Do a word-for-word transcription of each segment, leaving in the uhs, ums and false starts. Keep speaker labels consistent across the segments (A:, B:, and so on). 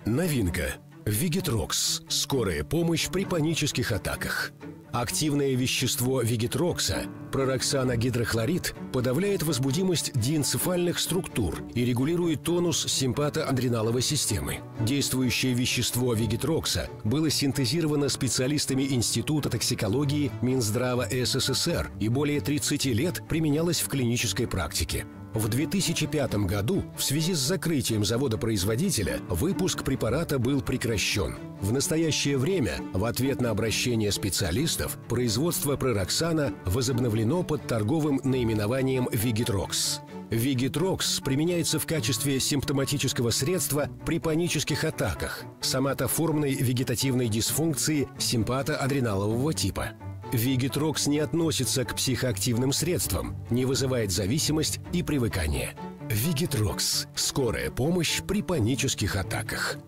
A: Новинка. Вегетрокс. Скорая помощь при панических атаках. Активное вещество вегетрокса, пророксаногидрохлорид, подавляет возбудимость диэнцефальных структур и регулирует тонус симпатоадреналовой системы. Действующее вещество вегетрокса было синтезировано специалистами Института токсикологии Минздрава СССР и более тридцати лет применялось в клинической практике. В две тысячи пятом году в связи с закрытием завода-производителя выпуск препарата был прекращен. В настоящее время, в ответ на обращение специалистов, производство пророксана возобновлено под торговым наименованием Вегетрокс. Вегетрокс применяется в качестве симптоматического средства при панических атаках, соматоформной вегетативной дисфункции симпатоадреналового типа. Вегетрокс не относится к психоактивным средствам, не вызывает зависимость и привыкание. Вегетрокс. Скорая помощь при панических атаках.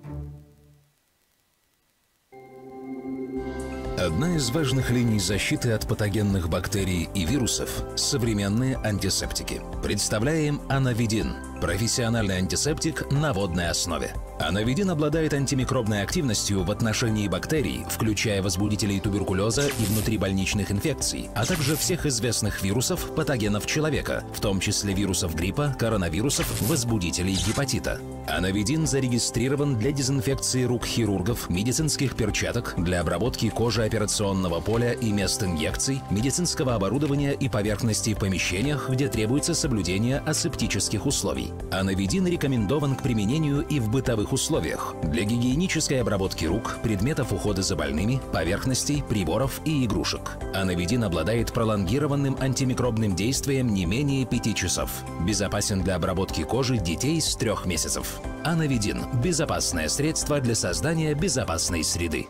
B: Одна из важных линий защиты от патогенных бактерий и вирусов – современные антисептики. Представляем Анавидин – профессиональный антисептик на водной основе. Анавидин обладает антимикробной активностью в отношении бактерий, включая возбудителей туберкулеза и внутрибольничных инфекций, а также всех известных вирусов, патогенов человека, в том числе вирусов гриппа, коронавирусов, возбудителей гепатита. Анавидин зарегистрирован для дезинфекции рук хирургов, медицинских перчаток, для обработки кожи операционного поля и мест инъекций, медицинского оборудования и поверхностей в помещениях, где требуется соблюдение асептических условий. Анавидин рекомендован к применению и в бытовых условиях для гигиенической обработки рук, предметов ухода за больными, поверхностей, приборов и игрушек. Анавидин обладает пролонгированным антимикробным действием не менее пяти часов. Безопасен для обработки кожи детей с трех месяцев. Анавидин – безопасное средство для создания безопасной среды.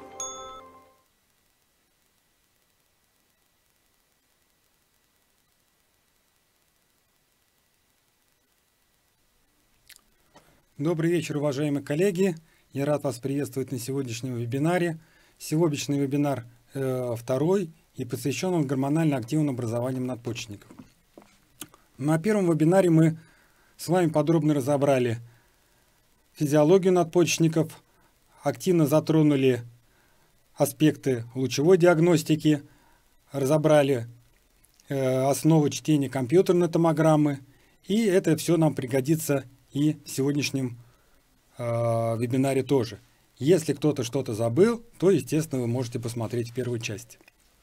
C: Добрый вечер, уважаемые коллеги. Я рад вас приветствовать на сегодняшнем вебинаре. Сегодняшний вебинар э, второй и посвящен он гормонально активным образованиям надпочечников. На первом вебинаре мы с вами подробно разобрали физиологию надпочечников, активно затронули аспекты лучевой диагностики, разобрали э, основы чтения компьютерной томограммы, и это все нам пригодится и в сегодняшнем э, вебинаре тоже. Если кто-то что-то забыл, то, естественно, вы можете посмотреть в первой части.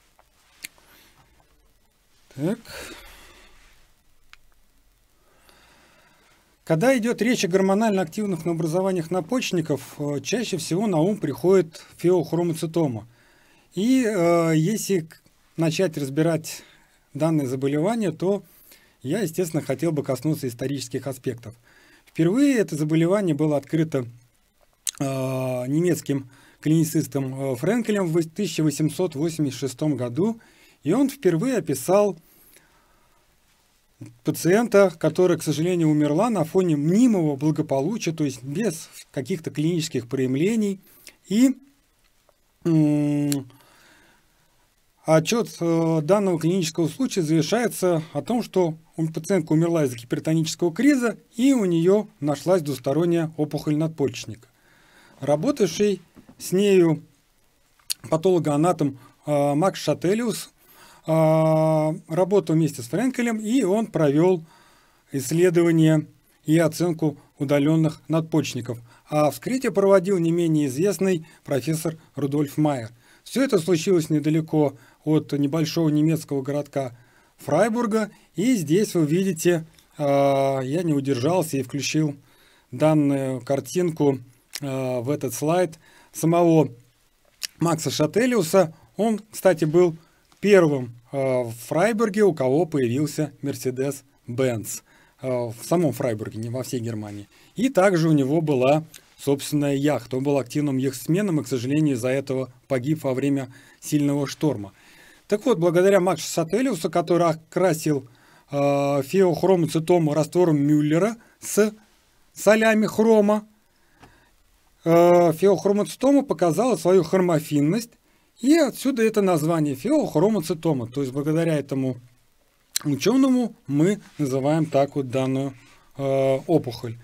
C: Так. Когда идет речь о гормонально активных образованиях надпочечников, э, чаще всего на ум приходит феохромоцитома. И э, если начать разбирать данное заболевание, то я, естественно, хотел бы коснуться исторических аспектов. Впервые это заболевание было открыто э, немецким клиницистом Френкелем в тысяча восемьсот восемьдесят шестом году, и он впервые описал пациента, которая, к сожалению, умерла на фоне мнимого благополучия, то есть без каких-то клинических проявлений. И э, отчет э, данного клинического случая завершается о том, что пациентка умерла из-за гипертонического криза, и у нее нашлась двусторонняя опухоль надпочечника. Работавший с нею патологоанатом э, Макс Шателиус э, работал вместе с Френкелем, и он провел исследование и оценку удаленных надпочечников. А вскрытие проводил не менее известный профессор Рудольф Майер. Все это случилось недалеко от небольшого немецкого городка Фрайбурга, и здесь вы видите, э, я не удержался и включил данную картинку э, в этот слайд самого Макса Шателиуса. Он, кстати, был первым э, в Фрайбурге, у кого появился Mercedes-Benz. Э, в самом Фрайбурге, не во всей Германии. И также у него была собственная яхта. Он был активным яхтсменом и, к сожалению, из-за этого погиб во время сильного шторма. Так вот, благодаря Максу Шателиусу, который окрасил э, феохромоцитому раствором Мюллера с солями хрома, э, феохромоцитома показала свою хромофинность, и отсюда это название феохромоцитома. То есть, благодаря этому ученому мы называем так вот данную э, опухоль.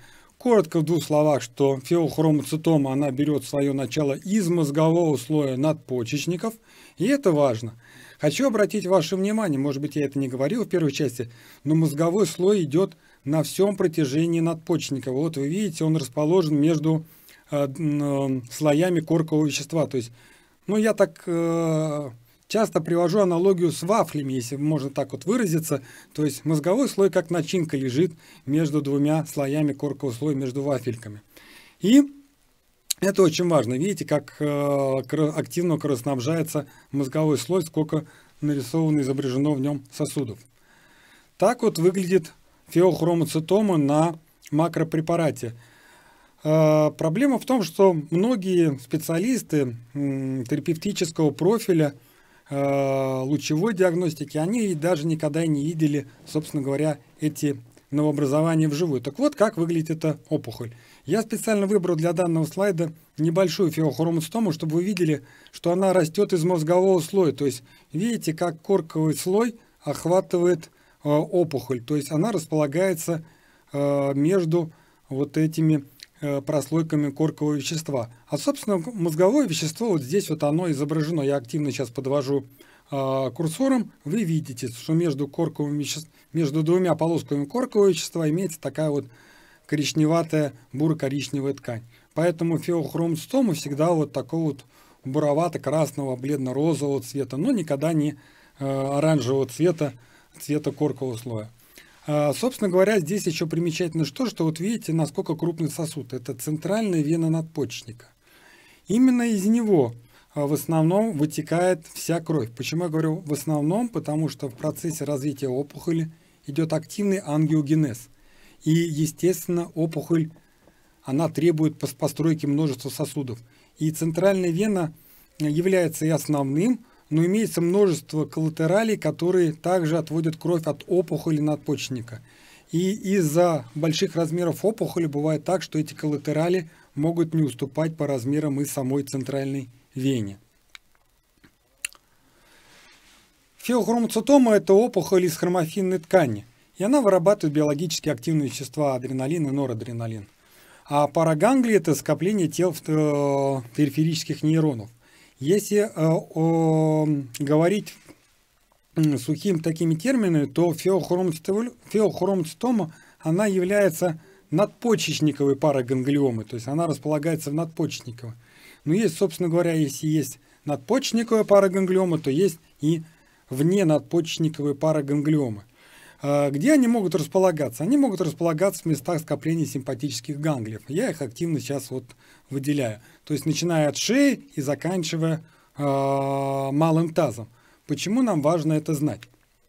C: Коротко в двух словах, что феохромоцитома, она берет свое начало из мозгового слоя надпочечников, и это важно. Хочу обратить ваше внимание, может быть, я это не говорил в первой части, но мозговой слой идет на всем протяжении надпочечника. Вот вы видите, он расположен между э, э, слоями коркового вещества. То есть, ну, я так э, часто привожу аналогию с вафлями, если можно так вот выразиться. То есть мозговой слой как начинка лежит между двумя слоями коркового слоя, между вафельками. И это очень важно. Видите, как э, активно кровоснабжается мозговой слой, сколько нарисовано, изображено в нем сосудов. Так вот выглядит феохромоцитома на макропрепарате. Э, проблема в том, что многие специалисты э, терапевтического профиля, э, лучевой диагностики, они даже никогда не видели, собственно говоря, эти новообразования вживую. Так вот, как выглядит эта опухоль. Я специально выбрал для данного слайда небольшую феохромоцитому, чтобы вы видели, что она растет из мозгового слоя. То есть, видите, как корковый слой охватывает э, опухоль. То есть, она располагается э, между вот этими э, прослойками коркового вещества. А, собственно, мозговое вещество, вот здесь вот оно изображено. Я активно сейчас подвожу э, курсором. Вы видите, что между, корковым веще... между двумя полосками коркового вещества имеется такая вот коричневатая, буро-коричневая ткань. Поэтому феохромоцитома всегда вот такого вот буровато-красного, бледно-розового цвета, но никогда не э, оранжевого цвета, цвета коркового слоя. А, собственно говоря, здесь еще примечательно что, что вот видите, насколько крупный сосуд. Это центральная вена надпочечника. Именно из него а, в основном вытекает вся кровь. Почему я говорю в основном? Потому что в процессе развития опухоли идет активный ангиогенез. И, естественно, опухоль, она требует постройки множества сосудов. И центральная вена является и основным, но имеется множество коллатералей, которые также отводят кровь от опухоли надпочечника. И из-за больших размеров опухоли бывает так, что эти коллатерали могут не уступать по размерам и самой центральной вене. Феохромоцитома – это опухоль из хромофильной ткани. И она вырабатывает биологически активные вещества адреналин и норадреналин. А параганглии – это скопление тел периферических нейронов. Если э, э, говорить э, сухими такими терминами, то феохромоцитома, она является надпочечниковой параганглиомой, то есть она располагается в надпочечниковой. Но есть, собственно говоря, если есть надпочечниковая параганглиома, то есть и вненадпочечниковые параганглиомы. Где они могут располагаться? Они могут располагаться в местах скопления симпатических ганглиев. Я их активно сейчас вот выделяю. То есть начиная от шеи и заканчивая э, малым тазом. Почему нам важно это знать?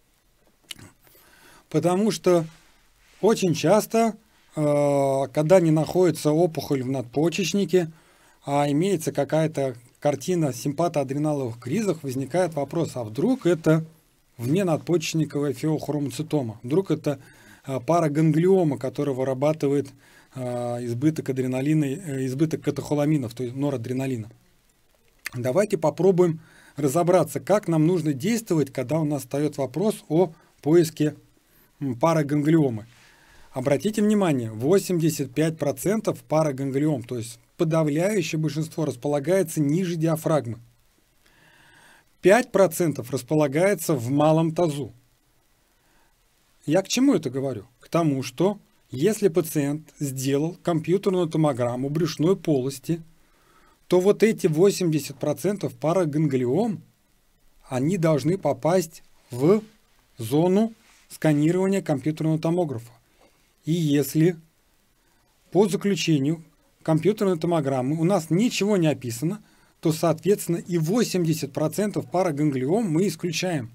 C: Потому что очень часто, э, когда не находится опухоль в надпочечнике, а имеется какая-то картина симпатоадреналовых кризов, возникает вопрос, а вдруг это вненадпочечниковая феохромоцитома. Вдруг это а, параганглиома, которая вырабатывает а, избыток адреналина, а, избыток катехоламинов, то есть норадреналина. Давайте попробуем разобраться, как нам нужно действовать, когда у нас встает вопрос о поиске параганглиомы. Обратите внимание, восемьдесят пять процентов параганглиом, то есть подавляющее большинство, располагается ниже диафрагмы. пять процентов располагается в малом тазу. Я к чему это говорю? К тому, что если пациент сделал компьютерную томограмму брюшной полости, то вот эти восемьдесят процентов параганглиом, они должны попасть в зону сканирования компьютерного томографа. И если по заключению компьютерной томограммы у нас ничего не описано, то, соответственно, и восемьдесят процентов параганглиом мы исключаем.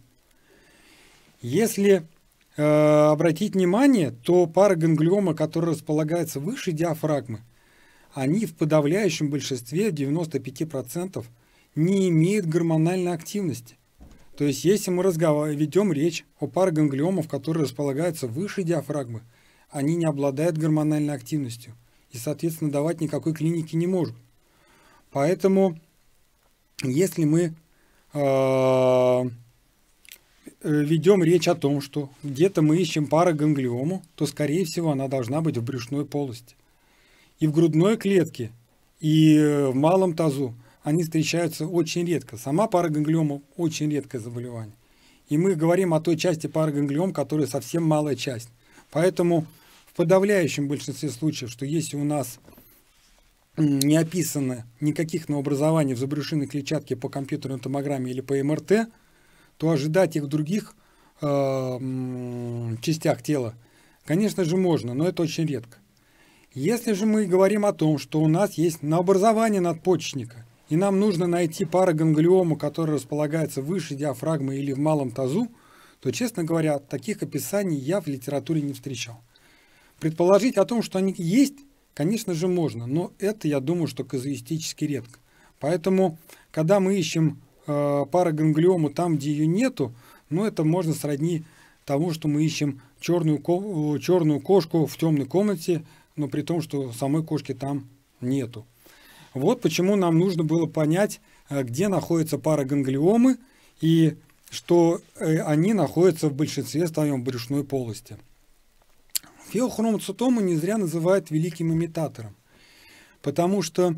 C: Если э, обратить внимание, то параганглиомы, которые располагаются выше диафрагмы, они в подавляющем большинстве, девяноста пяти процентов, не имеют гормональной активности. То есть, если мы ведем речь о параганглиомах, которые располагаются выше диафрагмы, они не обладают гормональной активностью и, соответственно, давать никакой клиники не могут. Поэтому, если мы э, ведем речь о том, что где-то мы ищем параганглиому, то, скорее всего, она должна быть в брюшной полости. и в грудной клетке, и в малом тазу они встречаются очень редко. Сама параганглиома очень редкое заболевание. И мы говорим о той части параганглиом, которая совсем малая часть. Поэтому в подавляющем большинстве случаев, что если у нас не описано никаких новообразований в забрюшинной клетчатке по компьютерной томограмме или по эм эр тэ, то ожидать их в других э, частях тела, конечно же, можно, но это очень редко. Если же мы говорим о том, что у нас есть новообразование надпочечника, и нам нужно найти параганглиому, которая располагается выше диафрагмы или в малом тазу, то, честно говоря, таких описаний я в литературе не встречал. Предположить о том, что они есть, конечно же, можно, но это, я думаю, что казуистически редко. Поэтому, когда мы ищем э, параганглиому там, где ее нету, ну, это можно сродни тому, что мы ищем черную, ко черную кошку в темной комнате, но при том, что самой кошки там нету. Вот почему нам нужно было понять, где находятся параганглиомы, и что они находятся в большинстве своем в брюшной полости. Феохромоцитому не зря называют великим имитатором, потому что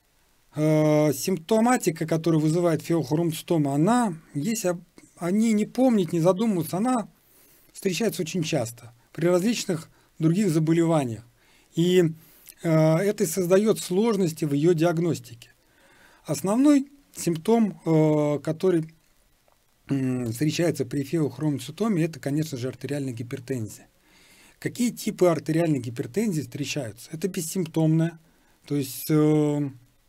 C: э, симптоматика, которая вызывает феохромоцитому, она, если о ней не помнить, не задумываться, она встречается очень часто при различных других заболеваниях. И э, это создает сложности в ее диагностике. Основной симптом, э, который э, встречается при феохромоцитоме, это, конечно же, артериальная гипертензия. Какие типы артериальной гипертензии встречаются? Это бессимптомная, то есть э,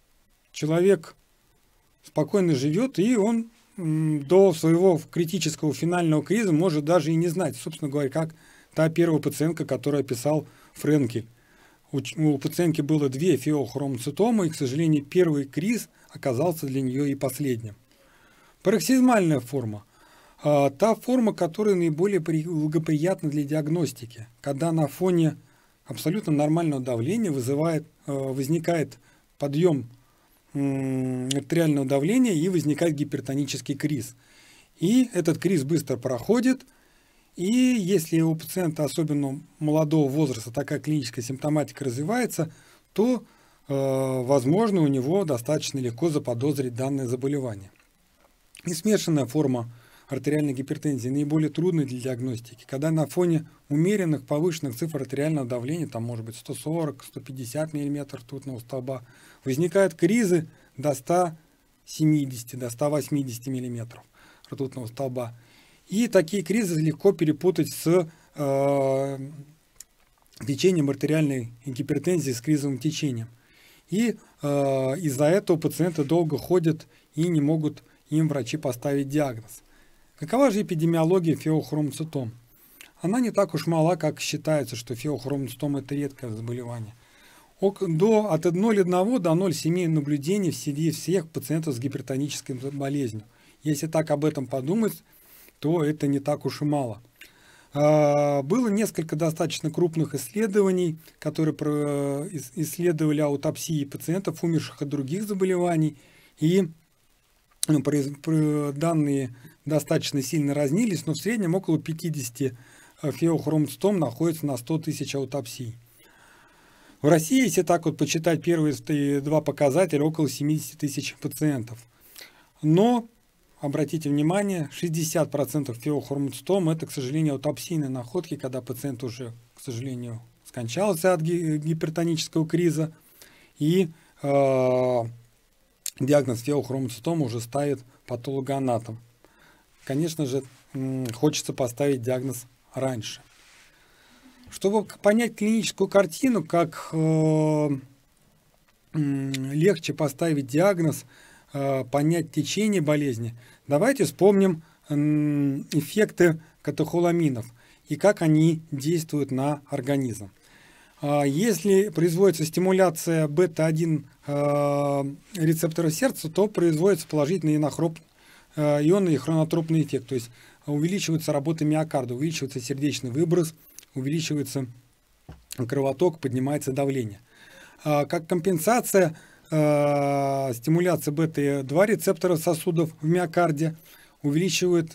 C: человек спокойно живет, и он э, до своего критического финального криза может даже и не знать, собственно говоря, как та первая пациентка, которую описал Френкель. У, у пациентки было две феохромоцитомы, и, к сожалению, первый криз оказался для нее и последним. Пароксизмальная форма. Та форма, которая наиболее благоприятна для диагностики, когда на фоне абсолютно нормального давления вызывает, возникает подъем артериального давления и возникает гипертонический криз. И этот криз быстро проходит, и если у пациента, особенно молодого возраста, такая клиническая симптоматика развивается, то, возможно, у него достаточно легко заподозрить данное заболевание. И смешанная форма артериальной гипертензии наиболее трудной для диагностики, когда на фоне умеренных повышенных цифр артериального давления, там может быть сто сорок — сто пятьдесят миллиметров ртутного столба, возникают кризы до ста семидесяти — до ста восьмидесяти миллиметров ртутного столба. И такие кризы легко перепутать с э, течением артериальной гипертензии, с кризовым течением. И э, из-за этого пациенты долго ходят и не могут им врачи поставить диагноз. Какова же эпидемиология феохромоцитом? Она не так уж мала, как считается, что феохромоцитом – это редкое заболевание. До, от ноль целых одной десятых до ноль целых семи десятых наблюдений среди всех пациентов с гипертонической болезнью. Если так об этом подумать, то это не так уж и мало. Было несколько достаточно крупных исследований, которые исследовали аутопсии пациентов, умерших от других заболеваний, и данные достаточно сильно разнились, но в среднем около пятидесяти феохромоцитом находится на сто тысяч аутопсий. В России, если так вот почитать первые два показателя, около семидесяти тысяч пациентов. Но, обратите внимание, шестьдесят процентов феохромоцитом – это, к сожалению, аутопсийные находки, когда пациент уже, к сожалению, скончался от гипертонического криза, и э, диагноз феохромоцитома уже ставит патологоанатом. Конечно же, хочется поставить диагноз раньше. Чтобы понять клиническую картину, как э, легче поставить диагноз, э, понять течение болезни, давайте вспомним э, эффекты катехоламинов и как они действуют на организм. Э, если производится стимуляция бета один э, рецептора сердца, то производится положительный инохроп ионный и хронотропный эффект, то есть увеличивается работа миокарда, увеличивается сердечный выброс, увеличивается кровоток, поднимается давление. Как компенсация, стимуляция бета два рецептора сосудов в миокарде увеличивает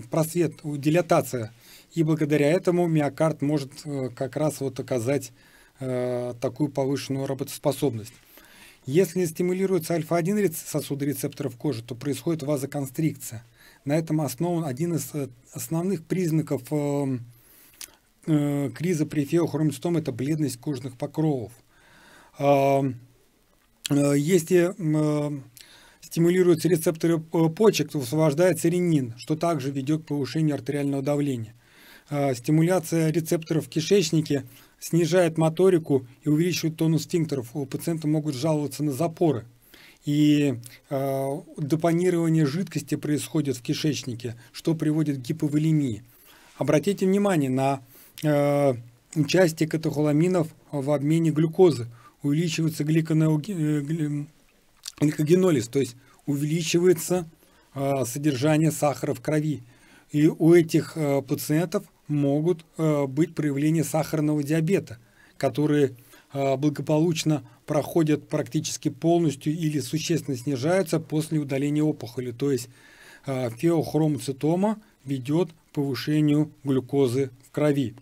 C: просвет, дилатация, и благодаря этому миокард может как раз вот оказать э, такую повышенную работоспособность. Если стимулируется альфа один сосуды рецепторов кожи, то происходит вазоконстрикция. На этом основан один из основных признаков э, э, криза при феохромоцитоме – это бледность кожных покровов. Э, э, если э, стимулируются рецепторы почек, то высвобождается ренин, что также ведет к повышению артериального давления. Э, стимуляция рецепторов в кишечнике снижает моторику и увеличивает тонус сфинктеров. У пациента могут жаловаться на запоры. И э, депонирование жидкости происходит в кишечнике, что приводит к гиповолемии. Обратите внимание на э, участие катехоламинов в обмене глюкозы. Увеличивается гликогенолиз, то есть увеличивается э, содержание сахара в крови. И у этих э, пациентов могут э, быть проявления сахарного диабета, которые э, благополучно проходят практически полностью или существенно снижаются после удаления опухоли. То есть э, феохромоцитома ведет к повышению глюкозы в крови.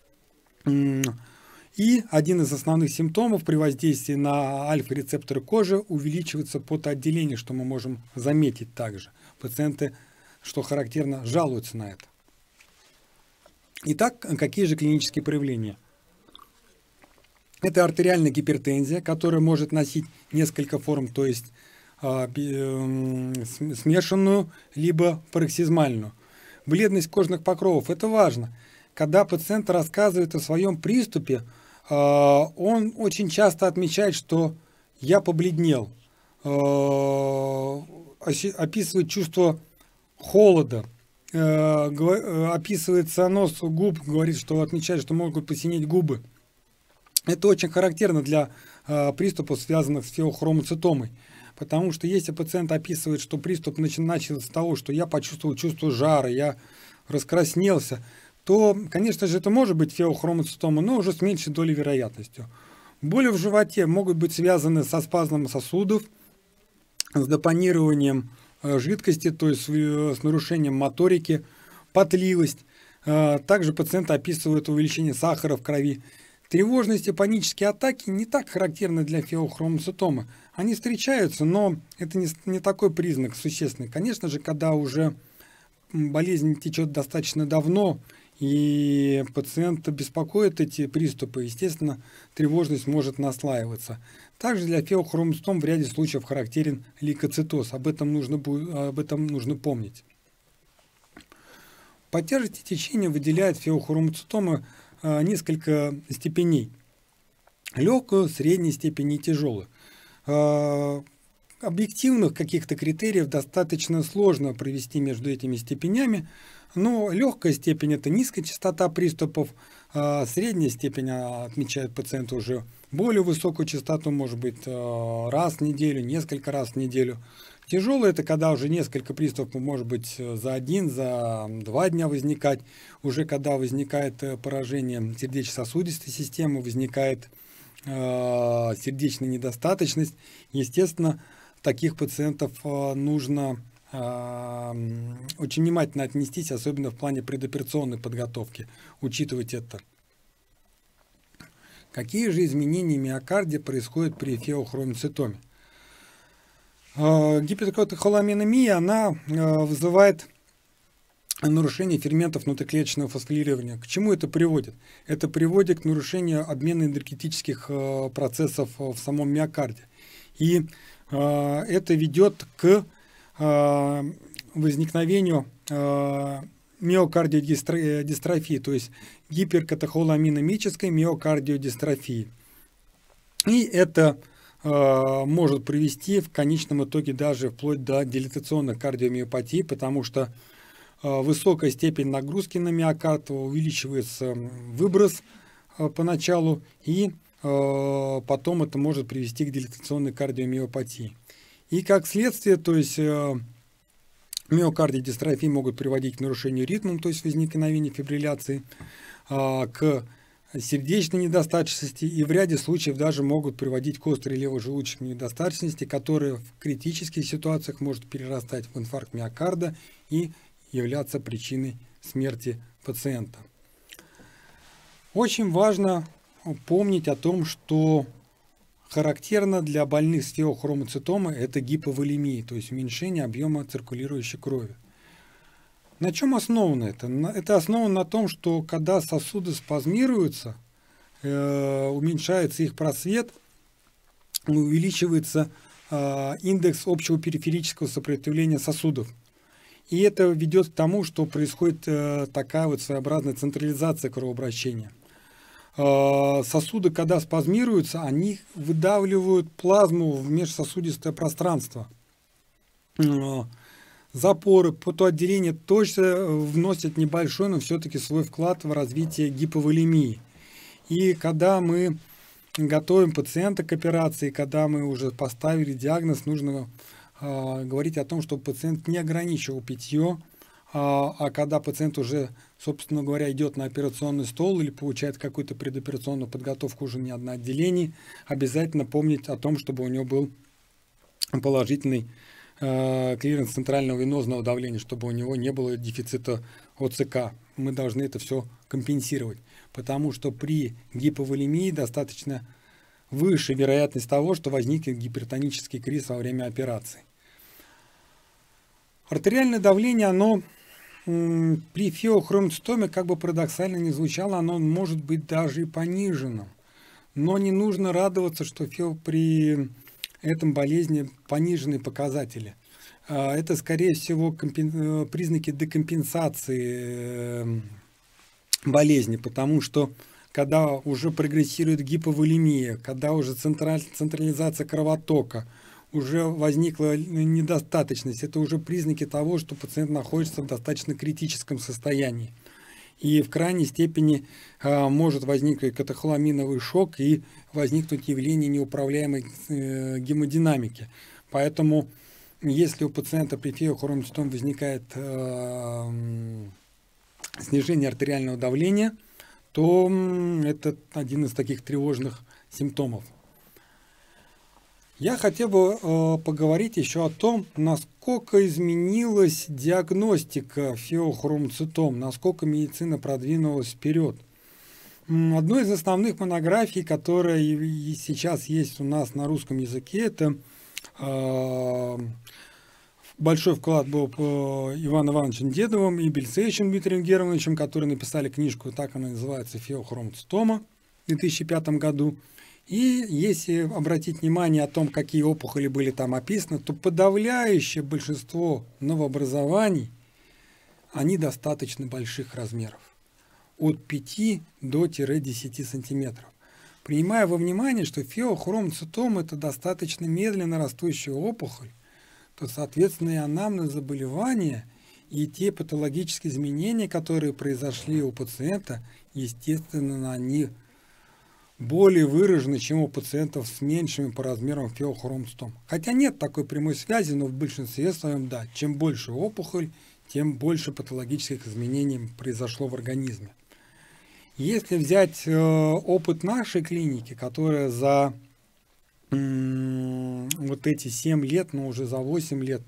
C: И один из основных симптомов при воздействии на альфа-рецепторы кожи увеличивается потоотделение, что мы можем заметить также. Пациенты, что характерно, жалуются на это. Итак, какие же клинические проявления? Это артериальная гипертензия, которая может носить несколько форм, то есть э, э, смешанную, либо пароксизмальную. Бледность кожных покровов – это важно. Когда пациент рассказывает о своем приступе, э, он очень часто отмечает, что я побледнел, э, описывает чувство холода, описывает сонос губ, говорит, что отмечает, что могут посинеть губы. Это очень характерно для э, приступов, связанных с феохромоцитомой. Потому что если пациент описывает, что приступ начался с того, что я почувствовал чувство жара, я раскраснелся, то, конечно же, это может быть феохромоцитома, но уже с меньшей долей вероятностью. Боли в животе могут быть связаны со спазмом сосудов, с депонированием жидкости, то есть с нарушением моторики, потливость. Также пациент описывает увеличение сахара в крови. Тревожность и панические атаки не так характерны для феохромоцитомы. Они встречаются, но это не, не такой признак существенный. Конечно же, когда уже болезнь течет достаточно давно, и пациента беспокоят эти приступы, естественно, тревожность может наслаиваться. Также для феохромоцитом в ряде случаев характерен лейкоцитоз. Об этом нужно, об этом нужно помнить. По тяжести течения выделяют феохромоцитомы несколько степеней. Легкую, средней степени и тяжелую. Объективных каких-то критериев достаточно сложно провести между этими степенями, но легкая степень – это низкая частота приступов, а средняя степень отмечает пациент уже более высокую частоту, может быть раз в неделю, несколько раз в неделю. Тяжелая – это когда уже несколько приступов, может быть за один, за два дня возникать, уже когда возникает поражение сердечно-сосудистой системы, возникает э, сердечная недостаточность, естественно, таких пациентов нужно э, очень внимательно отнестись, особенно в плане предоперационной подготовки, учитывать это. Какие же изменения миокардия происходят при феохромоцитоме? Э, гиперкатехоламинемия, она э, вызывает нарушение ферментов внутриклеточного фосфорилирования. К чему это приводит? Это приводит к нарушению обмена энергетических э, процессов в самом миокарде. И это ведет к возникновению миокардиодистрофии, то есть гиперкатехоламинемической миокардиодистрофии. И это может привести в конечном итоге даже вплоть до дилатационной кардиомиопатии, потому что высокая степень нагрузки на миокард, увеличивается выброс поначалу, и потом это может привести к дилатационной кардиомиопатии. И как следствие, то есть миокардиодистрофии могут приводить к нарушению ритма, то есть возникновению фибрилляции, к сердечной недостаточности и в ряде случаев даже могут приводить к острой левожелудочной недостаточности, которая в критических ситуациях может перерастать в инфаркт миокарда и являться причиной смерти пациента. Очень важно помнить о том, что характерно для больных с феохромоцитомой это гиповолемия, то есть уменьшение объема циркулирующей крови. На чем основано это? Это основано на том, что когда сосуды спазмируются, э, уменьшается их просвет, увеличивается э, индекс общего периферического сопротивления сосудов. И это ведет к тому, что происходит э, такая вот своеобразная централизация кровообращения. Э, сосуды, когда спазмируются, они выдавливают плазму в межсосудистое пространство. Э, запоры, потоотделения точно вносят небольшой, но все-таки свой вклад в развитие гиповолемии. И когда мы готовим пациента к операции, когда мы уже поставили диагноз, нужно э, говорить о том, чтобы пациент не ограничивал питье, а, а когда пациент уже, собственно говоря, идет на операционный стол или получает какую-то предоперационную подготовку уже не на отделении, обязательно помнить о том, чтобы у него был положительный э, клиренс центрального венозного давления, чтобы у него не было дефицита ОЦК. Мы должны это все компенсировать, потому что при гиповолемии достаточно выше вероятность того, что возникнет гипертонический криз во время операции. Артериальное давление, оно м, при феохромоцитоме, как бы парадоксально ни звучало, оно может быть даже и пониженным. Но не нужно радоваться, что фео при этом болезни пониженные показатели. Это, скорее всего, компен... признаки декомпенсации болезни, потому что когда уже прогрессирует гиповолемия, когда уже централь... централизация кровотока, уже возникла недостаточность, это уже признаки того, что пациент находится в достаточно критическом состоянии. И в крайней степени а, может возникнуть катехоламиновый шок и возникнуть явление неуправляемой э, гемодинамики. Поэтому, если у пациента при феохромоцитоме возникает э, снижение артериального давления, то это один из таких тревожных симптомов. Я хотел бы э, поговорить еще о том, насколько изменилась диагностика феохромоцитом, насколько медицина продвинулась вперед. Одной из основных монографий, которая и сейчас есть у нас на русском языке, это э, большой вклад был по Ивану Ивановичем Дедовым и Бельцевичем Дмитрием Германовичем, которые написали книжку, так она называется, «Феохромоцитома» в две тысячи пятом году. И если обратить внимание о том, какие опухоли были там описаны, то подавляющее большинство новообразований, они достаточно больших размеров, от пяти до десяти сантиметров. Принимая во внимание, что феохромоцитома – это достаточно медленно растущая опухоль, то, соответственно, и анамнез заболевания, и те патологические изменения, которые произошли у пациента, естественно, они более выражены, чем у пациентов с меньшими по размерам феохромоцитом. Хотя нет такой прямой связи, но в большинстве своем да. Чем больше опухоль, тем больше патологических изменений произошло в организме. Если взять э, опыт нашей клиники, которая за э, вот эти семь лет, но уже за восемь лет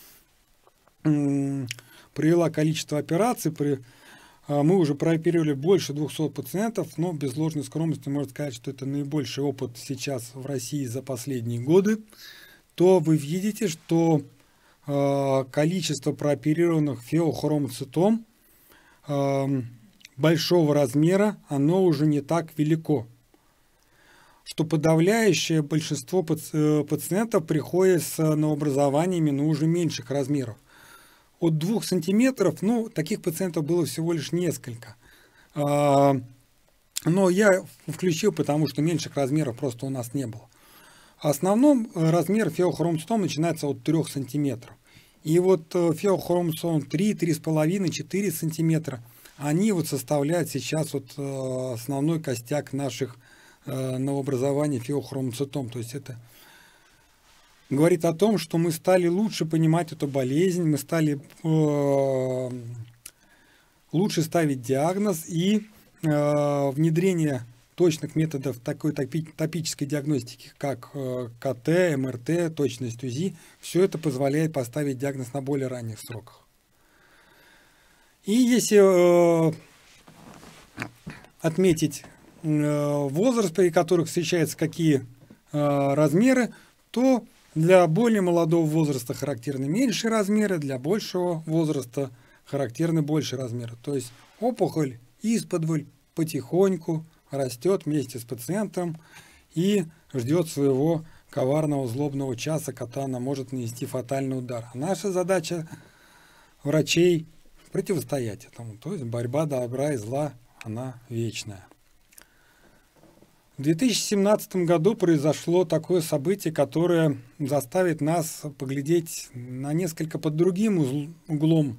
C: э, провела количество операций, при мы уже прооперировали больше двухсот пациентов, но без ложной скромности можно сказать, что это наибольший опыт сейчас в России за последние годы, то вы видите, что э, количество прооперированных феохромоцитом э, большого размера, оно уже не так велико. Что подавляющее большинство паци- пациентов приходит с новообразованиями, но уже меньших размеров. От двух сантиметров, ну, таких пациентов было всего лишь несколько. Но я включил, потому что меньших размеров просто у нас не было. В основном размер феохромоцитома начинается от трёх сантиметров. И вот феохромоцитом три, три с половиной, четыре сантиметра, они вот составляют сейчас вот основной костяк наших новообразований феохромоцитом. То есть это говорит о том, что мы стали лучше понимать эту болезнь, мы стали э, лучше ставить диагноз, и э, внедрение точных методов такой топи, топической диагностики, как э, КТ, МРТ, точность УЗИ, все это позволяет поставить диагноз на более ранних сроках. И если э, отметить возраст, при которых встречаются какие размеры, то для более молодого возраста характерны меньшие размеры, для большего возраста характерны большие размеры. То есть опухоль исподволь потихоньку растет вместе с пациентом и ждет своего коварного злобного часа, когда она может нанести фатальный удар. А наша задача врачей противостоять этому. То есть борьба добра и зла, она вечная. В две тысячи семнадцатом году произошло такое событие, которое заставит нас поглядеть на несколько под другим углом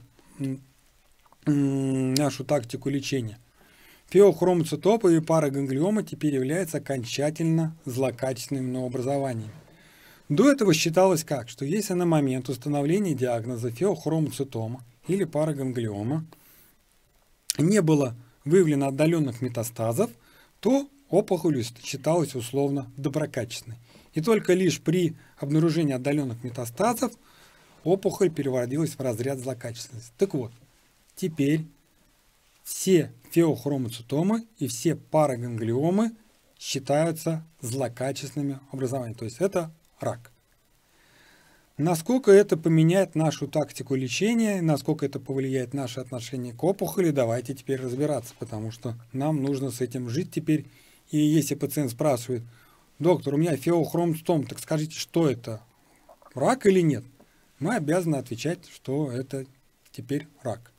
C: нашу тактику лечения. Феохромоцитопы и параганглиома теперь являются окончательно злокачественными новообразованиями. До этого считалось как, что если на момент установления диагноза феохромоцитома или параганглиома не было выявлено отдаленных метастазов, то опухоль считалась условно доброкачественной. И только лишь при обнаружении отдаленных метастазов опухоль переводилась в разряд злокачественности. Так вот, теперь все феохромоцитомы и все параганглиомы считаются злокачественными образованиями. То есть это рак. Насколько это поменяет нашу тактику лечения, насколько это повлияет на наше отношение к опухоли, давайте теперь разбираться, потому что нам нужно с этим жить теперь. И если пациент спрашивает: доктор, у меня феохромоцитом, так скажите, что это, рак или нет? Мы обязаны отвечать, что это теперь рак.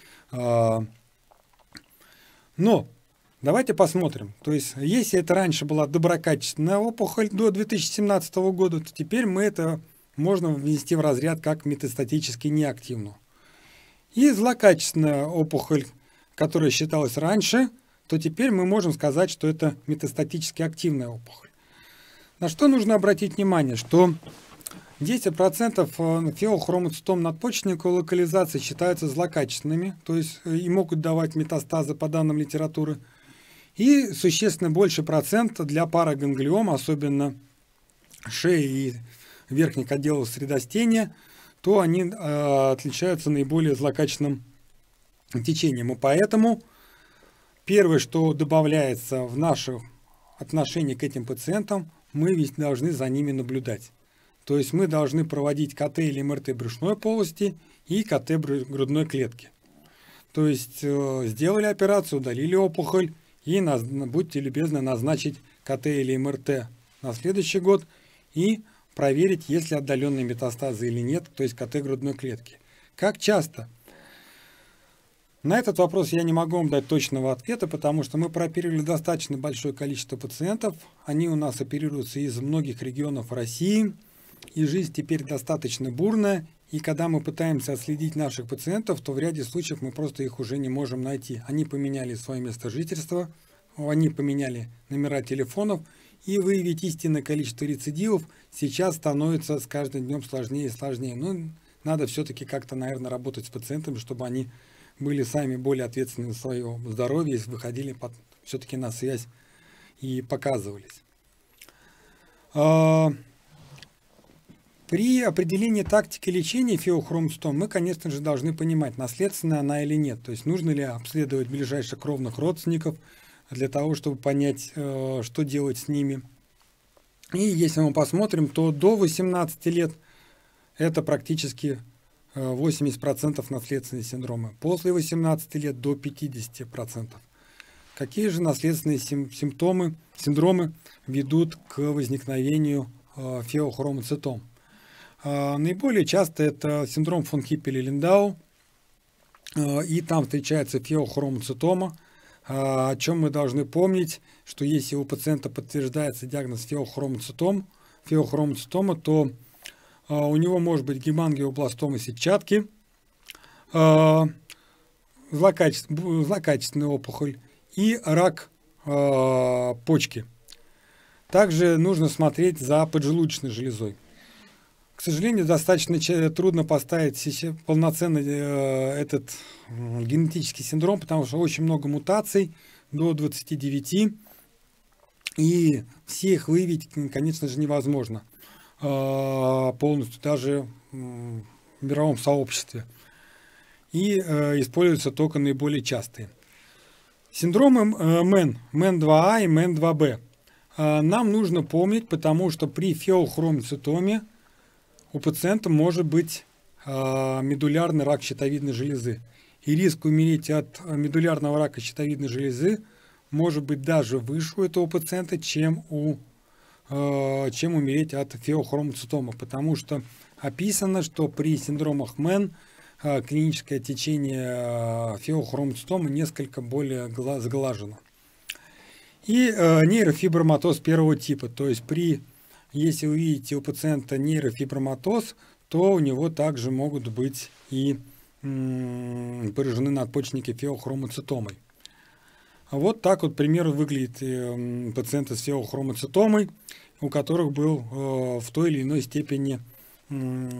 C: Но давайте посмотрим. То есть, если это раньше была доброкачественная опухоль до две тысячи семнадцатого года, то теперь мы это можно ввести в разряд как метастатически неактивную. И злокачественная опухоль, которая считалась раньше, то теперь мы можем сказать, что это метастатически активная опухоль. На что нужно обратить внимание, что десять процентов феохромоцитом надпочечника локализации считаются злокачественными, то есть и могут давать метастазы по данным литературы. И существенно больше процент для параганглиома, особенно шеи и верхних отделов средостения, то они э, отличаются наиболее злокачественным течением. И поэтому первое, что добавляется в наше отношение к этим пациентам, мы ведь должны за ними наблюдать. То есть мы должны проводить ка тэ или эм эр тэ брюшной полости и ка тэ грудной клетки. То есть э, сделали операцию, удалили опухоль, и наз... будьте любезны назначить ка тэ или эм эр тэ на следующий год и проверить, есть ли отдаленные метастазы или нет, то есть ка тэ грудной клетки. Как часто? На этот вопрос я не могу вам дать точного ответа, потому что мы прооперировали достаточно большое количество пациентов. Они у нас оперируются из многих регионов России, и жизнь теперь достаточно бурная. И когда мы пытаемся отследить наших пациентов, то в ряде случаев мы просто их уже не можем найти. Они поменяли свое место жительства, они поменяли номера телефонов, и выявить истинное количество рецидивов сейчас становится с каждым днем сложнее и сложнее. Но надо все-таки как-то, наверное, работать с пациентами, чтобы они были сами более ответственны за свое здоровье, и выходили под, все-таки на связь и показывались. При определении тактики лечения феохромоцитом мы, конечно же, должны понимать, наследственная она или нет. То есть нужно ли обследовать ближайших кровных родственников для того, чтобы понять, что делать с ними. И если мы посмотрим, то до восемнадцати лет это практически восемьдесят процентов наследственные синдромы. После восемнадцати лет до пятидесяти процентов. Какие же наследственные симптомы, синдромы ведут к возникновению феохромоцитом? Наиболее часто это синдром фон Хиппеля-Линдау, и там встречается феохромоцитома, о чем мы должны помнить, что если у пациента подтверждается диагноз феохромоцитом, феохромоцитома, то у него может быть гемангиобластома сетчатки, злокачественная, злокачественная опухоль и рак почки. Также нужно смотреть за поджелудочной железой. К сожалению, достаточно трудно поставить полноценный этот генетический синдром, потому что очень много мутаций, до двадцати девяти, и все их выявить, конечно же, невозможно полностью, даже в мировом сообществе. И используются только наиболее частые. Синдромы МЭН, МЭН два А и МЭН два Б нам нужно помнить, потому что при феохромоцитоме у пациента может быть медулярный рак щитовидной железы. И риск умереть от медулярного рака щитовидной железы может быть даже выше у этого пациента, чем, у, чем умереть от феохромоцитома. Потому что описано, что при синдромах МЭН клиническое течение феохромоцитома несколько более сглажено. И э, нейрофиброматоз первого типа, то есть при, если вы видите у пациента нейрофиброматоз, то у него также могут быть и м, поражены надпочечники феохромоцитомой. Вот так вот, к примеру, выглядит э, пациенты с феохромоцитомой, у которых был э, в той или иной степени э,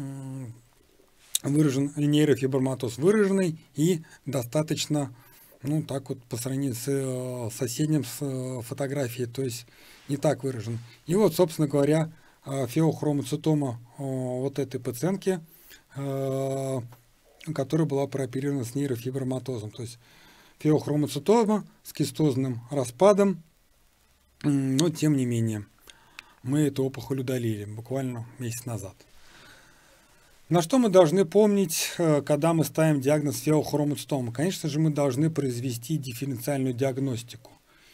C: выражен нейрофиброматоз выраженный и достаточно, ну, так вот, по сравнению с э, соседним с э, фотографией, то есть не так выражен. И вот, собственно говоря, э, феохромоцитома э, вот этой пациентки, э, которая была прооперирована с нейрофиброматозом. То есть феохромоцитома с кистозным распадом, э, но тем не менее мы эту опухоль удалили буквально месяц назад. На что мы должны помнить, когда мы ставим диагноз феохромоцитома? Конечно же, мы должны произвести дифференциальную диагностику.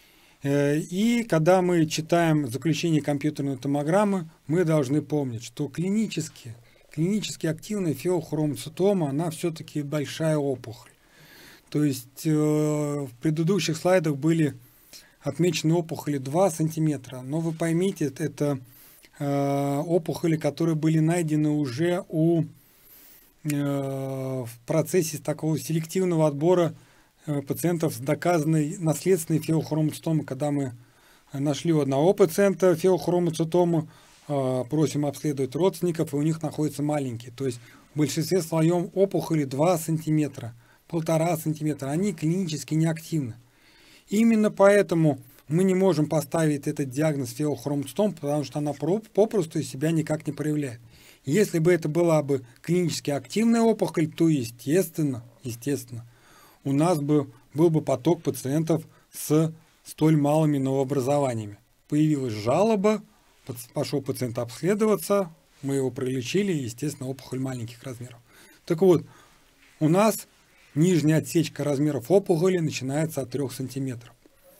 C: И когда мы читаем заключение компьютерной томограммы, мы должны помнить, что клинически, клинически активная феохромоцитома, она все-таки большая опухоль. То есть в предыдущих слайдах были отмечены опухоли два сантиметра, но вы поймите, это опухоли, которые были найдены уже у, э, в процессе такого селективного отбора э, пациентов с доказанной наследственной феохромоцитомой. Когда мы нашли у одного пациента феохромоцитому, э, просим обследовать родственников, и у них находятся маленькие. То есть в большинстве своем опухоли два сантиметра, полтора сантиметра, они клинически неактивны. Именно поэтому мы не можем поставить этот диагноз феохромоцитом, потому что она попросту себя никак не проявляет. Если бы это была бы клинически активная опухоль, то естественно, естественно, у нас бы был бы поток пациентов с столь малыми новообразованиями. Появилась жалоба, пошел пациент обследоваться, мы его пролечили, и, естественно, опухоль маленьких размеров. Так вот, у нас нижняя отсечка размеров опухоли начинается от трёх сантиметров.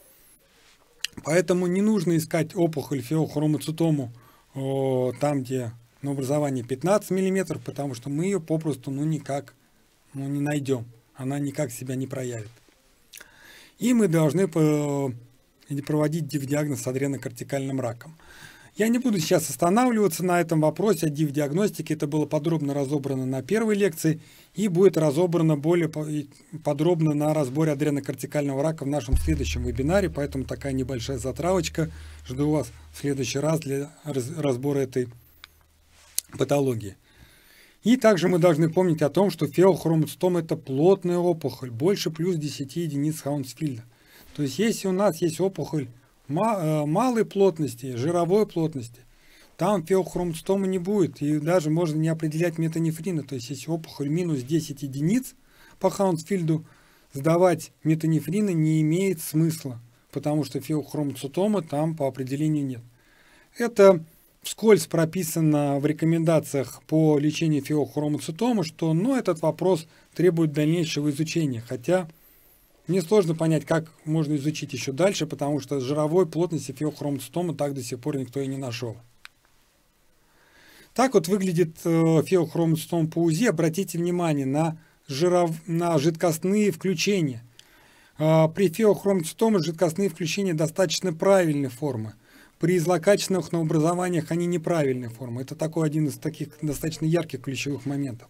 C: Поэтому не нужно искать опухоль феохромоцитому о, там, где новообразование пятнадцать миллиметров, потому что мы ее попросту ну, никак ну, не найдем. Она никак себя не проявит. И мы должны по, проводить диагноз с адренокортикальным раком. Я не буду сейчас останавливаться на этом вопросе о див-диагностике. Это было подробно разобрано на первой лекции и будет разобрано более подробно на разборе адренокортикального рака в нашем следующем вебинаре. Поэтому такая небольшая затравочка. Жду вас в следующий раз для разбора этой патологии. И также мы должны помнить о том, что феохромоцитома – это плотная опухоль, больше плюс десять единиц Хаунсфильда. То есть если у нас есть опухоль малой плотности, жировой плотности, там феохромоцитома не будет, и даже можно не определять метанефрины. То есть если опухоль минус десять единиц по Хаунсфильду, сдавать метанефрины не имеет смысла, потому что феохромоцитома там по определению нет. Это вскользь прописано в рекомендациях по лечению феохромоцитомы, что ну, этот вопрос требует дальнейшего изучения, хотя мне сложно понять, как можно изучить еще дальше, потому что жировой плотности феохромоцитомы так до сих пор никто и не нашел. Так вот выглядит феохромоцитома по УЗИ. Обратите внимание на, жиров... на жидкостные включения. При феохромоцитоме жидкостные включения достаточно правильной формы. При злокачественных новообразованиях они неправильной формы. Это такой один из таких достаточно ярких ключевых моментов.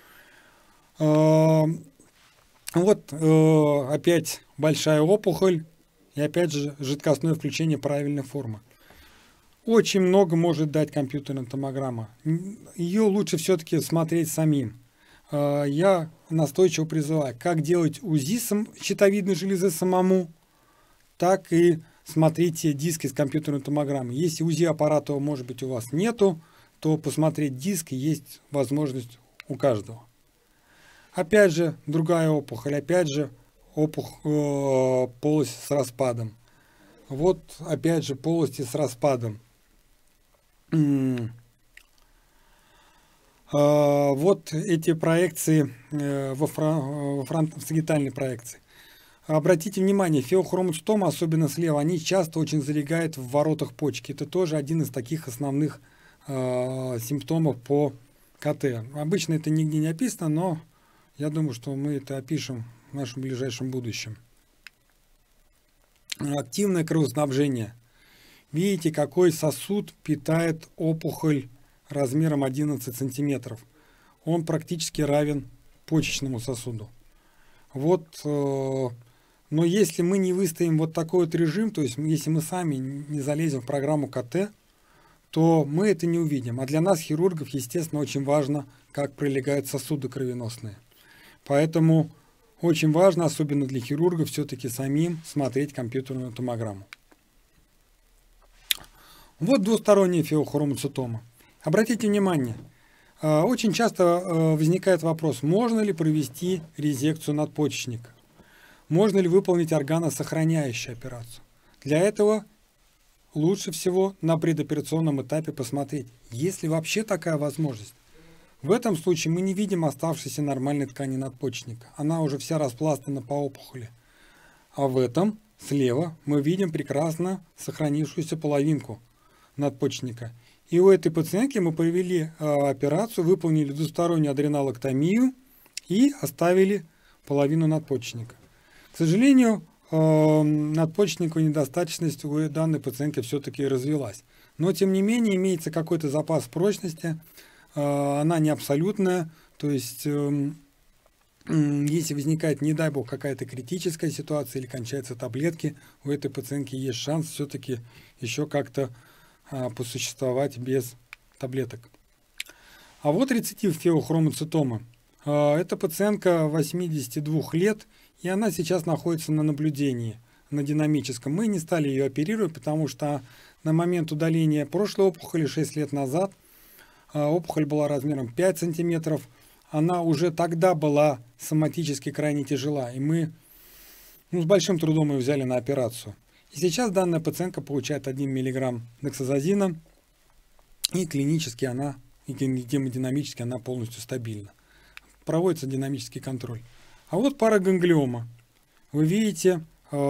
C: Вот э, опять большая опухоль и опять же жидкостное включение правильной формы. Очень много может дать компьютерная томограмма. Ее лучше все-таки смотреть самим. Э, я настойчиво призываю, как делать УЗИ щитовидной железы самому, так и смотрите диски с компьютерной томограммы. Если УЗИ аппарата, может быть, у вас нету, то посмотреть диск есть возможность у каждого. Опять же, другая опухоль, опять же, опух, э, полость с распадом. Вот опять же полости с распадом. Вот эти проекции во, фрон, во фронтосагитальной проекции. Обратите внимание, феохромоцитомы, особенно слева, они часто очень залегают в воротах почки. Это тоже один из таких основных э, симптомов по КТ. Обычно это нигде не описано, но я думаю, что мы это опишем в нашем ближайшем будущем. Активное кровоснабжение. Видите, какой сосуд питает опухоль размером одиннадцать сантиметров. Он практически равен почечному сосуду. Вот, э, но если мы не выставим вот такой вот режим, то есть если мы сами не залезем в программу КТ, то мы это не увидим. А для нас, хирургов, естественно, очень важно, как пролегают сосуды кровеносные. Поэтому очень важно, особенно для хирургов, все-таки самим смотреть компьютерную томограмму. Вот двусторонняя феохромоцитома. Обратите внимание, очень часто возникает вопрос, можно ли провести резекцию надпочечника, можно ли выполнить органосохраняющую операцию. Для этого лучше всего на предоперационном этапе посмотреть, есть ли вообще такая возможность. В этом случае мы не видим оставшейся нормальной ткани надпочечника, она уже вся распластана по опухоли. А в этом слева мы видим прекрасно сохранившуюся половинку надпочечника. И у этой пациентки мы провели э, операцию, выполнили двустороннюю адренолэктомию и оставили половину надпочечника. К сожалению, э, надпочечниковая недостаточность у данной пациентки все-таки развилась. Но, тем не менее, имеется какой-то запас прочности, э, она не абсолютная, то есть, э, э, если возникает, не дай бог, какая-то критическая ситуация или кончаются таблетки, у этой пациентки есть шанс все-таки еще как-то посуществовать без таблеток. А вот рецидив феохромоцитомы. Это пациентка восьмидесяти двух лет, и она сейчас находится на наблюдении, на динамическом. Мы не стали ее оперировать, потому что на момент удаления прошлой опухоли шесть лет назад опухоль была размером пять сантиметров. Она уже тогда была соматически крайне тяжела, и мы ну, с большим трудом ее взяли на операцию. И сейчас данная пациентка получает один миллиграмм дексазозина, и клинически она, и гемодинамически она полностью стабильна. Проводится динамический контроль. А вот параганглиома. Вы видите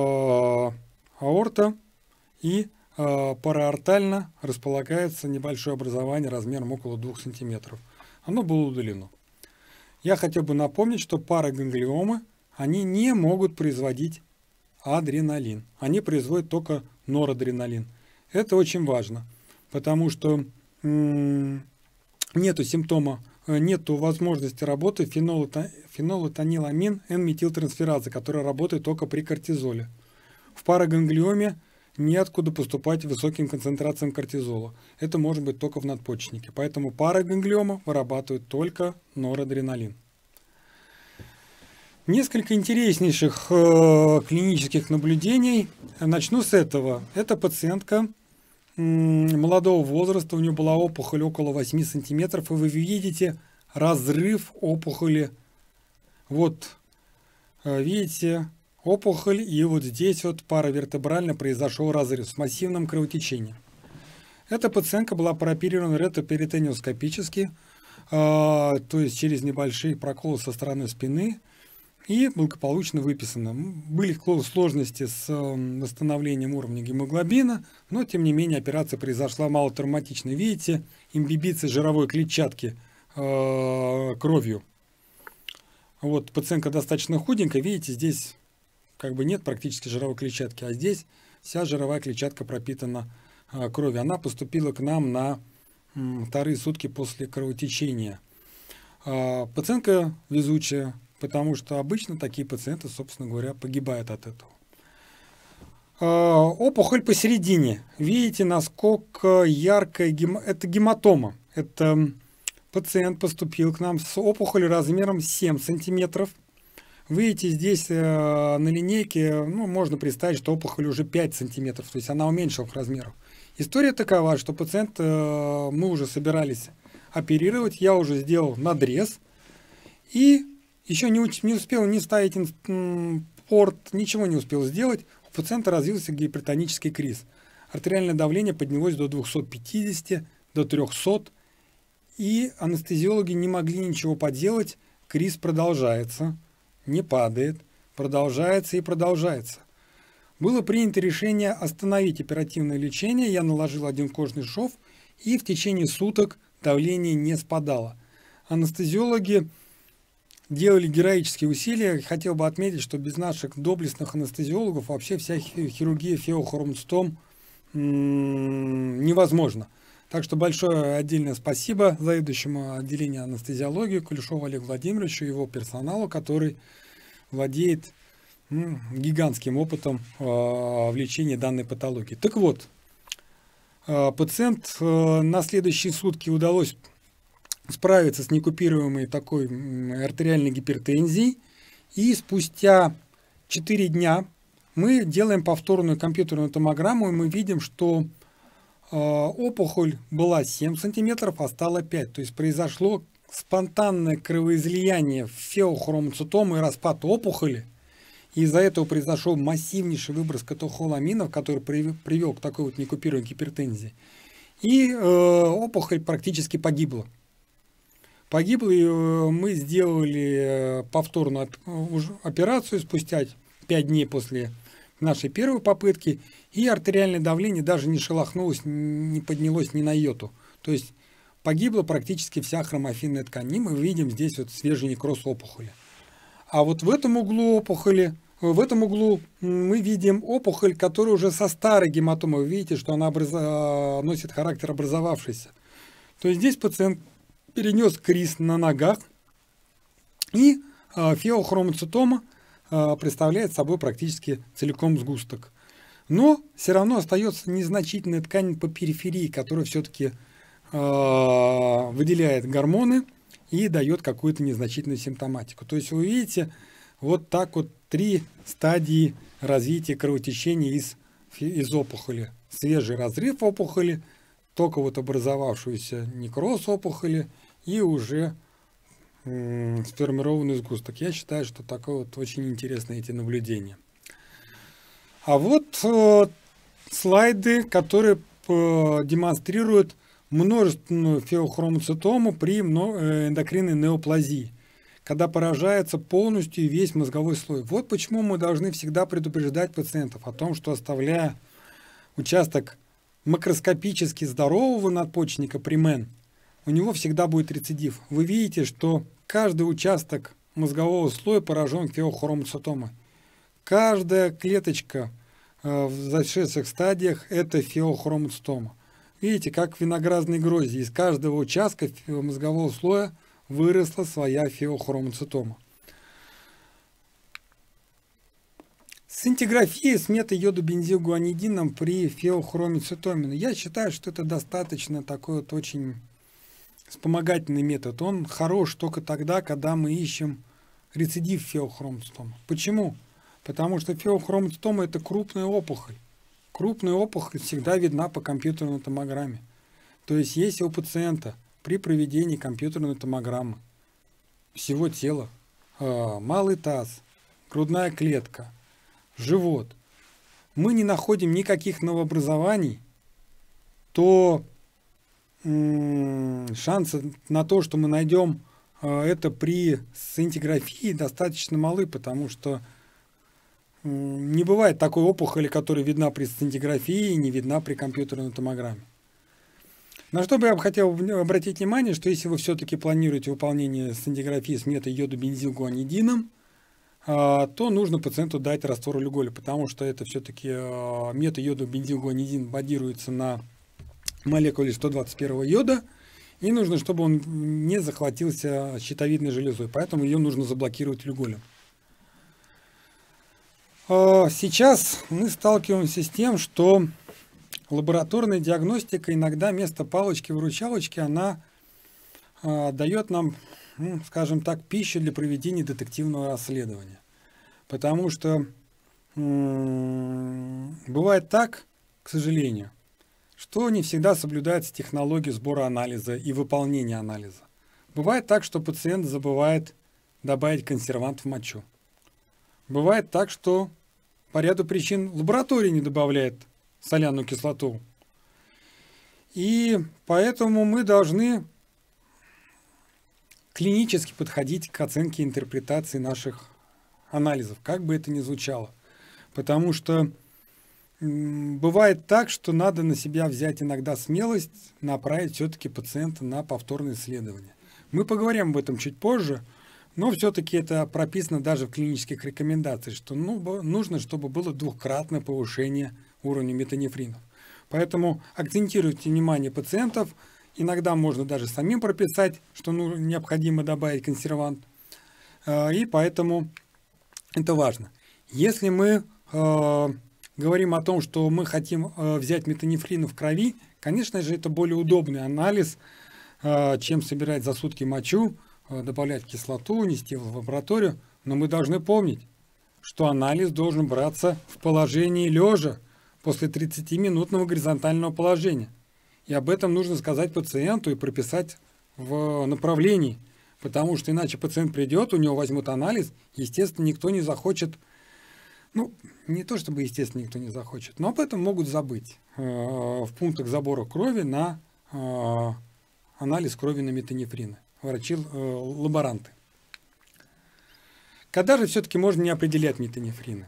C: э, аорта, и э, параортально располагается небольшое образование размером около двух сантиметров. Оно было удалено. Я хотел бы напомнить, что параганглиомы, они не могут производить адреналин. Они производят только норадреналин. Это очень важно, потому что м- нету симптома, нету возможности работы фенолэтаниламин Н-метилтрансферазы, которая работает только при кортизоле. В параганглиоме неоткуда поступать высоким концентрациям кортизола. Это может быть только в надпочечнике. Поэтому параганглиома вырабатывает только норадреналин. Несколько интереснейших э, клинических наблюдений. Начну с этого. Это пациентка м, молодого возраста, у нее была опухоль около восьми сантиметров, и вы видите разрыв опухоли. Вот, э, видите, опухоль, и вот здесь вот паравертебрально произошел разрыв с массивным кровотечением. Эта пациентка была прооперирована ретроперитониоскопически, э, то есть через небольшие проколы со стороны спины, и благополучно выписано. Были сложности с восстановлением уровня гемоглобина, но тем не менее операция произошла малотравматично. Видите, имбибиция жировой клетчатки э, кровью. Вот пациентка достаточно худенькая, видите, здесь как бы нет практически жировой клетчатки, а здесь вся жировая клетчатка пропитана э, кровью. Она поступила к нам на э, вторые сутки после кровотечения. Э, пациентка везучая, потому что обычно такие пациенты, собственно говоря, погибают от этого. Опухоль посередине. Видите, насколько яркая гем... это гематома. Это пациент поступил к нам с опухолью размером семь сантиметров. Видите, здесь на линейке ну, можно представить, что опухоль уже пять сантиметров, то есть она уменьшилась в размерах. История такова, что пациент, мы уже собирались оперировать, я уже сделал надрез, и еще не, не успел не ставить спорт, ничего не успел сделать, у пациента развился гипертонический криз. Артериальное давление поднялось до двухсот пятидесяти, до трёхсот, и анестезиологи не могли ничего поделать, криз продолжается, не падает, продолжается и продолжается. Было принято решение остановить оперативное лечение, я наложил один кожный шов, и в течение суток давление не спадало. Анестезиологи делали героические усилия. Хотел бы отметить, что без наших доблестных анестезиологов вообще вся хирургия феохромостом невозможно. Так что большое отдельное спасибо заведующему отделению анестезиологии Кулешову Олегу Владимировичу и его персоналу, который владеет м, гигантским опытом э, в лечении данной патологии. Так вот, э, пациент э, на следующие сутки удалось справиться с некупируемой такой артериальной гипертензией, и спустя четыре дня мы делаем повторную компьютерную томограмму, и мы видим, что э, опухоль была семь сантиметров, а стала пять. То есть произошло спонтанное кровоизлияние в феохромоцитому и распад опухоли. И из-за этого произошел массивнейший выброс катехоламинов, который привел к такой вот некупируемой гипертензии. И э, опухоль практически погибла. Погибла, и мы сделали повторную операцию спустя пять дней после нашей первой попытки, и артериальное давление даже не шелохнулось, не поднялось ни на йоту. То есть погибла практически вся хромофильная ткань. И мы видим здесь вот свежий некроз опухоли. А вот в этом углу опухоли, в этом углу мы видим опухоль, которая уже со старой гематомой. Вы видите, что она образ... носит характер образовавшейся. То есть здесь пациент перенес криз на ногах, и э, феохромоцитома э, представляет собой практически целиком сгусток. Но все равно остается незначительная ткань по периферии, которая все-таки э, выделяет гормоны и дает какую-то незначительную симптоматику. То есть вы видите вот так вот три стадии развития кровотечения из, из опухоли. Свежий разрыв опухоли, только вот образовавшуюся некроз опухоли и уже м, сформированный сгусток. Я считаю, что такое вот очень интересно эти наблюдения. А вот э, слайды, которые э, демонстрируют множественную феохромоцитому при эндокринной неоплазии, когда поражается полностью весь мозговой слой. Вот почему мы должны всегда предупреждать пациентов о том, что оставляя участок макроскопически здорового надпочечника при МЭН, у него всегда будет рецидив. Вы видите, что каждый участок мозгового слоя поражен феохромоцитомой. Каждая клеточка э, в зашедших стадиях – это феохромоцитома. Видите, как в виноградной грозе. Из каждого участка мозгового слоя выросла своя феохромоцитома. Сцинтиграфия с метайодобензилгуанидином при феохромоцитоме. Я считаю, что это достаточно такой вот очень вспомогательный метод. Он хорош только тогда, когда мы ищем рецидив феохромоцитома. Почему? Потому что феохромоцитома – это крупная опухоль. Крупная опухоль всегда видна по компьютерной томограмме. То есть, если у пациента при проведении компьютерной томограммы всего тела, малый таз, грудная клетка, живот, мы не находим никаких новообразований, то м- шансы на то, что мы найдем э, это при сцинтиграфии, достаточно малы, потому что м- не бывает такой опухоли, которая видна при сцинтиграфии и не видна при компьютерной томограмме. На что бы я хотел обратить внимание, что если вы все-таки планируете выполнение сцинтиграфии с метайодобензилгуанидином, то нужно пациенту дать раствор алюголя, потому что это все-таки метайодобензилгуанидин базируется на молекуле сто двадцать первого йода, и нужно, чтобы он не захватился щитовидной железой, поэтому ее нужно заблокировать алюголем. Сейчас мы сталкиваемся с тем, что лабораторная диагностика иногда вместо палочки-выручалочки она дает нам, ну, скажем так, пищу для проведения детективного расследования. Потому что м- бывает так, к сожалению, что не всегда соблюдается технология сбора анализа и выполнения анализа. Бывает так, что пациент забывает добавить консервант в мочу. бывает так, что по ряду причин лаборатория не добавляет соляную кислоту. И поэтому мы должны клинически подходить к оценке и интерпретации наших анализов, как бы это ни звучало. Потому что бывает так, что надо на себя взять иногда смелость, направить все-таки пациента на повторное исследование. Мы поговорим об этом чуть позже, но все-таки это прописано даже в клинических рекомендациях, что ну, нужно, чтобы было двукратное повышение уровня метанефринов. Поэтому акцентируйте внимание пациентов. Иногда можно даже самим прописать, что ну, необходимо добавить консервант. И поэтому это важно. Если мы э, говорим о том, что мы хотим э, взять метанефрины в крови, конечно же, это более удобный анализ, э, чем собирать за сутки мочу, э, добавлять кислоту, нести в лабораторию. Но мы должны помнить, что анализ должен браться в положении лежа после тридцатиминутного горизонтального положения. И об этом нужно сказать пациенту и прописать в направлении, потому что иначе пациент придет, у него возьмут анализ, естественно, никто не захочет, ну, не то чтобы, естественно, никто не захочет, но об этом могут забыть э, в пунктах забора крови на э, анализ крови на метанефрины, врачи, э, лаборанты. Когда же все-таки можно не определять метанефрины?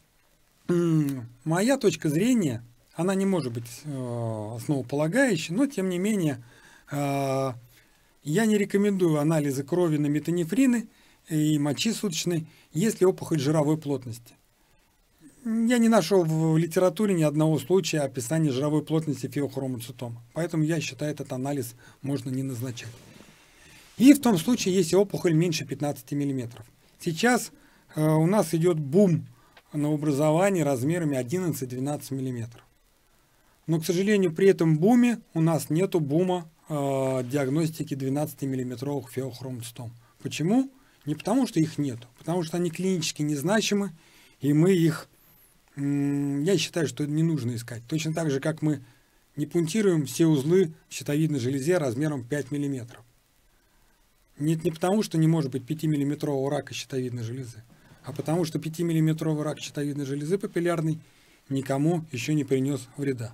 C: Моя точка зрения, она не может быть э, основополагающей, но тем не менее э, я не рекомендую анализы крови на метанефрины и мочи суточной, если опухоль жировой плотности. Я не нашел в литературе ни одного случая описания жировой плотности феохромоцитома, поэтому я считаю, этот анализ можно не назначать. И в том случае, если опухоль меньше пятнадцати миллиметров. Сейчас э, у нас идет бум на образование размерами одиннадцать-двенадцать миллиметров. Но, к сожалению, при этом буме у нас нету бума э, диагностики двенадцатимиллиметровых феохромоцитом. Почему? Не потому, что их нету, потому что они клинически незначимы, и мы их, м, я считаю, что не нужно искать. Точно так же, как мы не пунктируем все узлы в щитовидной железе размером пять миллиметров. Нет, не потому, что не может быть пятимиллиметрового рака щитовидной железы, а потому что пятимиллиметровый рак щитовидной железы папиллярный никому еще не принес вреда.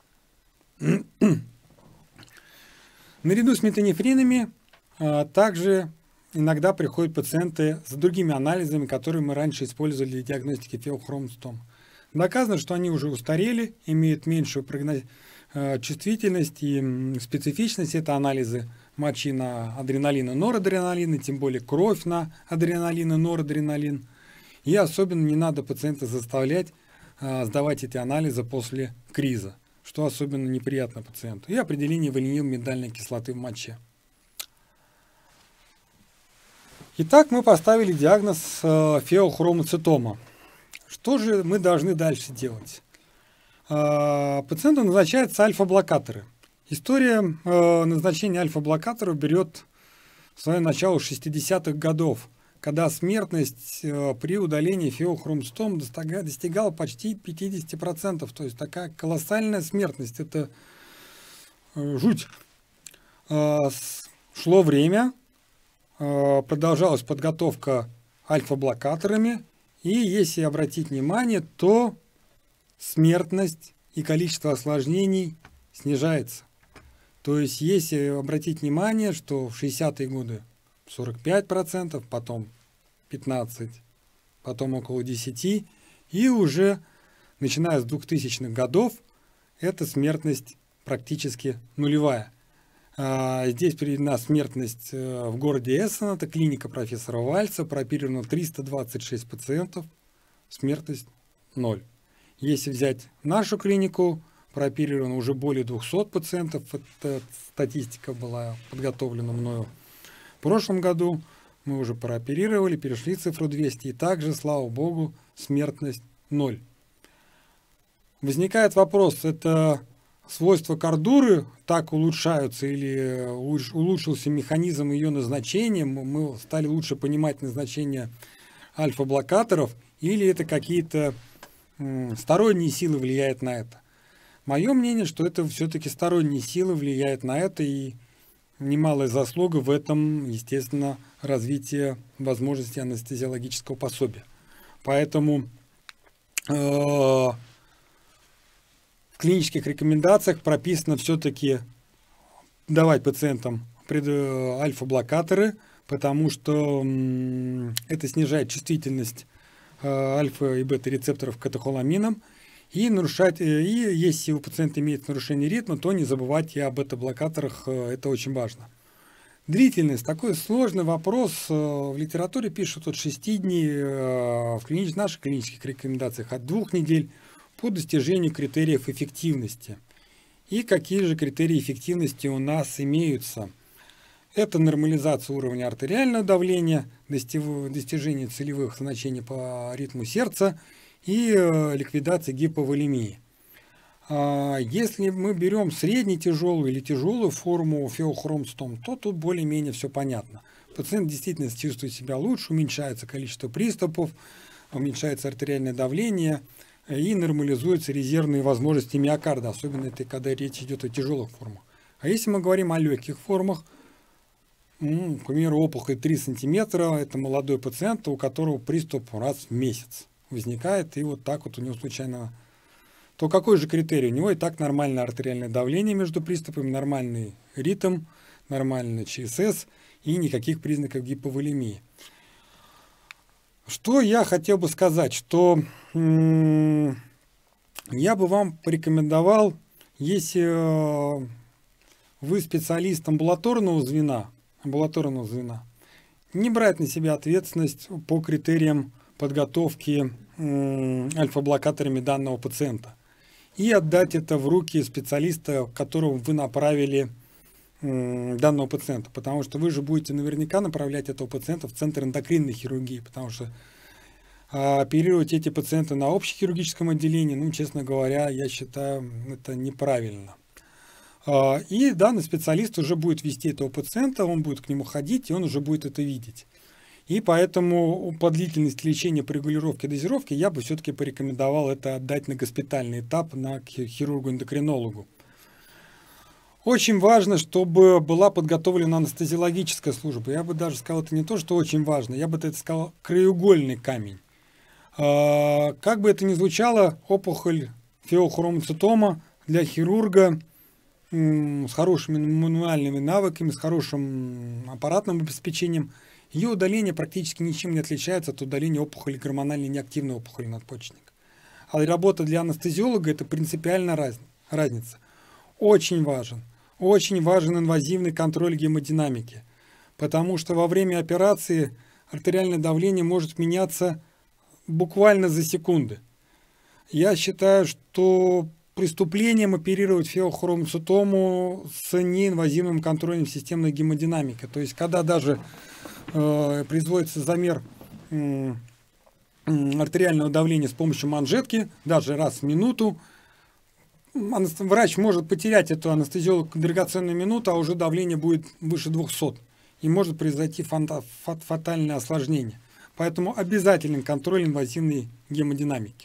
C: Наряду с метанефринами а, также иногда приходят пациенты с другими анализами, которые мы раньше использовали для диагностики феохромоцитома. Доказано, что они уже устарели, имеют меньшую прогноз... чувствительность и специфичность. Это анализы мочи на адреналин и норадреналин, и тем более кровь на адреналин и норадреналин. И особенно не надо пациента заставлять а, сдавать эти анализы после криза, что особенно неприятно пациенту. И определение валенил-миндальной кислоты в моче. Итак, мы поставили диагноз э, феохромоцитома. Что же мы должны дальше делать? Э, пациенту назначаются альфа-блокаторы. История э, назначения альфа-блокаторов берет свое начало с шестидесятых годов, когда смертность э, при удалении феохромоцитома достигала, достигала почти пятидесяти процентов. То есть такая колоссальная смертность. Это э, жуть. Э, шло время, э, продолжалась подготовка альфа-блокаторами. И если обратить внимание, то смертность и количество осложнений снижается. То есть, если обратить внимание, что в шестидесятые годы сорок пять процентов, потом пятнадцать процентов, потом около десяти процентов, и уже начиная с двухтысячных годов эта смертность практически нулевая. Здесь приведена смертность в городе Эссен, это клиника профессора Вальца, прооперировано триста двадцать шесть пациентов, смертность ноль. Если взять нашу клинику, прооперировано уже более двухсот пациентов, эта статистика была подготовлена мною в прошлом году, мы уже прооперировали, перешли цифру двести, и также, слава богу, смертность ноль. Возникает вопрос, это свойства кордуры так улучшаются или улучшился механизм ее назначения, мы стали лучше понимать назначение альфа-блокаторов, или это какие-то сторонние силы влияют на это? Мое мнение, что это все-таки сторонние силы влияют на это, и немалая заслуга в этом, естественно, развитие возможности анестезиологического пособия. Поэтому э, в клинических рекомендациях прописано все-таки давать пациентам альфа-блокаторы, потому что м, это снижает чувствительность э, альфа и бета-рецепторов к катехоламинам и нарушать, и если у пациента имеется нарушение ритма, то не забывайте об бета-блокаторах, э, это очень важно. Длительность. Такой сложный вопрос. В литературе пишут от шести дней, в клинич... наших клинических рекомендациях от двух недель по достижению критериев эффективности. И какие же критерии эффективности у нас имеются? Это нормализация уровня артериального давления, достижение целевых значений по ритму сердца и ликвидация гиповолемии. Если мы берем средне-тяжелую или тяжелую форму феохромстом, то тут более-менее все понятно. Пациент действительно чувствует себя лучше, уменьшается количество приступов, уменьшается артериальное давление и нормализуются резервные возможности миокарда, особенно это когда речь идет о тяжелых формах. А если мы говорим о легких формах, ну, к примеру, опухоль три сантиметра, это молодой пациент, у которого приступ раз в месяц возникает, и вот так вот у него случайно... то какой же критерий? У него и так нормальное артериальное давление между приступами, нормальный ритм, нормальный ЧСС и никаких признаков гиповолемии. Что я хотел бы сказать, что м- я бы вам порекомендовал, если э, вы специалист амбулаторного звена, амбулаторного звена, не брать на себя ответственность по критериям подготовки м- альфа-блокаторами данного пациента. И отдать это в руки специалиста, которого вы направили м, данного пациента. Потому что вы же будете наверняка направлять этого пациента в центр эндокринной хирургии. Потому что а, оперировать эти пациенты на общехирургическом отделении, ну, честно говоря, я считаю, это неправильно. А, и данный специалист уже будет вести этого пациента, он будет к нему ходить, и он уже будет это видеть. И поэтому по длительности лечения по регулировке дозировки я бы все-таки порекомендовал это отдать на госпитальный этап, на хирургу-эндокринологу. Очень важно, чтобы была подготовлена анестезиологическая служба. Я бы даже сказал, это не то, что очень важно, я бы это сказал краеугольный камень. Как бы это ни звучало, опухоль феохромоцитома для хирурга с хорошими мануальными навыками, с хорошим аппаратным обеспечением, ее удаление практически ничем не отличается от удаления опухоли гормональной неактивной опухоли надпочечника. А работа для анестезиолога – это принципиальная раз, разница. Очень важен, очень важен инвазивный контроль гемодинамики, потому что во время операции артериальное давление может меняться буквально за секунды. Я считаю, что преступлением оперировать феохромоцитому с неинвазивным контролем системной гемодинамики. То есть, когда даже э, производится замер э, артериального давления с помощью манжетки, даже раз в минуту, врач может потерять эту анестезиолог драгоценную минуту, а уже давление будет выше двухсот. И может произойти фата фатальное осложнение. Поэтому обязателен контроль инвазивной гемодинамики.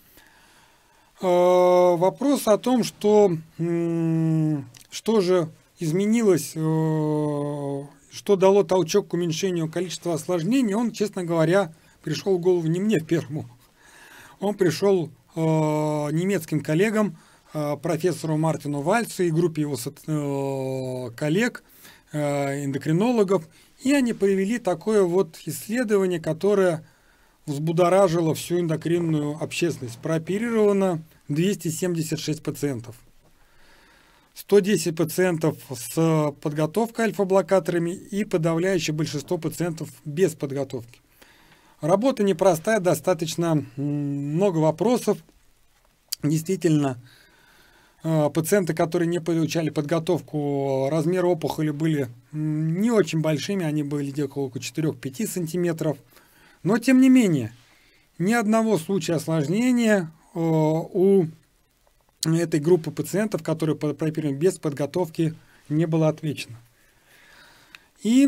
C: Вопрос о том, что, что же изменилось, что дало толчок к уменьшению количества осложнений, он, честно говоря, пришел в голову не мне первому. Он пришел немецким коллегам, профессору Мартину Вальцу и группе его коллег, эндокринологов, и они провели такое вот исследование, которое взбудоражило всю эндокринную общественность. Прооперировано двести семьдесят шесть пациентов. сто десять пациентов с подготовкой альфа-блокаторами и подавляющее большинство пациентов без подготовки. Работа непростая, достаточно много вопросов. Действительно, пациенты, которые не получали подготовку, размеры опухоли были не очень большими, они были где-то около четырёх-пяти сантиметров. Но, тем не менее, ни одного случая осложнения у этой группы пациентов, которые прооперированы без подготовки, не было отмечено. И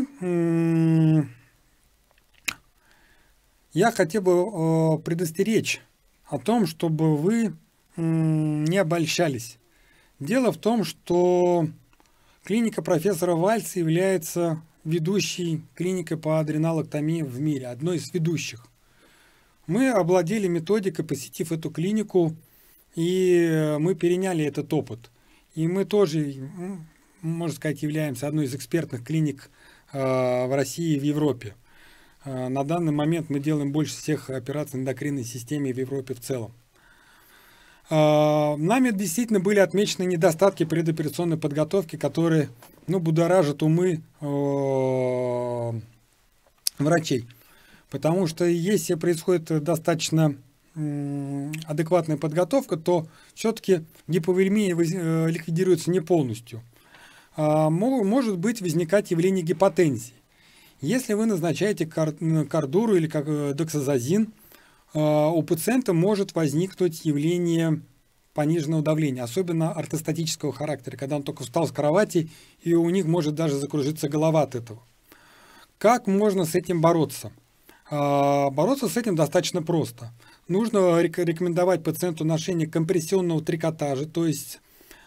C: я хотел бы предостеречь о том, чтобы вы не обольщались. Дело в том, что клиника профессора Вальца является ведущей клиникой по адренолэктомии в мире, одной из ведущих. Мы овладели методикой, посетив эту клинику, и мы переняли этот опыт. И мы тоже, можно сказать, являемся одной из экспертных клиник в России и в Европе. На данный момент мы делаем больше всех операций в эндокринной системе в Европе в целом. Нами действительно были отмечены недостатки предоперационной подготовки, которые, ну, будоражат умы э, врачей. Потому что если происходит достаточно э, адекватная подготовка, то все-таки гиповолемия э, ликвидируется не полностью. А, может быть возникать явление гипотензии. Если вы назначаете кар, кардуру или как, доксазозин, у пациента может возникнуть явление пониженного давления, особенно ортостатического характера, когда он только встал с кровати, и у них может даже закружиться голова от этого. Как можно с этим бороться? Бороться с этим достаточно просто. Нужно рекомендовать пациенту ношение компрессионного трикотажа, то есть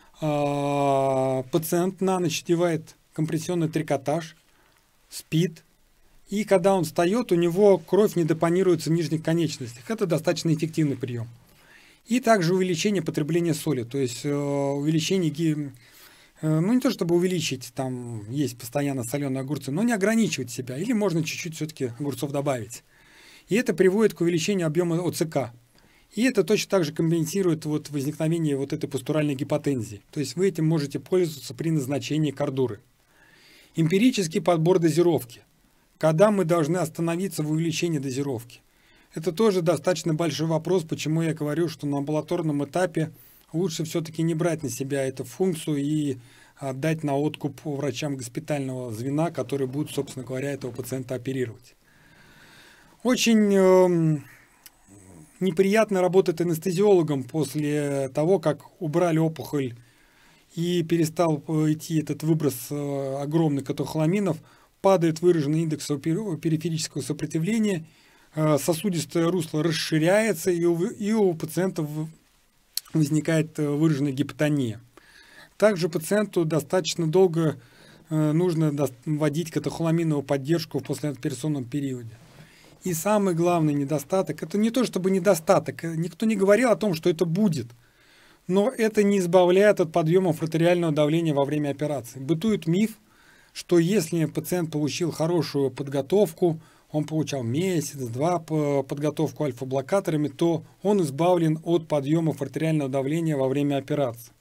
C: пациент на ночь одевает компрессионный трикотаж, спит, и когда он встает, у него кровь не депонируется в нижних конечностях. Это достаточно эффективный прием. И также увеличение потребления соли, то есть э, увеличение, э, ну не то чтобы увеличить, там есть постоянно соленые огурцы, но не ограничивать себя, или можно чуть-чуть все-таки огурцов добавить. И это приводит к увеличению объема ОЦК. И это точно так же компенсирует вот возникновение вот этой постуральной гипотензии. То есть вы этим можете пользоваться при назначении кардуры. Эмпирический подбор дозировки. Когда мы должны остановиться в увеличении дозировки? Это тоже достаточно большой вопрос, почему я говорю, что на амбулаторном этапе лучше все-таки не брать на себя эту функцию и отдать на откуп врачам госпитального звена, которые будут, собственно говоря, этого пациента оперировать. Очень э, неприятно работать анестезиологом после того, как убрали опухоль и перестал идти этот выброс э, огромный катехоламинов, падает выраженный индекс периферического сопротивления, сосудистое русло расширяется, и у, и у пациентов возникает выраженная гипотония. Также пациенту достаточно долго нужно вводить катехоламиновую поддержку в послеоперационном периоде. И самый главный недостаток, это не то чтобы недостаток, никто не говорил о том, что это будет, но это не избавляет от подъемов артериального давления во время операции. Бытует миф, что если пациент получил хорошую подготовку, он получал месяц-два подготовку альфа-блокаторами, то он избавлен от подъемов артериального давления во время операции.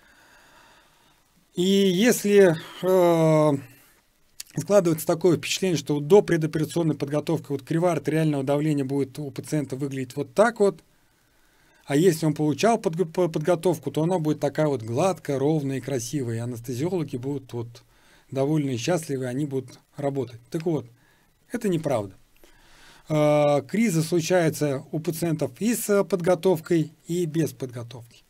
C: И если э, складывается такое впечатление, что вот до предоперационной подготовки вот кривая артериального давления будет у пациента выглядеть вот так вот, а если он получал под, подготовку, то она будет такая вот гладкая, ровная и красивая, и анестезиологи будут вот довольны и счастливы, они будут работать. Так вот, это неправда. Кризы случаются у пациентов и с подготовкой, и без подготовки.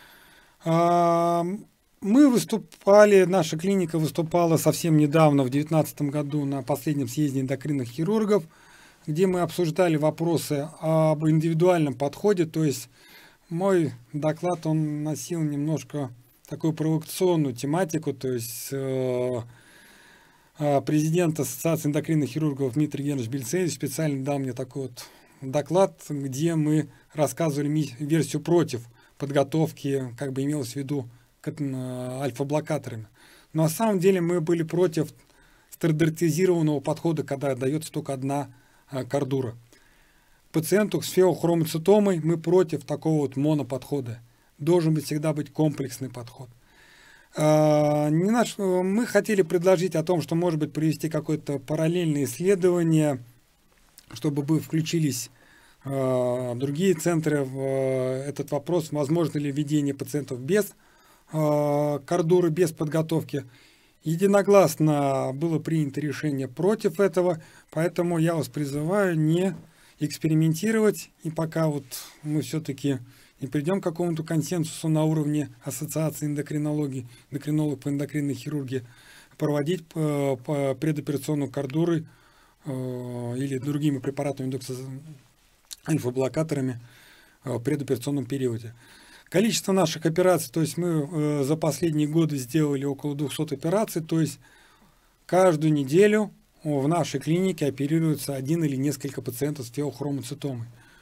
C: Мы выступали, наша клиника выступала совсем недавно, в две тысячи девятнадцатом году, на последнем съезде эндокринных хирургов, где мы обсуждали вопросы об индивидуальном подходе. То есть мой доклад, он носил немножко такую провокационную тематику, то есть э, президент Ассоциации эндокринных хирургов Дмитрий Генович Бельцевич специально дал мне такой вот доклад, где мы рассказывали версию против подготовки, как бы имелось в виду, альфа-блокаторами. Но на самом деле мы были против стандартизированного подхода, когда дается только одна кардура. Пациенту с феохромоцитомой мы против такого вот моноподхода. Должен быть всегда быть комплексный подход. Не наш, мы хотели предложить о том, что, может быть, провести какое-то параллельное исследование, чтобы бы включились э, другие центры в э, этот вопрос, возможно ли введение пациентов без э, кардуры, без подготовки. Единогласно было принято решение против этого, поэтому я вас призываю не экспериментировать, и пока вот мы все-таки не придем к какому-то консенсусу на уровне Ассоциации эндокринологии, эндокринологов по эндокринной хирургии, проводить по, по предоперационную кардуры э, или другими препаратами, альфа-блокаторами э, в предоперационном периоде. Количество наших операций, то есть мы э, за последние годы сделали около двухсот операций, то есть каждую неделю в нашей клинике оперируется один или несколько пациентов с феохромоцитомой.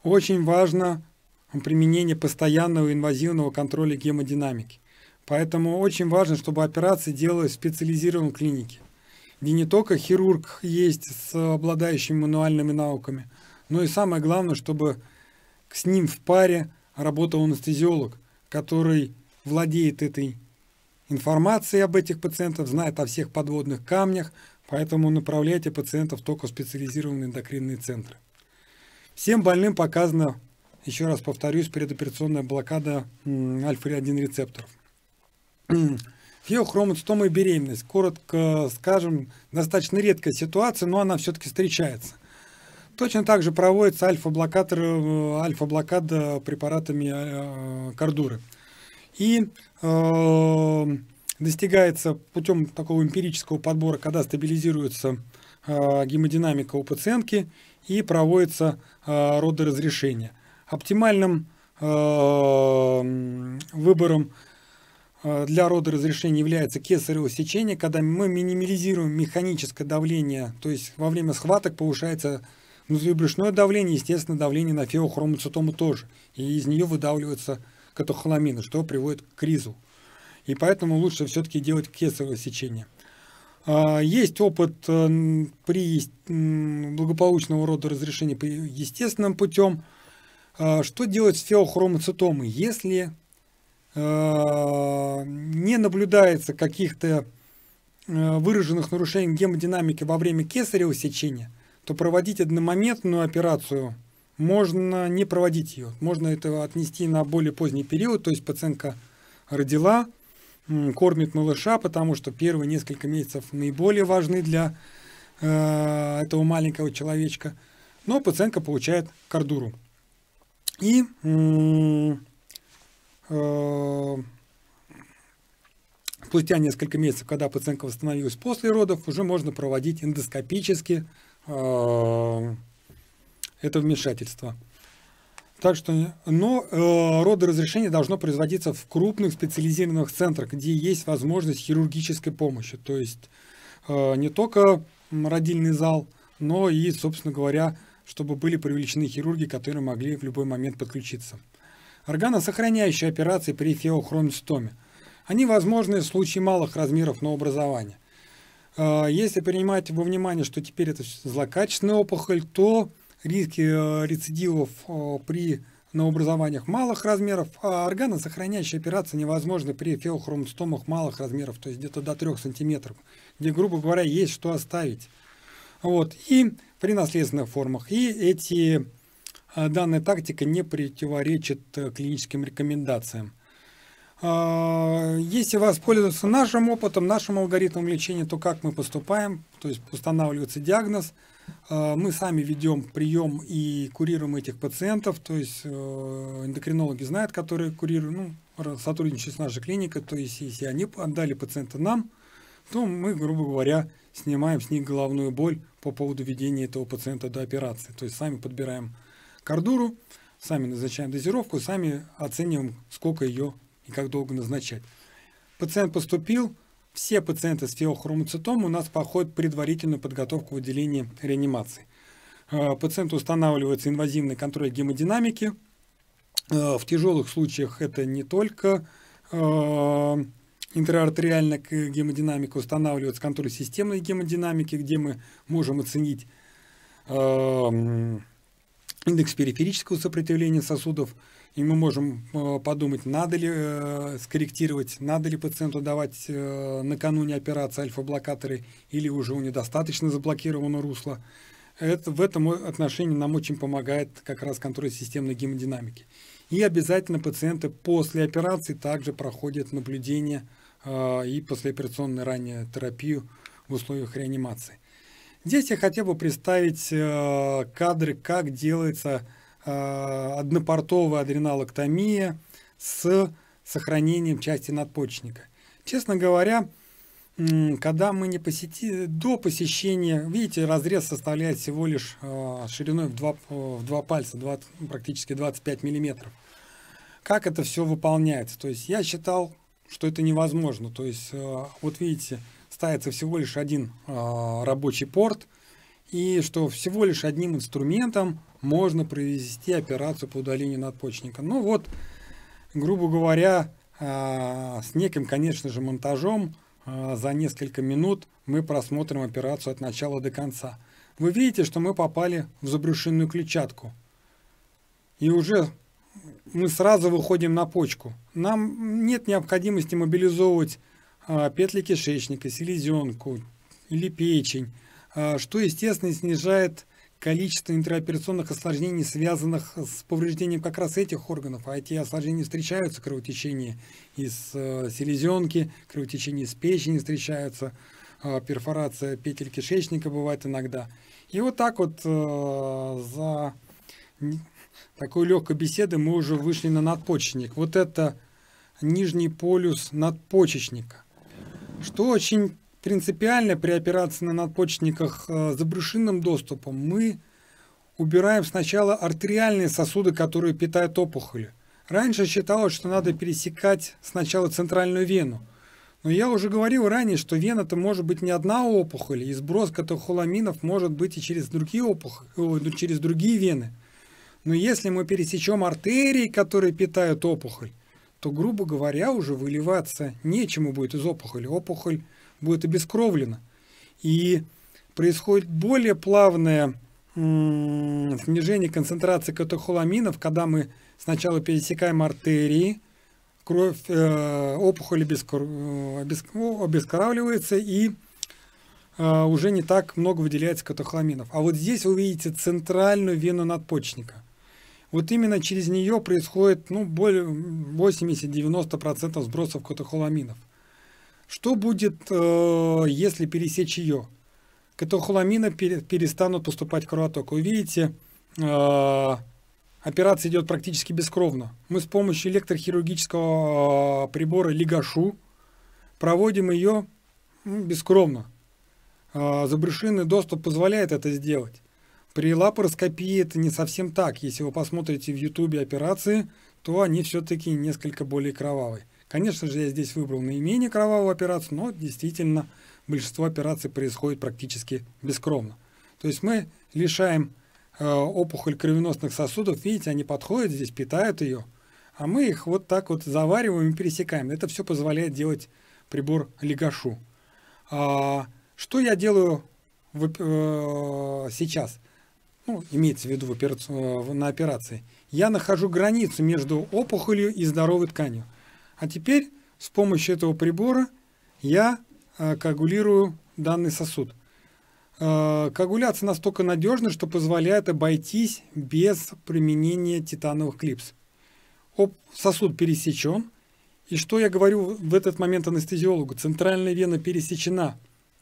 C: очень важно применение постоянного инвазивного контроля гемодинамики. Поэтому очень важно, чтобы операции делались в специализированной клинике, где не только хирург есть с обладающими мануальными науками, но и самое главное, чтобы с ним в паре работал анестезиолог, который владеет этой информацией об этих пациентах, знает о всех подводных камнях, поэтому направляйте пациентов только в специализированные эндокринные центры. Всем больным показана, еще раз повторюсь, предоперационная блокада альфа один рецепторов. Феохромоцитома и беременность. Коротко скажем, достаточно редкая ситуация, но она все-таки встречается. Точно так же проводится альфа-блокатор, альфа-блокада препаратами Кардуры. И э, достигается путем такого эмпирического подбора, когда стабилизируется э, гемодинамика у пациентки и проводится э, родоразрешение. Оптимальным э, выбором для родоразрешения является кесарево сечение, когда мы минимализируем механическое давление, то есть во время схваток повышается внутрибрюшное давление, естественно, давление на феохромоцитому тоже, и из нее выдавливаются катехоламины, что приводит к кризу. И поэтому лучше все-таки делать кесарево сечение. Есть опыт при благополучного родоразрешения естественным путем. Что делать с феохромоцитомой, если не наблюдается каких-то выраженных нарушений гемодинамики во время кесарево сечения, то проводить одномоментную операцию можно не проводить ее. Можно это отнести на более поздний период, то есть пациентка родила, кормит малыша, потому что первые несколько месяцев наиболее важны для э, этого маленького человечка, но пациентка получает кардуру. И э, э, спустя несколько месяцев, когда пациентка восстановилась после родов, уже можно проводить эндоскопически э, это вмешательство. Так что, но э, родоразрешение должно производиться в крупных специализированных центрах, где есть возможность хирургической помощи. То есть э, не только родильный зал, но и, собственно говоря, чтобы были привлечены хирурги, которые могли в любой момент подключиться. Органосохраняющие операции при феохромоцитоме. Они возможны в случае малых размеров новообразования. Э, если принимать во внимание, что теперь это злокачественная опухоль, то риски рецидивов при новообразованиях малых размеров, а органосохраняющие операции невозможны при феохромоцитомах малых размеров, то есть где-то до трёх сантиметров, где, грубо говоря, есть что оставить. Вот. И при наследственных формах. И эти, данная тактика не противоречит клиническим рекомендациям. Если воспользоваться нашим опытом, нашим алгоритмом лечения, то как мы поступаем? То есть устанавливается диагноз. Мы сами ведем прием и курируем этих пациентов, то есть эндокринологи знают, которые курируют, ну, сотрудничают с нашей клиникой, то есть если они отдали пациента нам, то мы, грубо говоря, снимаем с них головную боль по поводу ведения этого пациента до операции. То есть сами подбираем кардуру, сами назначаем дозировку, сами оцениваем, сколько ее и как долго назначать. Пациент поступил. Все пациенты с феохромоцитомой у нас проходят предварительную подготовку в отделении реанимации. Пациенту устанавливается инвазивный контроль гемодинамики. В тяжелых случаях это не только интраартериальная гемодинамика, устанавливается контроль системной гемодинамики, где мы можем оценить индекс периферического сопротивления сосудов. И мы можем э, подумать, надо ли э, скорректировать, надо ли пациенту давать э, накануне операции альфа-блокаторы, или уже у него достаточно заблокировано русло. Это, в этом отношении нам очень помогает как раз контроль системной гемодинамики. И обязательно пациенты после операции также проходят наблюдение э, и послеоперационную раннюю терапию в условиях реанимации. Здесь я хотел бы представить э, кадры, как делается однопортовая адреналэктомия с сохранением части надпочечника. Честно говоря, когда мы не посетили, до посещения, видите, разрез составляет всего лишь шириной в два, в два пальца, двадцать, практически двадцать пять миллиметров. Как это все выполняется? То есть я считал, что это невозможно. То есть вот видите, ставится всего лишь один рабочий порт, и что всего лишь одним инструментом можно провести операцию по удалению надпочечника. Ну вот, грубо говоря, с неким, конечно же, монтажом за несколько минут мы просмотрим операцию от начала до конца. Вы видите, что мы попали в забрюшинную клетчатку. И уже мы сразу выходим на почку. Нам нет необходимости мобилизовывать петли кишечника, селезенку или печень, что, естественно, снижает количество интраоперационных осложнений, связанных с повреждением как раз этих органов. А эти осложнения встречаются, кровотечение из селезенки, кровотечение из печени встречаются, перфорация петель кишечника бывает иногда. И вот так вот за такой легкой беседы мы уже вышли на надпочечник. Вот это нижний полюс надпочечника. Что очень принципиально при операции на надпочечниках с забрюшинным доступом, мы убираем сначала артериальные сосуды, которые питают опухоли. Раньше считалось, что надо пересекать сначала центральную вену. Но я уже говорил ранее, что вена-то может быть не одна опухоль, и сброс катехоламинов может быть и через другие опухоли, через другие вены. Но если мы пересечем артерии, которые питают опухоль, то, грубо говоря, уже выливаться нечему будет из опухоли. Опухоль будет обескровлена. И происходит более плавное м- снижение концентрации катехоламинов, когда мы сначала пересекаем артерии, кровь, э, опухоль обескор... обескровливается, и э, уже не так много выделяется катехоламинов. А вот здесь вы видите центральную вену надпочечника. Вот именно через нее происходит ну, более восемьдесят-девяносто процентов сбросов катехоламинов. Что будет, э, если пересечь ее? Катехоламины пере, перестанут поступать в кровоток. Вы видите, э, операция идет практически бескровно. Мы с помощью электрохирургического прибора Лигашу проводим ее ну, бескровно. Э, забрюшинный доступ позволяет это сделать. При лапароскопии это не совсем так. Если вы посмотрите в ютубе операции, то они все-таки несколько более кровавые. Конечно же, я здесь выбрал наименее кровавую операцию, но действительно большинство операций происходит практически бескровно. То есть мы лишаем э, опухоль кровеносных сосудов, видите, они подходят здесь, питают ее, а мы их вот так вот завариваем и пересекаем. Это все позволяет делать прибор Лигашу. А, что я делаю в, э, сейчас? Ну, имеется в виду в операцию, на операции. Я нахожу границу между опухолью и здоровой тканью. А теперь с помощью этого прибора я э, коагулирую данный сосуд. Э, коагуляция настолько надежна, что позволяет обойтись без применения титановых клипс. Оп, сосуд пересечен. И что я говорю в этот момент анестезиологу? Центральная вена пересечена.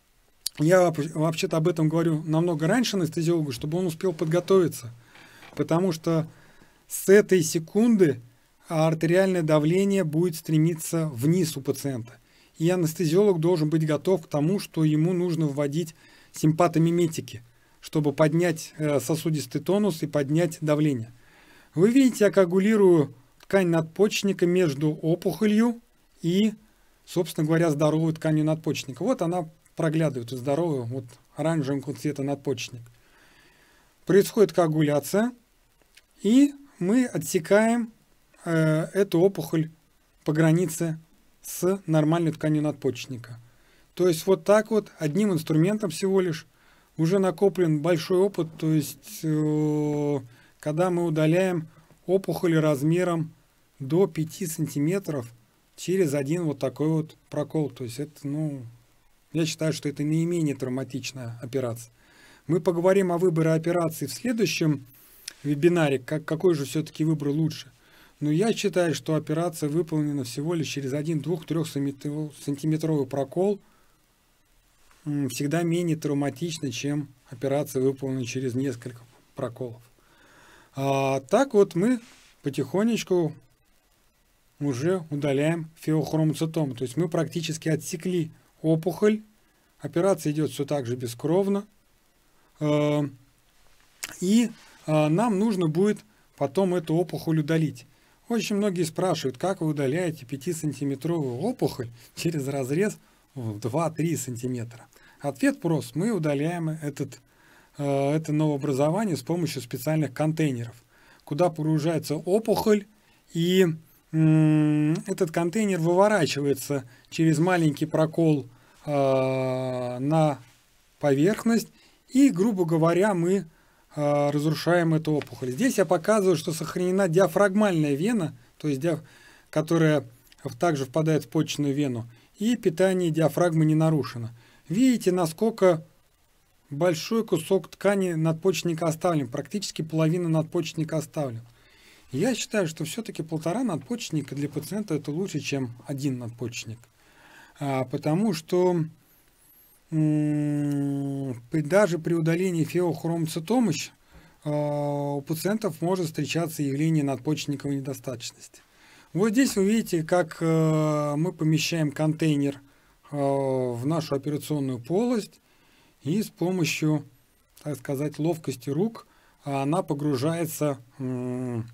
C: Я вообще-то об этом говорю намного раньше анестезиологу, чтобы он успел подготовиться. Потому что с этой секунды артериальное давление будет стремиться вниз у пациента. И анестезиолог должен быть готов к тому, что ему нужно вводить симпатомиметики, чтобы поднять сосудистый тонус и поднять давление. Вы видите, я коагулирую ткань надпочечника между опухолью и, собственно говоря, здоровой тканью надпочечника. Вот она проглядывает, здоровую, вот оранжевого цвета надпочечник. Происходит коагуляция, и мы отсекаем э, эту опухоль по границе с нормальной тканью надпочечника. То есть вот так вот, одним инструментом всего лишь, уже накоплен большой опыт, то есть э, когда мы удаляем опухоли размером до пяти сантиметров через один вот такой вот прокол. То есть это, ну, я считаю, что это наименее травматичная операция. Мы поговорим о выборе операции в следующем вебинаре, как, какой же все-таки выбор лучше. Но я считаю, что операция выполнена всего лишь через один, двух, трех сантиметровый прокол всегда менее травматична, чем операция, выполнена через несколько проколов. А так вот мы потихонечку уже удаляем феохромоцитому. То есть мы практически отсекли опухоль. Операция идет все так же бескровно. И нам нужно будет потом эту опухоль удалить. Очень многие спрашивают, как вы удаляете пятисантиметровую опухоль через разрез в два-три сантиметра. Ответ прост. Мы удаляем этот это новообразование с помощью специальных контейнеров, куда погружается опухоль, и этот контейнер выворачивается через маленький прокол на поверхность, и, грубо говоря, мы разрушаем эту опухоль. Здесь я показываю, что сохранена диафрагмальная вена, то есть диаф... которая также впадает в почечную вену, и питание диафрагмы не нарушено. Видите, насколько большой кусок ткани надпочечника оставлен, практически половина надпочечника оставлен. Я считаю, что все-таки полтора надпочечника для пациента это лучше, чем один надпочечник. А, потому что м- даже при удалении феохромоцитомы а, у пациентов может встречаться явление надпочечниковой недостаточности. Вот здесь вы видите, как а, мы помещаем контейнер а, в нашу операционную полость, и с помощью, так сказать, ловкости рук она погружается м-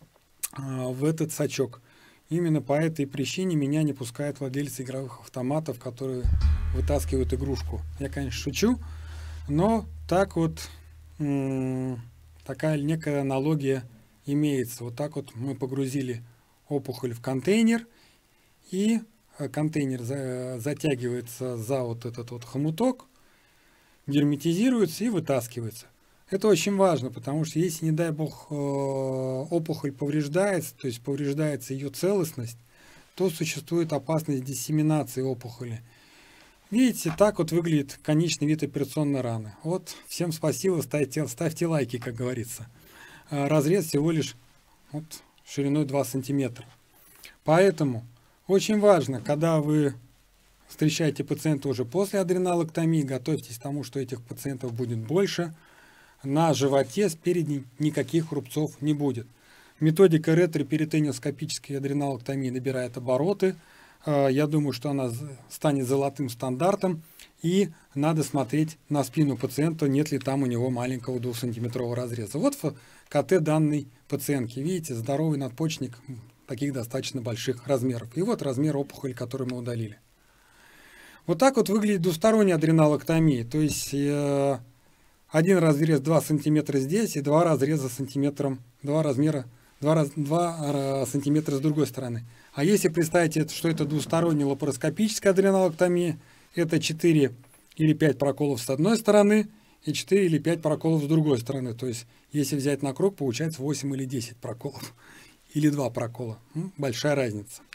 C: в этот сачок. Именно по этой причине меня не пускают владельцы игровых автоматов, которые вытаскивают игрушку. Я, конечно, шучу, но так вот такая некая аналогия имеется. Вот так вот мы погрузили опухоль в контейнер, и контейнер затягивается за вот этот вот хомуток, герметизируется и вытаскивается. Это очень важно, потому что если, не дай бог, опухоль повреждается, то есть повреждается ее целостность, то существует опасность диссеминации опухоли. Видите, так вот выглядит конечный вид операционной раны. Вот, всем спасибо, ставьте, ставьте лайки, как говорится. Разрез всего лишь вот, шириной два сантиметра. Поэтому очень важно, когда вы встречаете пациента уже после адренолэктомии, готовьтесь к тому, что этих пациентов будет больше. На животе спереди никаких рубцов не будет. Методика ретроперитонеоскопической адренолэктомии набирает обороты. Я думаю, что она станет золотым стандартом. И надо смотреть на спину пациента, нет ли там у него маленького двухсантиметрового разреза. Вот в КТ данной пациентки. Видите, здоровый надпочечник таких достаточно больших размеров. И вот размер опухоли, который мы удалили. Вот так вот выглядит двусторонняя адренолэктомия. То есть один разрез два сантиметра здесь и два разреза сантиметром, два размера, два, два сантиметра с другой стороны. А если представить, что это двусторонняя лапароскопическая адренолэктомия, это четыре или пять проколов с одной стороны и четыре или пять проколов с другой стороны. То есть, если взять на круг, получается восемь или десять проколов. Или два прокола. Большая разница.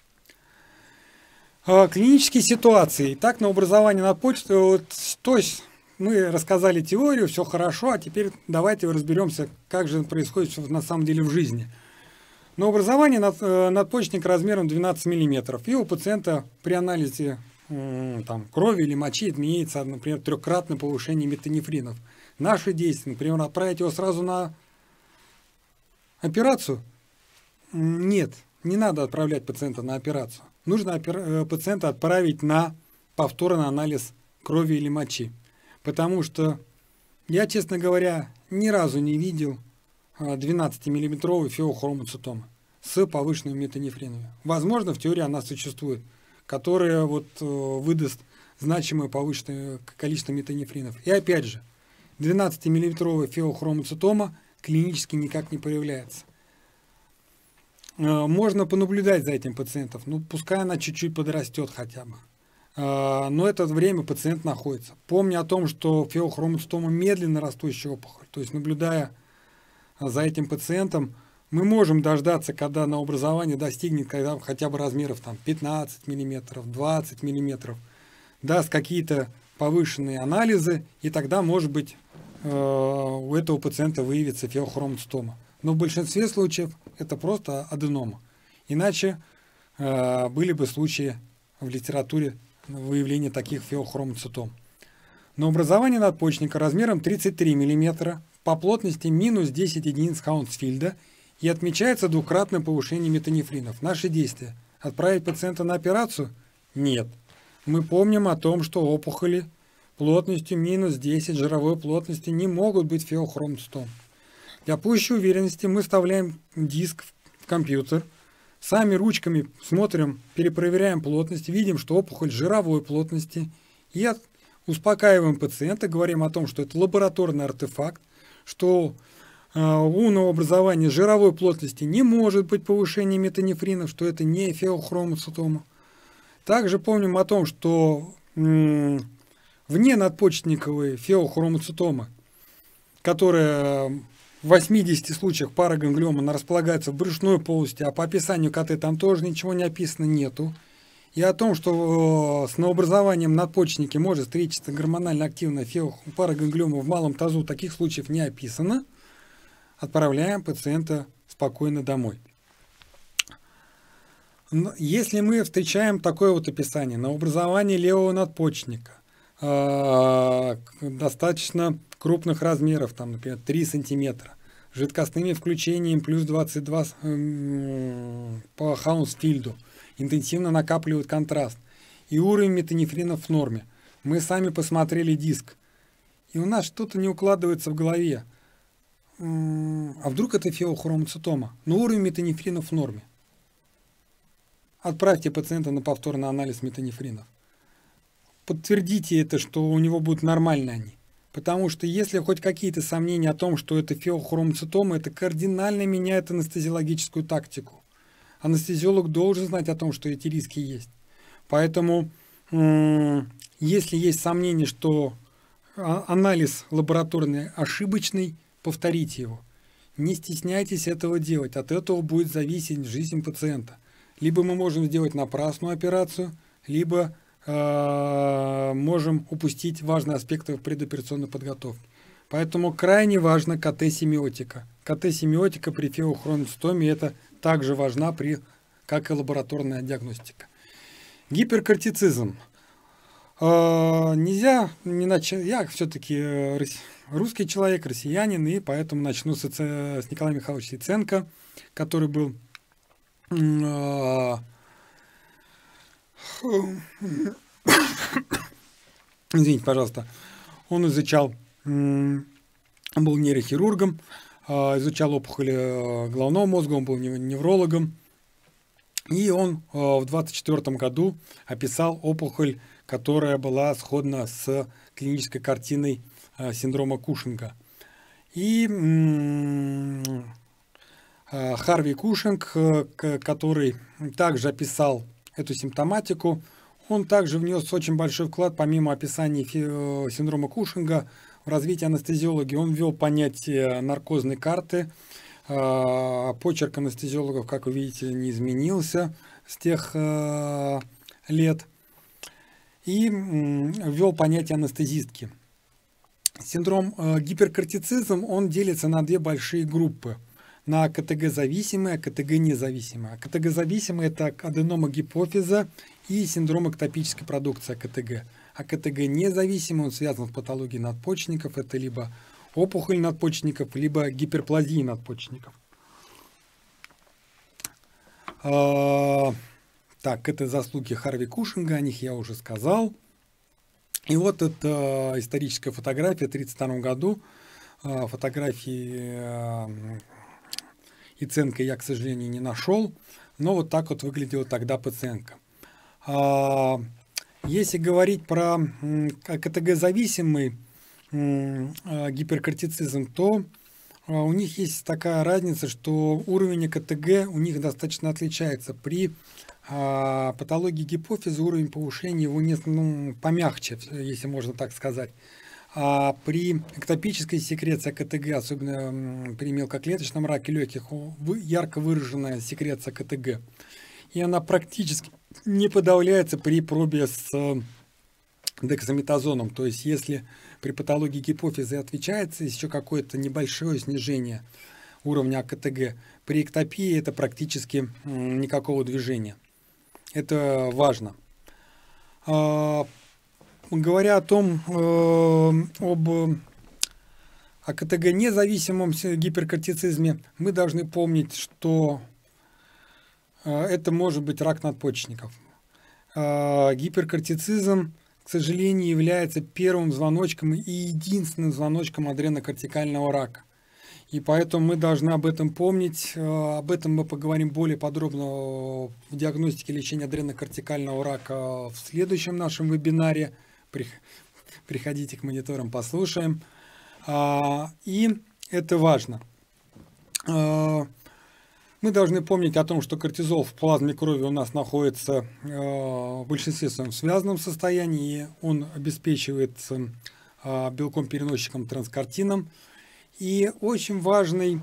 C: Клинические ситуации. Так, на образование надпочечника, вот, то есть, мы рассказали теорию, все хорошо, а теперь давайте разберемся, как же происходит на самом деле в жизни. Но образование над, надпочечника размером двенадцать миллиметров, и у пациента при анализе там, крови или мочи имеется, например, трехкратное повышение метанефринов. Наши действия, например, отправить его сразу на операцию? Нет, не надо отправлять пациента на операцию. Нужно опера- пациента отправить на повторный анализ крови или мочи. Потому что я, честно говоря, ни разу не видел двенадцатимиллиметровой феохромоцитомы с повышенными метанефринами. Возможно, в теории она существует, которая вот выдаст значимое повышенное количество метанефринов. И опять же, двенадцатимиллиметровая феохромоцитома клинически никак не появляется. Можно понаблюдать за этим пациентом, ну пускай она чуть-чуть подрастет хотя бы. Но это время пациент находится. Помня о том, что феохромоцитома медленно растущая опухоль, то есть наблюдая за этим пациентом, мы можем дождаться, когда новообразование достигнет когда хотя бы размеров там, пятнадцать миллиметров, двадцать миллиметров, даст какие-то повышенные анализы, и тогда, может быть, у этого пациента выявится феохромоцитома. Но в большинстве случаев это просто аденома. Иначе были бы случаи в литературе выявления таких феохромоцитом. Но образование надпочечника размером тридцать три миллиметра по плотности минус десять единиц Хаунсфильда и отмечается двукратное повышение метанефринов. Наши действия. Отправить пациента на операцию? Нет. Мы помним о том, что опухоли плотностью минус десять жировой плотности не могут быть феохромоцитом. Для пущей уверенности мы вставляем диск в компьютер, сами ручками смотрим, перепроверяем плотность, видим, что опухоль жировой плотности, и от, успокаиваем пациента, говорим о том, что это лабораторный артефакт, что э, у новообразования жировой плотности не может быть повышения метанефринов, что это не феохромоцитома. Также помним о том, что м, вне надпочечниковые феохромоцитомы, которая в восьмидесяти случаях параганглиома, она располагается в брюшной полости, а по описанию КТ там тоже ничего не описано, нету. И о том, что с новообразованием надпочечники может встретиться гормонально активная параганглиома в малом тазу, таких случаев не описано. Отправляем пациента спокойно домой. Если мы встречаем такое вот описание, новообразование левого надпочечника, достаточно крупных размеров, там, например, три сантиметра, жидкостными включениями плюс двадцать два по Хаунсфильду, интенсивно накапливают контраст, и уровень метанефринов в норме. Мы сами посмотрели диск, и у нас что-то не укладывается в голове. А вдруг это феохромоцитома? Но уровень метанефринов в норме. Отправьте пациента на повторный анализ метанефринов. Подтвердите это, что у него будут нормальные они. Потому что если хоть какие-то сомнения о том, что это феохромоцитома, это кардинально меняет анестезиологическую тактику. Анестезиолог должен знать о том, что эти риски есть. Поэтому, если есть сомнение, что анализ лабораторный ошибочный, повторите его. Не стесняйтесь этого делать. От этого будет зависеть жизнь пациента. Либо мы можем сделать напрасную операцию, либо э, можем упустить важные аспекты в предоперационной подготовке. Поэтому крайне важна КТ-семиотика. КТ-семиотика при феохромоцитоме это также важна, при, как и лабораторная диагностика. Гиперкортицизм. Э, нельзя не начать. Я все-таки русский человек, россиянин, и поэтому начну с, с Николая Михайловича Яценко, который был извините, пожалуйста, он изучал, был нейрохирургом, изучал опухоли головного мозга, он был неврологом, и он в двадцать четвёртом году описал опухоль, которая была сходна с клинической картиной синдрома Кушинга. И Харви Кушинг, который также описал эту симптоматику, он также внес очень большой вклад, помимо описания синдрома Кушинга, в развитие анестезиологии. Он ввел понятие наркозной карты. Почерк анестезиологов, как вы видите, не изменился с тех лет. И ввел понятие анестезистки. Синдром гиперкортицизм, он делится на две большие группы. На КТГ-зависимые, а КТГ-независимые. А КТГ-зависимые – это аденома гипофиза и синдром эктопической продукции КТГ. А КТГ-независимый, он связан с патологией надпочечников. Это либо опухоль надпочечников, либо гиперплазия надпочечников. А, так, это заслуги Харви Кушинга, о них я уже сказал. И вот это историческая фотография в тридцать втором году. Фотографии Яценко я, к сожалению, не нашел, но вот так вот выглядела тогда пациентка. Если говорить про КТГ-зависимый гиперкортицизм, то у них есть такая разница, что уровень КТГ у них достаточно отличается. При патологии гипофиза уровень повышения его не, ну, помягче, если можно так сказать. А при эктопической секреции КТГ, особенно при мелкоклеточном раке легких, ярко выраженная секреция КТГ. И она практически не подавляется при пробе с дексаметазоном. То есть, если при патологии гипофиза отвечается еще какое-то небольшое снижение уровня КТГ, при эктопии это практически никакого движения. Это важно. Говоря о том, э, об о КТГ независимом гиперкортицизме, мы должны помнить, что э, это может быть рак надпочечников. Э, гиперкортицизм, к сожалению, является первым звоночком и единственным звоночком адренокортикального рака. И поэтому мы должны об этом помнить. Об этом мы поговорим более подробно в диагностике и лечении адренокортикального рака в следующем нашем вебинаре. Приходите к мониторам, послушаем. И это важно. Мы должны помнить о том, что кортизол в плазме крови у нас находится в большинстве своем в связанном состоянии, и он обеспечивается белком-переносчиком транскортином. И очень важный,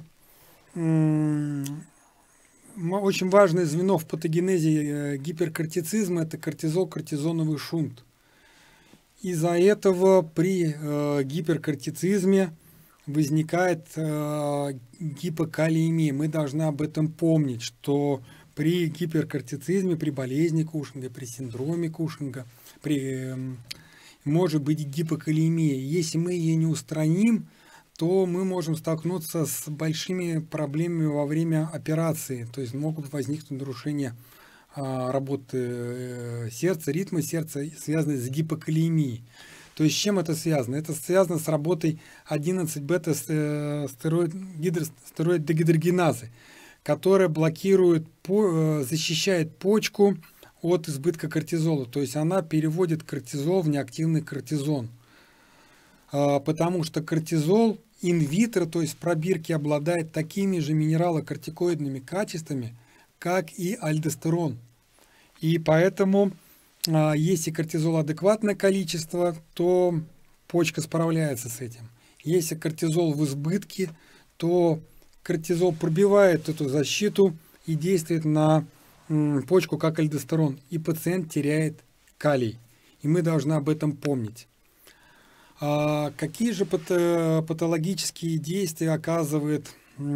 C: очень важное звено в патогенезе гиперкортицизма – это кортизол-кортизоновый шунт. Из-за этого при гиперкортицизме возникает гипокалиемия. Мы должны об этом помнить, что при гиперкортицизме, при болезни Кушинга, при синдроме Кушинга, при, может быть гипокалиемия. Если мы ее не устраним, то мы можем столкнуться с большими проблемами во время операции. То есть могут возникнуть нарушения работы сердца, ритма сердца, связанные с гипокалиемией. То есть с чем это связано? Это связано с работой одиннадцать бета-стероид-дегидрогеназы, которая блокирует, защищает почку от избытка кортизола. То есть она переводит кортизол в неактивный кортизон. Потому что кортизол инвитро, то есть в пробирке, обладает такими же минералокортикоидными качествами, как и альдостерон. И поэтому, если кортизол адекватное количество, то почка справляется с этим. Если кортизол в избытке, то кортизол пробивает эту защиту и действует на почку как альдостерон. И пациент теряет калий. И мы должны об этом помнить. А какие же патологические действия оказывает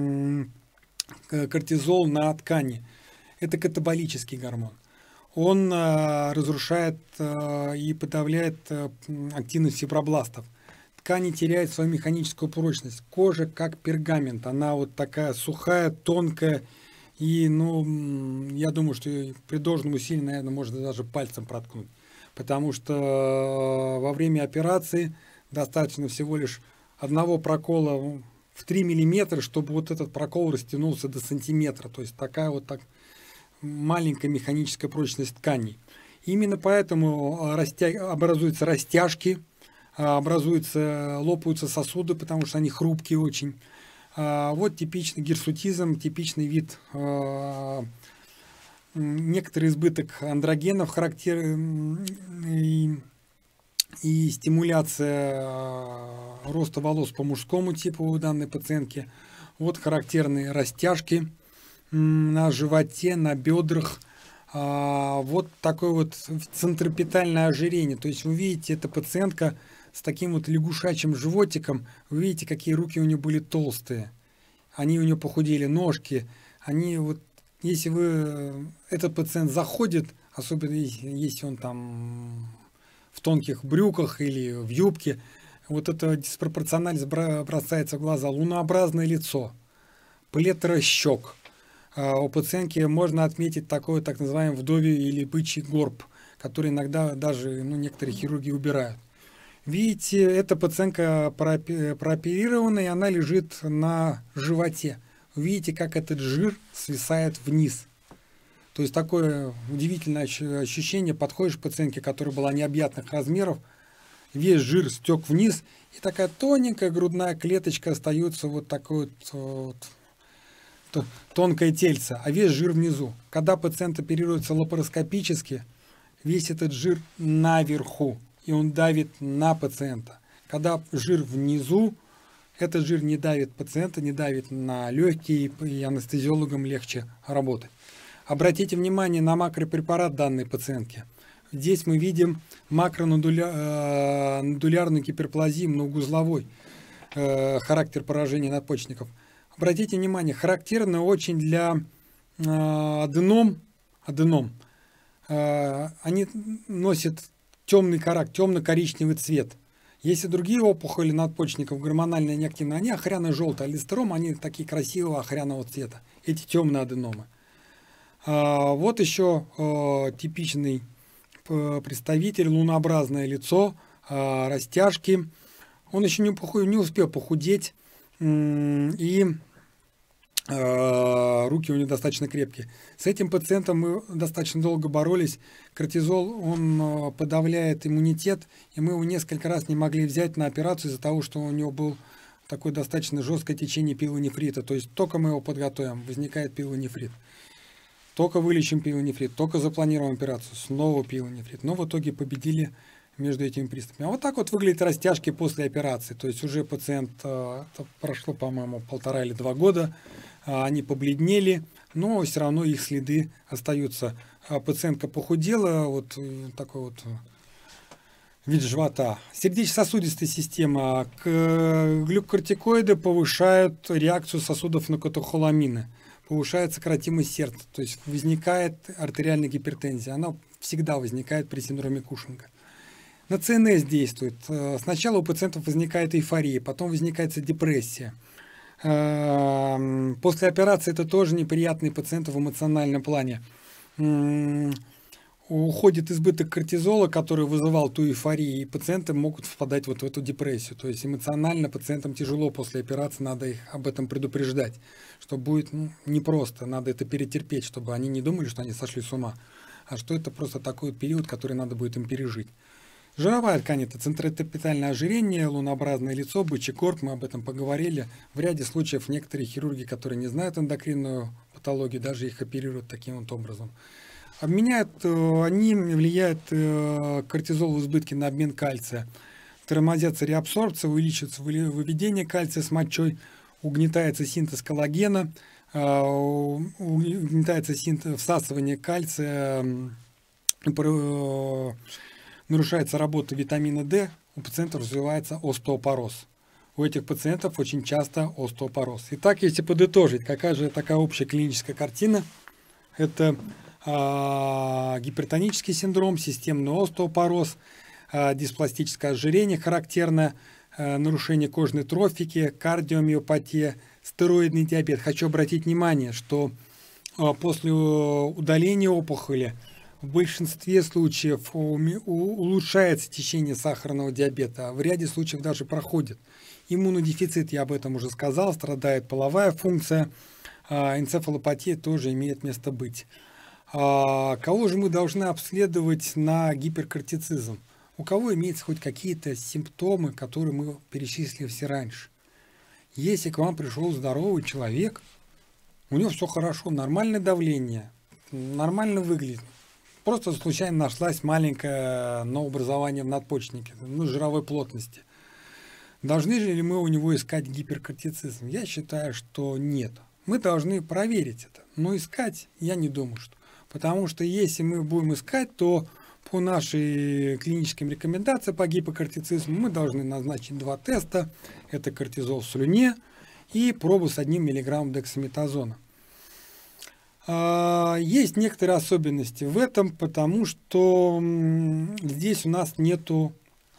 C: кортизол на ткани? Это катаболический гормон. Он а, разрушает а, и подавляет а, активность фибробластов. Ткани теряют свою механическую прочность. Кожа как пергамент. Она вот такая сухая, тонкая. И, ну, я думаю, что при должном усилии, наверное, можно даже пальцем проткнуть. Потому что а, во время операции достаточно всего лишь одного прокола в три миллиметра, чтобы вот этот прокол растянулся до сантиметра. То есть такая вот так маленькая механическая прочность тканей. Именно поэтому растя... образуются растяжки, образуются, лопаются сосуды, потому что они хрупкие очень. Вот типичный гирсутизм, типичный вид, некоторый избыток андрогенов характерен и, и стимуляция роста волос по мужскому типу у данной пациентки. Вот характерные растяжки на животе, на бедрах. А, вот такое вот центропетальное ожирение. То есть вы видите, эта пациентка с таким вот лягушачьим животиком. Вы видите, какие руки у нее были толстые. Они у нее похудели, ножки. Они вот, если вы, этот пациент заходит, особенно если он там в тонких брюках или в юбке, вот эта диспропорциональность бросается в глаза. Лунообразное лицо, палитра щек. У пациентки можно отметить такой так называемый вдовий или бычий горб, который иногда даже ну, некоторые хирурги убирают. Видите, эта пациентка прооперирована, и она лежит на животе. Видите, как этот жир свисает вниз. То есть такое удивительное ощущение. Подходишь к пациентке, которая была необъятных размеров, весь жир стек вниз, и такая тоненькая грудная клеточка остается вот такой вот, вот тонкое тельце, а весь жир внизу. Когда пациент оперируется лапароскопически, весь этот жир наверху, и он давит на пациента. Когда жир внизу, этот жир не давит пациента, не давит на легкие, и анестезиологам легче работать. Обратите внимание на макропрепарат данной пациентки. Здесь мы видим макронодулярную гиперплазию многоузловой, э, характер поражения надпочечников. Обратите внимание, характерно очень для э, аденом, аденом. Э, они носят темный характер, темно-коричневый цвет. Если другие опухоли надпочечников гормонально неактивны, они охряно-желтые, альдостером, они такие красивого охряного цвета. Эти темные аденомы. Э, вот еще э, типичный представитель, лунообразное лицо, э, растяжки. Он еще не, поху, не успел похудеть. И руки у него достаточно крепкие. С этим пациентом мы достаточно долго боролись. Кортизол, он подавляет иммунитет, и мы его несколько раз не могли взять на операцию из-за того, что у него был такое достаточно жесткое течение пилонефрита. То есть только мы его подготовим, возникает пилонефрит. Только вылечим пилонефрит, только запланируем операцию, снова пилонефрит. Но в итоге победили между этими приступами. А вот так вот выглядят растяжки после операции. То есть уже пациент, прошло, по-моему, полтора или два года, они побледнели, но все равно их следы остаются. Пациентка похудела, вот такой вот вид живота. Сердечно-сосудистая система. Глюкокортикоиды повышают реакцию сосудов на катехоламины. Повышает сократимость сердца, то есть возникает артериальная гипертензия. Она всегда возникает при синдроме Кушинга. На ЦНС действует. Сначала у пациентов возникает эйфория, потом возникает депрессия. После операции это тоже неприятные пациенты в эмоциональном плане. Уходит избыток кортизола, который вызывал ту эйфорию, и пациенты могут впадать вот в эту депрессию. То есть эмоционально пациентам тяжело после операции, надо их об этом предупреждать, что будет ну, непросто, надо это перетерпеть, чтобы они не думали, что они сошли с ума, а что это просто такой период, который надо будет им пережить. Жировая ткань – это центроэпителиальное ожирение, лунообразное лицо, бычий корп, мы об этом поговорили. В ряде случаев некоторые хирурги, которые не знают эндокринную патологию, даже их оперируют таким вот образом. Обменяют, они влияют, кортизол в избытке, на обмен кальция. Тормозятся реабсорбция, увеличивается выведение кальция с мочой, угнетается синтез коллагена, угнетается синтез, всасывание кальция, нарушается работа витамина D, у пациентов развивается остеопороз. У этих пациентов очень часто остеопороз. Итак, если подытожить, какая же такая общая клиническая картина? Это а, гипертонический синдром, системный остеопороз, а, диспластическое ожирение характерное, а, нарушение кожной трофики, кардиомиопатия, стероидный диабет. Хочу обратить внимание, что а, после удаления опухоли в большинстве случаев улучшается течение сахарного диабета, а в ряде случаев даже проходит. Иммунодефицит, я об этом уже сказал, страдает половая функция, энцефалопатия тоже имеет место быть. Кого же мы должны обследовать на гиперкортицизм? У кого имеются хоть какие-то симптомы, которые мы перечислили все раньше? Если к вам пришел здоровый человек, у него все хорошо, нормальное давление, нормально выглядит, просто случайно нашлась маленькое новообразование в надпочечнике, ну, жировой плотности. Должны ли мы у него искать гиперкортицизм? Я считаю, что нет. Мы должны проверить это, но искать я не думаю, что. Потому что если мы будем искать, то по нашей клиническим рекомендациям по гипокортицизму мы должны назначить два теста. Это кортизол в слюне и пробу с одним миллиграммом дексаметазона. Есть некоторые особенности в этом, потому что здесь у нас нету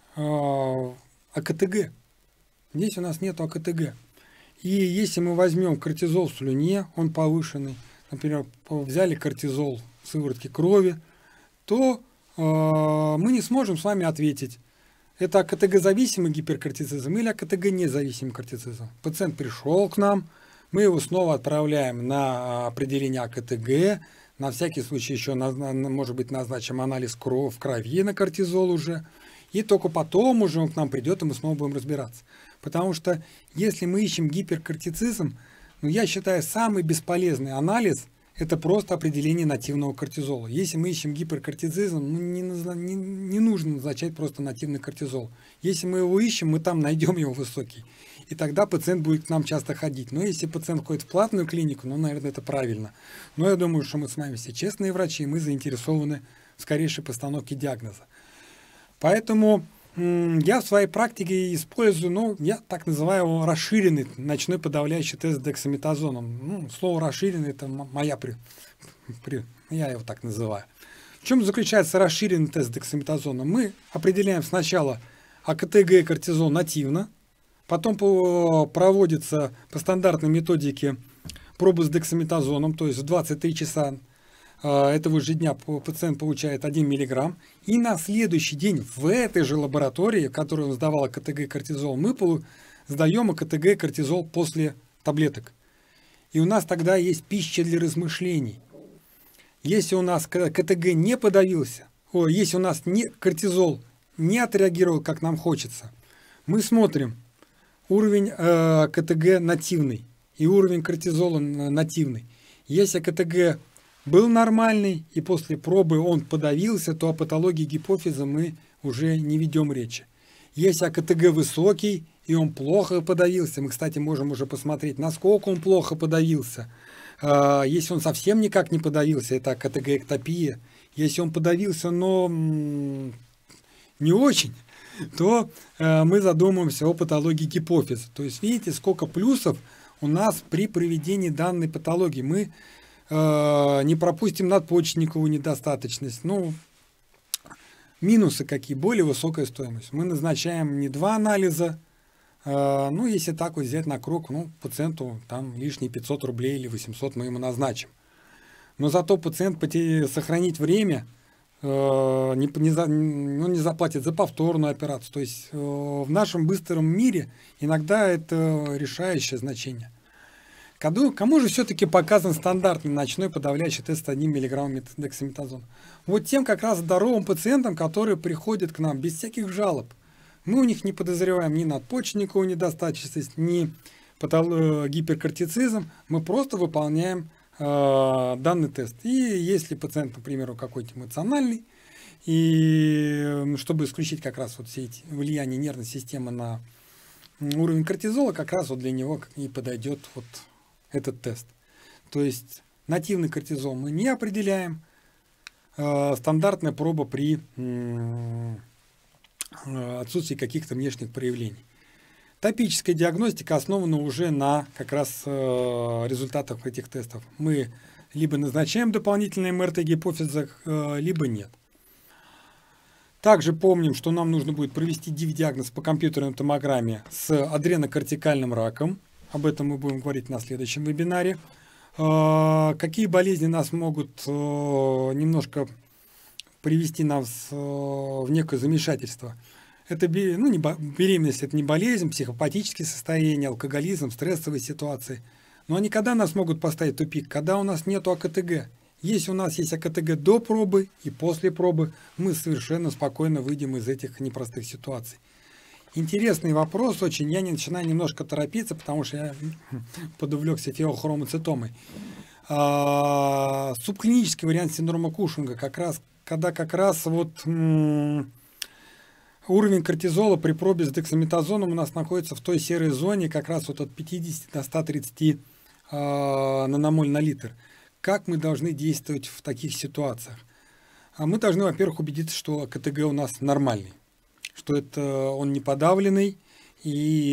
C: АКТГ. Здесь у нас нету АКТГ. И если мы возьмем кортизол в слюне, он повышенный, например, взяли кортизол в сыворотке крови, то мы не сможем с вами ответить, это АКТГ-зависимый гиперкортицизм или АКТГ-независимый кортицизм. Пациент пришел к нам, мы его снова отправляем на определение АКТГ, на всякий случай еще, может быть, назначим анализ крови, в крови на кортизол уже, и только потом уже он к нам придет, и мы снова будем разбираться. Потому что если мы ищем гиперкортицизм, ну, я считаю, самый бесполезный анализ – это просто определение нативного кортизола. Если мы ищем гиперкортицизм, ну, не, не, не нужно назначать просто нативный кортизол. Если мы его ищем, мы там найдем его высокий. И тогда пациент будет к нам часто ходить. Но если пациент ходит в платную клинику, ну, наверное, это правильно. Но я думаю, что мы с вами все честные врачи, и мы заинтересованы в скорейшей постановке диагноза. Поэтому я в своей практике использую, ну, я так называю расширенный ночной подавляющий тест с дексаметазоном. Ну, слово расширенный – это моя, при, при, я его так называю. В чем заключается расширенный тест с дексаметазоном? Мы определяем сначала АКТГ и кортизол нативно, потом по, проводится по стандартной методике проба с дексаметазоном, то есть в двадцать три часа этого же дня пациент получает один миллиграмм, и на следующий день в этой же лаборатории, в которой он сдавал АКТГ и кортизол, мы сдаем АКТГ и кортизол после таблеток. И у нас тогда есть пища для размышлений. Если у нас КТГ не подавился, о, если у нас не, кортизол не отреагировал, как нам хочется, мы смотрим уровень э, КТГ нативный и уровень кортизола нативный. Если КТГ был нормальный и после пробы он подавился, то о патологии гипофиза мы уже не ведем речи. Если АКТГ высокий и он плохо подавился, мы, кстати, можем уже посмотреть, насколько он плохо подавился. Если он совсем никак не подавился, это АКТГ-эктопия. Если он подавился, но не очень, то мы задумаемся о патологии гипофиза. То есть видите, сколько плюсов у нас при проведении данной патологии. Мы не пропустим надпочечниковую недостаточность. Ну, минусы какие? Более высокая стоимость. Мы назначаем не два анализа. Ну, если так вот взять на круг, ну, пациенту там лишние пятьсот рублей или восемьсот мы ему назначим. Но зато пациент сохранить время не, не, за, ну, не заплатит за повторную операцию. То есть в нашем быстром мире иногда это решающее значение. Кому же все-таки показан стандартный ночной подавляющий тест с одним миллиграммом дексаметазона? Вот тем как раз здоровым пациентам, которые приходят к нам без всяких жалоб. Мы у них не подозреваем ни надпочечниковую недостаточность, ни гиперкортицизм. Мы просто выполняем э, данный тест. И если пациент, например, какой-то эмоциональный, и чтобы исключить как раз вот все эти влияния нервной системы на уровень кортизола, как раз вот для него и подойдет вот этот тест. То есть нативный кортизол мы не определяем. Э, стандартная проба при э, отсутствии каких-то внешних проявлений. Топическая диагностика основана уже на как раз э, результатах этих тестов. Мы либо назначаем дополнительное МРТ гипофиза, э, либо нет. Также помним, что нам нужно будет провести диагноз по компьютерной томограмме с адренокортикальным раком. Об этом мы будем говорить на следующем вебинаре. Какие болезни нас могут немножко привести нас в некое замешательство? Это ну, не, беременность, это не болезнь, психопатические состояния, алкоголизм, стрессовые ситуации. Но они когда нас могут поставить в тупик? Когда у нас нет АКТГ. Если у нас есть АКТГ до пробы и после пробы, мы совершенно спокойно выйдем из этих непростых ситуаций. Интересный вопрос очень. Я не начинаю немножко торопиться, потому что я подувлекся феохромоцитомой. А, субклинический вариант синдрома Кушинга, как раз, когда как раз вот м- уровень кортизола при пробе с дексаметазоном у нас находится в той серой зоне, как раз вот от пятидесяти до ста тридцати а, наномоль на литр. Как мы должны действовать в таких ситуациях? А мы должны, во-первых, убедиться, что КТГ у нас нормальный, что это он не подавленный, и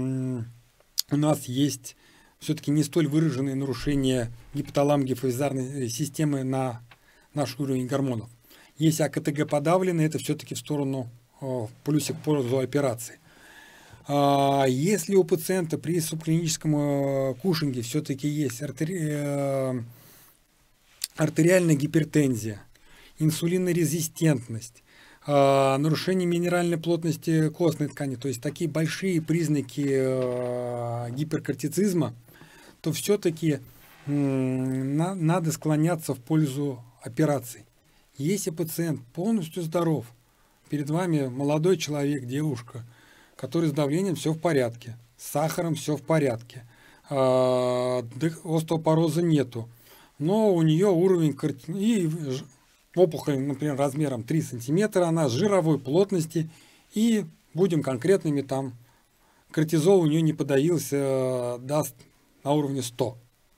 C: у нас есть все-таки не столь выраженные нарушения гипоталамо-гипофизарной системы на наш уровень гормонов. Если АКТГ подавленный, это все-таки в сторону в плюсик в пользу операции. Если у пациента при субклиническом Кушинге все-таки есть артери... артериальная гипертензия, инсулинорезистентность, нарушение минеральной плотности костной ткани, то есть такие большие признаки гиперкортицизма, то все-таки надо склоняться в пользу операций. Если пациент полностью здоров, перед вами молодой человек, девушка, который с давлением все в порядке, с сахаром все в порядке, остеопороза нету, но у нее уровень и опухоль, например, размером три сантиметра, она жировой плотности, и будем конкретными, там кортизол у нее не подавился, даст на уровне сто.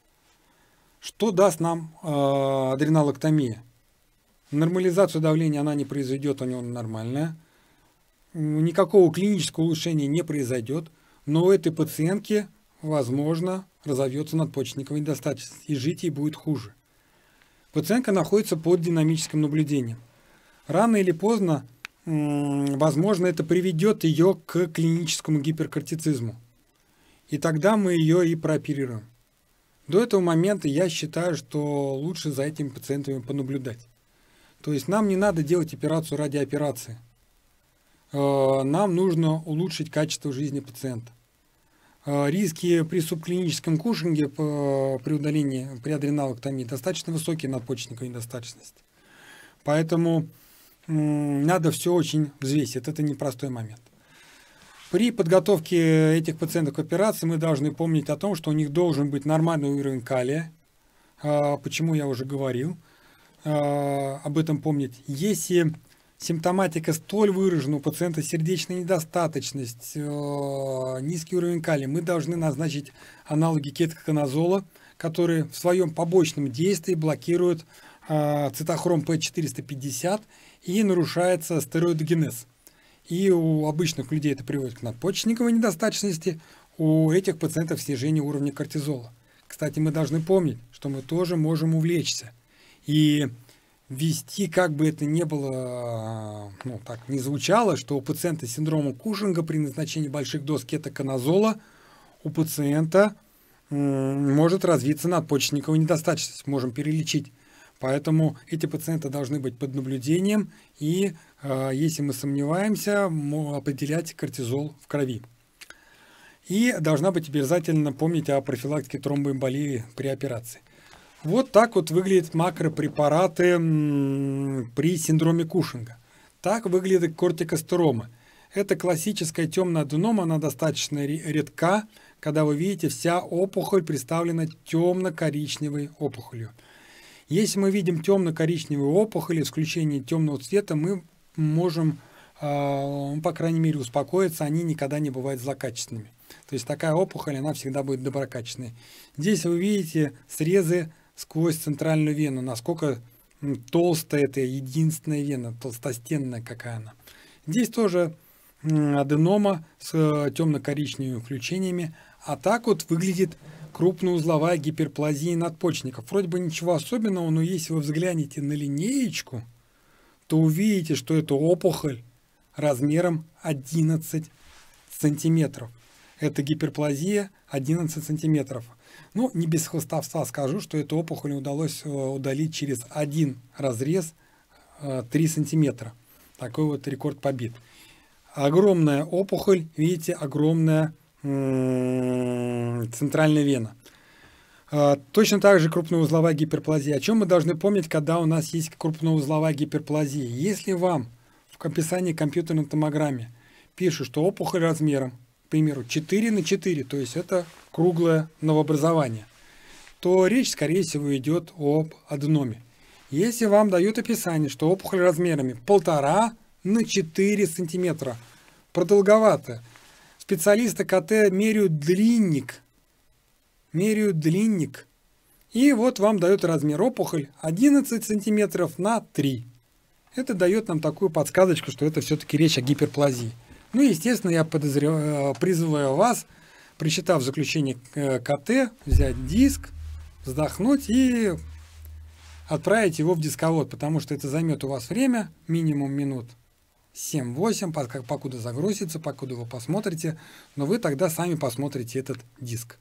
C: Что даст нам э, адренолэктомия? Нормализацию давления она не произойдет, у него нормальная. Никакого клинического улучшения не произойдет, но у этой пациентки, возможно, разовьется надпочечниковая недостаточность, и жить ей будет хуже. Пациентка находится под динамическим наблюдением. Рано или поздно, возможно, это приведет ее к клиническому гиперкортицизму. И тогда мы ее и прооперируем. До этого момента я считаю, что лучше за этими пациентами понаблюдать. То есть нам не надо делать операцию ради операции. Нам нужно улучшить качество жизни пациента. риски при субклиническом кушинге при удалении, при адреналэктомии достаточно высокие надпочечниковой недостаточности. Поэтому надо все очень взвесить. Это непростой момент. При подготовке этих пациентов к операции мы должны помнить о том, что у них должен быть нормальный уровень калия. Почему я уже говорил об этом помнить. Если симптоматика столь выражена у пациента, сердечная недостаточность, низкий уровень калия, мы должны назначить аналоги кетоконазола, которые в своем побочном действии блокируют цитохром П четыреста пятьдесят и нарушается стероидогенез. И у обычных людей это приводит к надпочечниковой недостаточности, у этих пациентов снижение уровня кортизола. Кстати, мы должны помнить, что мы тоже можем увлечься и ввести, как бы это ни было, ну, так не звучало, что у пациента с синдромом Кушинга при назначении больших доз кетоконазола у пациента м, может развиться надпочечниковая недостаточность, можем перелечить. Поэтому эти пациенты должны быть под наблюдением и, э, если мы сомневаемся, определять кортизол в крови. И должна быть обязательно помнить о профилактике тромбоэмболии при операции. Вот так вот выглядят макропрепараты м, при синдроме Кушинга. Так выглядят кортикостеромы. Это классическая темная аденома, она достаточно редка, когда вы видите, вся опухоль представлена темно-коричневой опухолью. Если мы видим темно-коричневую опухоль, исключение темного цвета, мы можем, э, по крайней мере, успокоиться, они никогда не бывают злокачественными. То есть такая опухоль, она всегда будет доброкачественной. Здесь вы видите срезы сквозь центральную вену, насколько толстая это единственная вена, толстостенная какая она. Здесь тоже аденома с темно-коричневыми включениями, а так вот выглядит крупноузловая гиперплазия надпочечников. Вроде бы ничего особенного, но если вы взглянете на линеечку, то увидите, что это опухоль размером одиннадцать сантиметров. Это гиперплазия одиннадцать сантиметров. Ну, не без хвастовства скажу, что эту опухоль удалось удалить через один разрез три сантиметра. Такой вот рекорд побит. Огромная опухоль, видите, огромная центральная вена. Точно так же крупноузловая гиперплазия. О чем мы должны помнить, когда у нас есть крупноузловая гиперплазия? Если вам в описании компьютерной томограмме пишут, что опухоль размером, к примеру, четыре на четыре, то есть это круглое новообразование, то речь, скорее всего, идет об аденоме. Если вам дают описание, что опухоль размерами полтора на четыре сантиметра, продолговатая, специалисты КТ меряют длинник, меряют длинник, и вот вам дают размер опухоль одиннадцать сантиметров на три. Это дает нам такую подсказочку, что это все-таки речь о гиперплазии. Ну, естественно, я подозреваю, призываю вас, прочитав заключение КТ, взять диск, вздохнуть и отправить его в дисковод, потому что это займет у вас время, минимум минут семь-восемь, покуда загрузится, покуда вы посмотрите, но вы тогда сами посмотрите этот диск.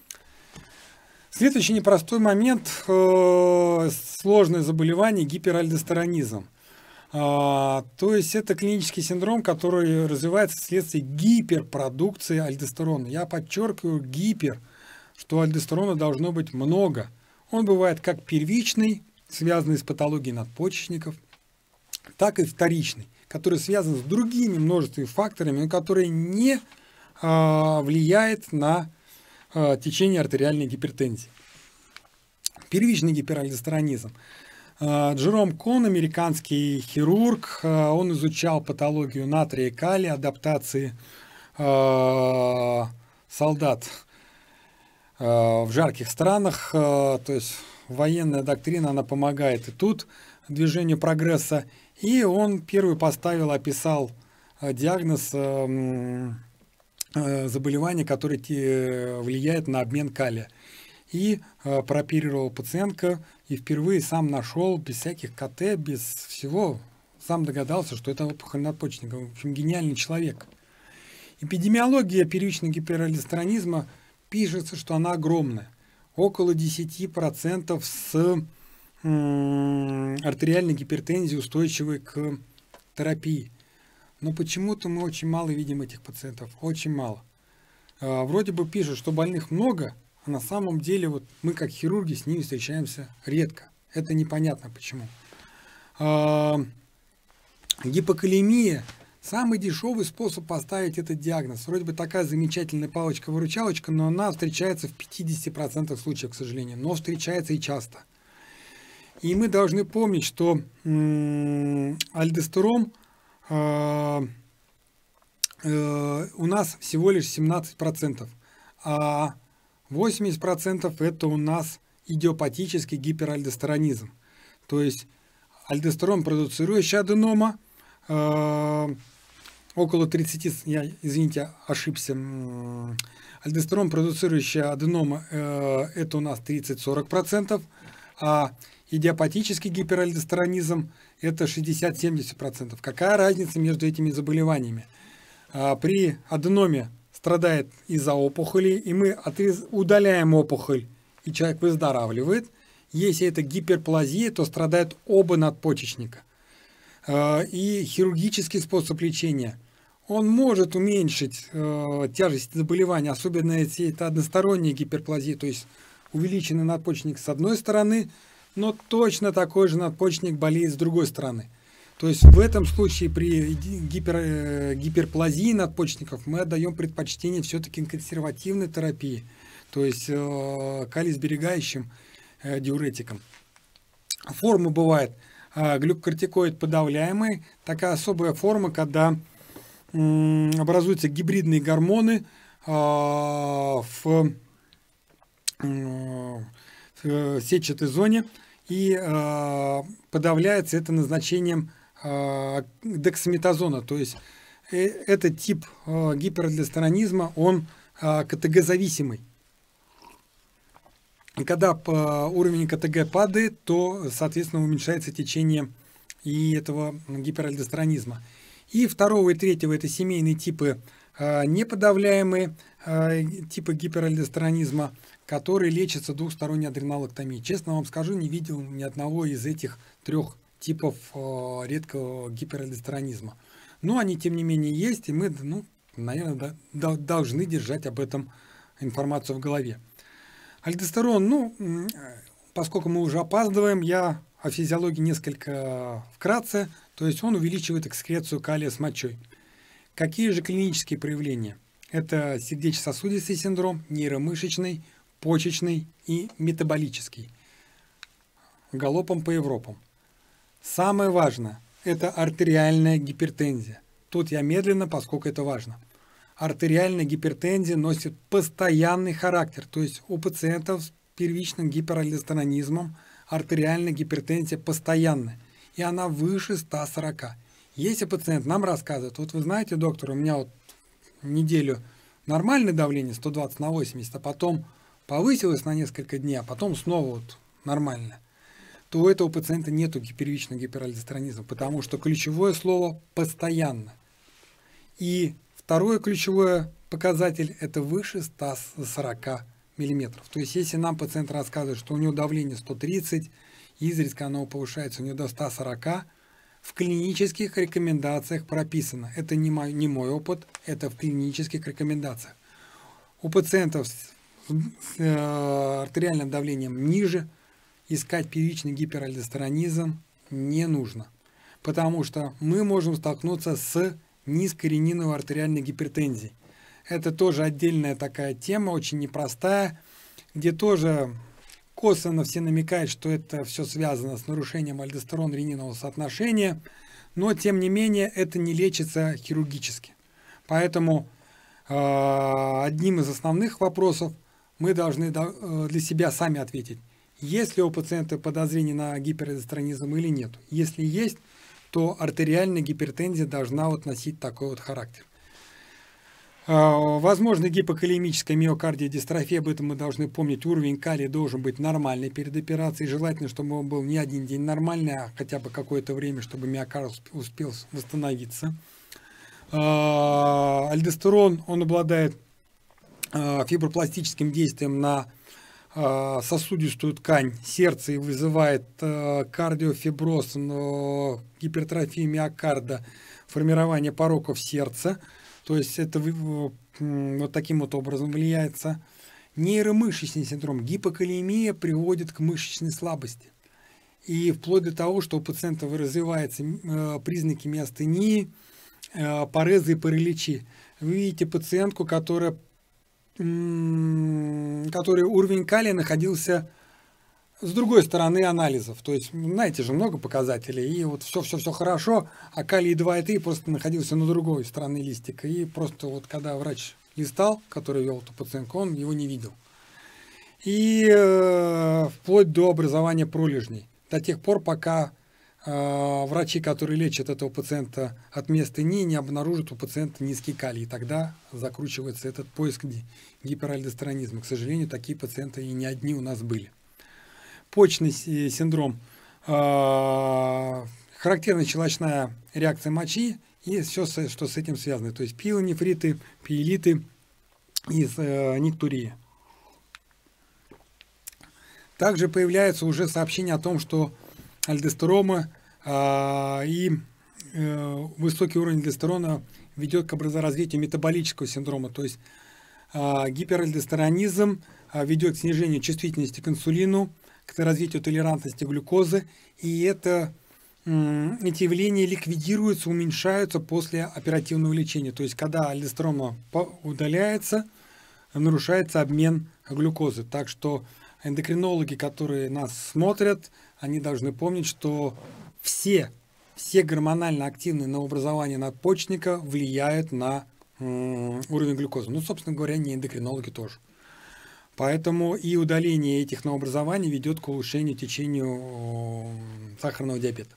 C: Следующий непростой момент, э, сложное заболевание, гиперальдостеронизм. А, то есть это клинический синдром, который развивается вследствие гиперпродукции альдостерона. Я подчеркиваю гипер, что альдостерона должно быть много. Он бывает как первичный, связанный с патологией надпочечников, так и вторичный, который связан с другими множеством факторами, но который не а, влияет на а, течение артериальной гипертензии. Первичный гиперальдостеронизм. Джером Кон, американский хирург, он изучал патологию натрия и калия, адаптации э, солдат э, в жарких странах, э, то есть военная доктрина, она помогает и тут движению прогресса, и он первый поставил, описал э, диагноз э, э, заболевания, которое влияет на обмен калия. И э, прооперировал пациентка, и впервые сам нашел, без всяких КТ, без всего, сам догадался, что это опухоль надпочечника. В общем, гениальный человек. Эпидемиология первичного гиперальдостеронизма пишется, что она огромная. Около десяти процентов с м, артериальной гипертензией, устойчивой к терапии. Но почему-то мы очень мало видим этих пациентов, очень мало. Вроде бы пишут, что больных много, а на самом деле вот мы как хирурги с ними встречаемся редко. Это непонятно почему. Гипокалемия – самый дешевый способ поставить этот диагноз. Вроде бы такая замечательная палочка-выручалочка, но она встречается в пятидесяти процентах случаев, к сожалению, но встречается и часто. И мы должны помнить, что м-м, альдостерон э, э, у нас всего лишь семнадцать процентов, а восемьдесят процентов это у нас идиопатический гиперальдостеронизм. То есть альдостерон продуцирующая аденома, э, около тридцати, я, извините, ошибся, альдостерон продуцирующая аденома э, это у нас тридцать-сорок процентов, а идиопатический гиперальдостеронизм это шестьдесят-семьдесят процентов. Какая разница между этими заболеваниями? А, при аденоме страдает из-за опухоли, и мы отрез... удаляем опухоль, и человек выздоравливает. Если это гиперплазия, то страдают оба надпочечника. А, и хирургический способ лечения, он может уменьшить э, тяжесть заболевания, особенно если это односторонняя гиперплазия, то есть увеличенный надпочечник с одной стороны, но точно такой же надпочечник болеет с другой стороны. То есть в этом случае при гипер, гиперплазии надпочечников мы отдаем предпочтение все-таки консервативной терапии, то есть э, калий-сберегающим э, диуретикам. Форма бывает э, глюкокортикоид подавляемый, такая особая форма, когда э, образуются гибридные гормоны э, в в сетчатой зоне, и э, подавляется это назначением э, дексаметазона. То есть э, этот тип э, гиперальдостеронизма, он э, КТГ-зависимый. И когда э, уровень КТГ падает, то, соответственно, уменьшается течение и этого гиперальдостеронизма. И второго и третьего это семейные типы, э, неподавляемые э, типы гиперальдостеронизма, которые лечатся двухсторонней адренолэктомией. Честно вам скажу, не видел ни одного из этих трех типов э, редкого гиперальдостеронизма. Но они, тем не менее, есть, и мы, ну, наверное, да, должны держать об этом информацию в голове. Альдостерон, ну, поскольку мы уже опаздываем, я о физиологии несколько вкратце, то есть он увеличивает экскрецию калия с мочой. Какие же клинические проявления? Это сердечно-сосудистый синдром, нейромышечный, почечный и метаболический. Галопом по Европам. Самое важное – это артериальная гипертензия. Тут я медленно, поскольку это важно. Артериальная гипертензия носит постоянный характер, то есть у пациентов с первичным гиперальдостеронизмом артериальная гипертензия постоянная, и она выше ста сорока. Если пациент нам рассказывает, вот вы знаете, доктор, у меня вот неделю нормальное давление сто двадцать на восемьдесят, а потом повысилось на несколько дней, а потом снова вот нормально, то у этого пациента нету первичного гиперальдостеронизма, потому что ключевое слово «постоянно». И второе ключевое показатель – это выше ста сорока миллиметров. То есть если нам пациент рассказывает, что у него давление сто тридцать, изредка оно повышается у него до ста сорока, в клинических рекомендациях прописано. Это не мой, не мой опыт, это в клинических рекомендациях. У пациентов с, с э, артериальным давлением ниже искать первичный гиперальдостеронизм не нужно, потому что мы можем столкнуться с низкой рениновой артериальной гипертензией. Это тоже отдельная такая тема, очень непростая, где тоже косвенно все намекают, что это все связано с нарушением альдостерон-ренинового соотношения, но тем не менее это не лечится хирургически. Поэтому э, одним из основных вопросов мы должны для себя сами ответить, есть ли у пациента подозрение на гиперальдостеронизм или нет. Если есть, то артериальная гипертензия должна вот носить такой вот характер. Возможно, гипокалемическая миокардиодистрофия, об этом мы должны помнить. Уровень калия должен быть нормальный перед операцией. Желательно, чтобы он был не один день нормальный, а хотя бы какое-то время, чтобы миокард успел восстановиться. Альдостерон, он обладает фибропластическим действием на сосудистую ткань сердца и вызывает кардиофиброз, гипертрофию миокарда, формирование пороков сердца. То есть это вот таким вот образом влияется. Нейромышечный синдром. Гипокалиемия приводит к мышечной слабости. И вплоть до того, что у пациента развиваются э, признаки миостении, э, парезы и параличи. Вы видите пациентку, которая, м- которой уровень калия находился с другой стороны анализов. То есть, знаете же, много показателей, и вот все-все-все хорошо, а калий два и три просто находился на другой стороне листика. И просто вот когда врач листал, который вел эту пациентку, он его не видел. И э, вплоть до образования пролежней. До тех пор, пока э, врачи, которые лечат этого пациента от миостении, не обнаружат у пациента низкий калий. И тогда закручивается этот поиск гиперальдостеронизма. К сожалению, такие пациенты и не одни у нас были. Почечный синдром. Э, характерна щелочная реакция мочи и все, что с этим связано. То есть пилонефриты, пиелиты и э, никтурия. Также появляется уже сообщение о том, что альдостерома э, и э, высокий уровень альдостерона ведет к развитию метаболического синдрома. То есть э, гиперальдостеронизм э, ведет к снижению чувствительности к инсулину, к развитию толерантности глюкозы. И это, э, эти явления ликвидируются, уменьшаются после оперативного лечения. То есть когда альдостерон удаляется, нарушается обмен глюкозы. Так что эндокринологи, которые нас смотрят, они должны помнить, что все, все гормонально активные новообразования надпочечника влияют на м, уровень глюкозы. Ну, собственно говоря, не эндокринологи тоже. Поэтому и удаление этих новообразований ведет к улучшению течению сахарного диабета.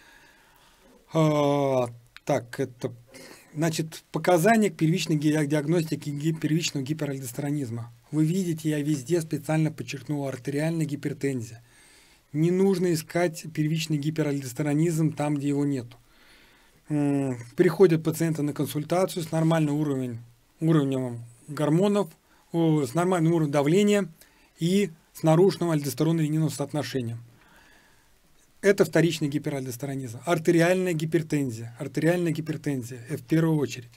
C: А, так, это... Значит, показания к первичной диагностике первичного гиперальдостеронизма. Вы видите, я везде специально подчеркнул артериальная гипертензия. Не нужно искать первичный гиперальдостеронизм там, где его нет. Приходят пациенты на консультацию с нормальным уровнем, уровнем гормонов, с нормальным уровнем давления и с нарушенным альдостерон-рениновым соотношением. Это вторичный гиперальдостеронизм. Артериальная гипертензия. Артериальная гипертензия. В первую очередь.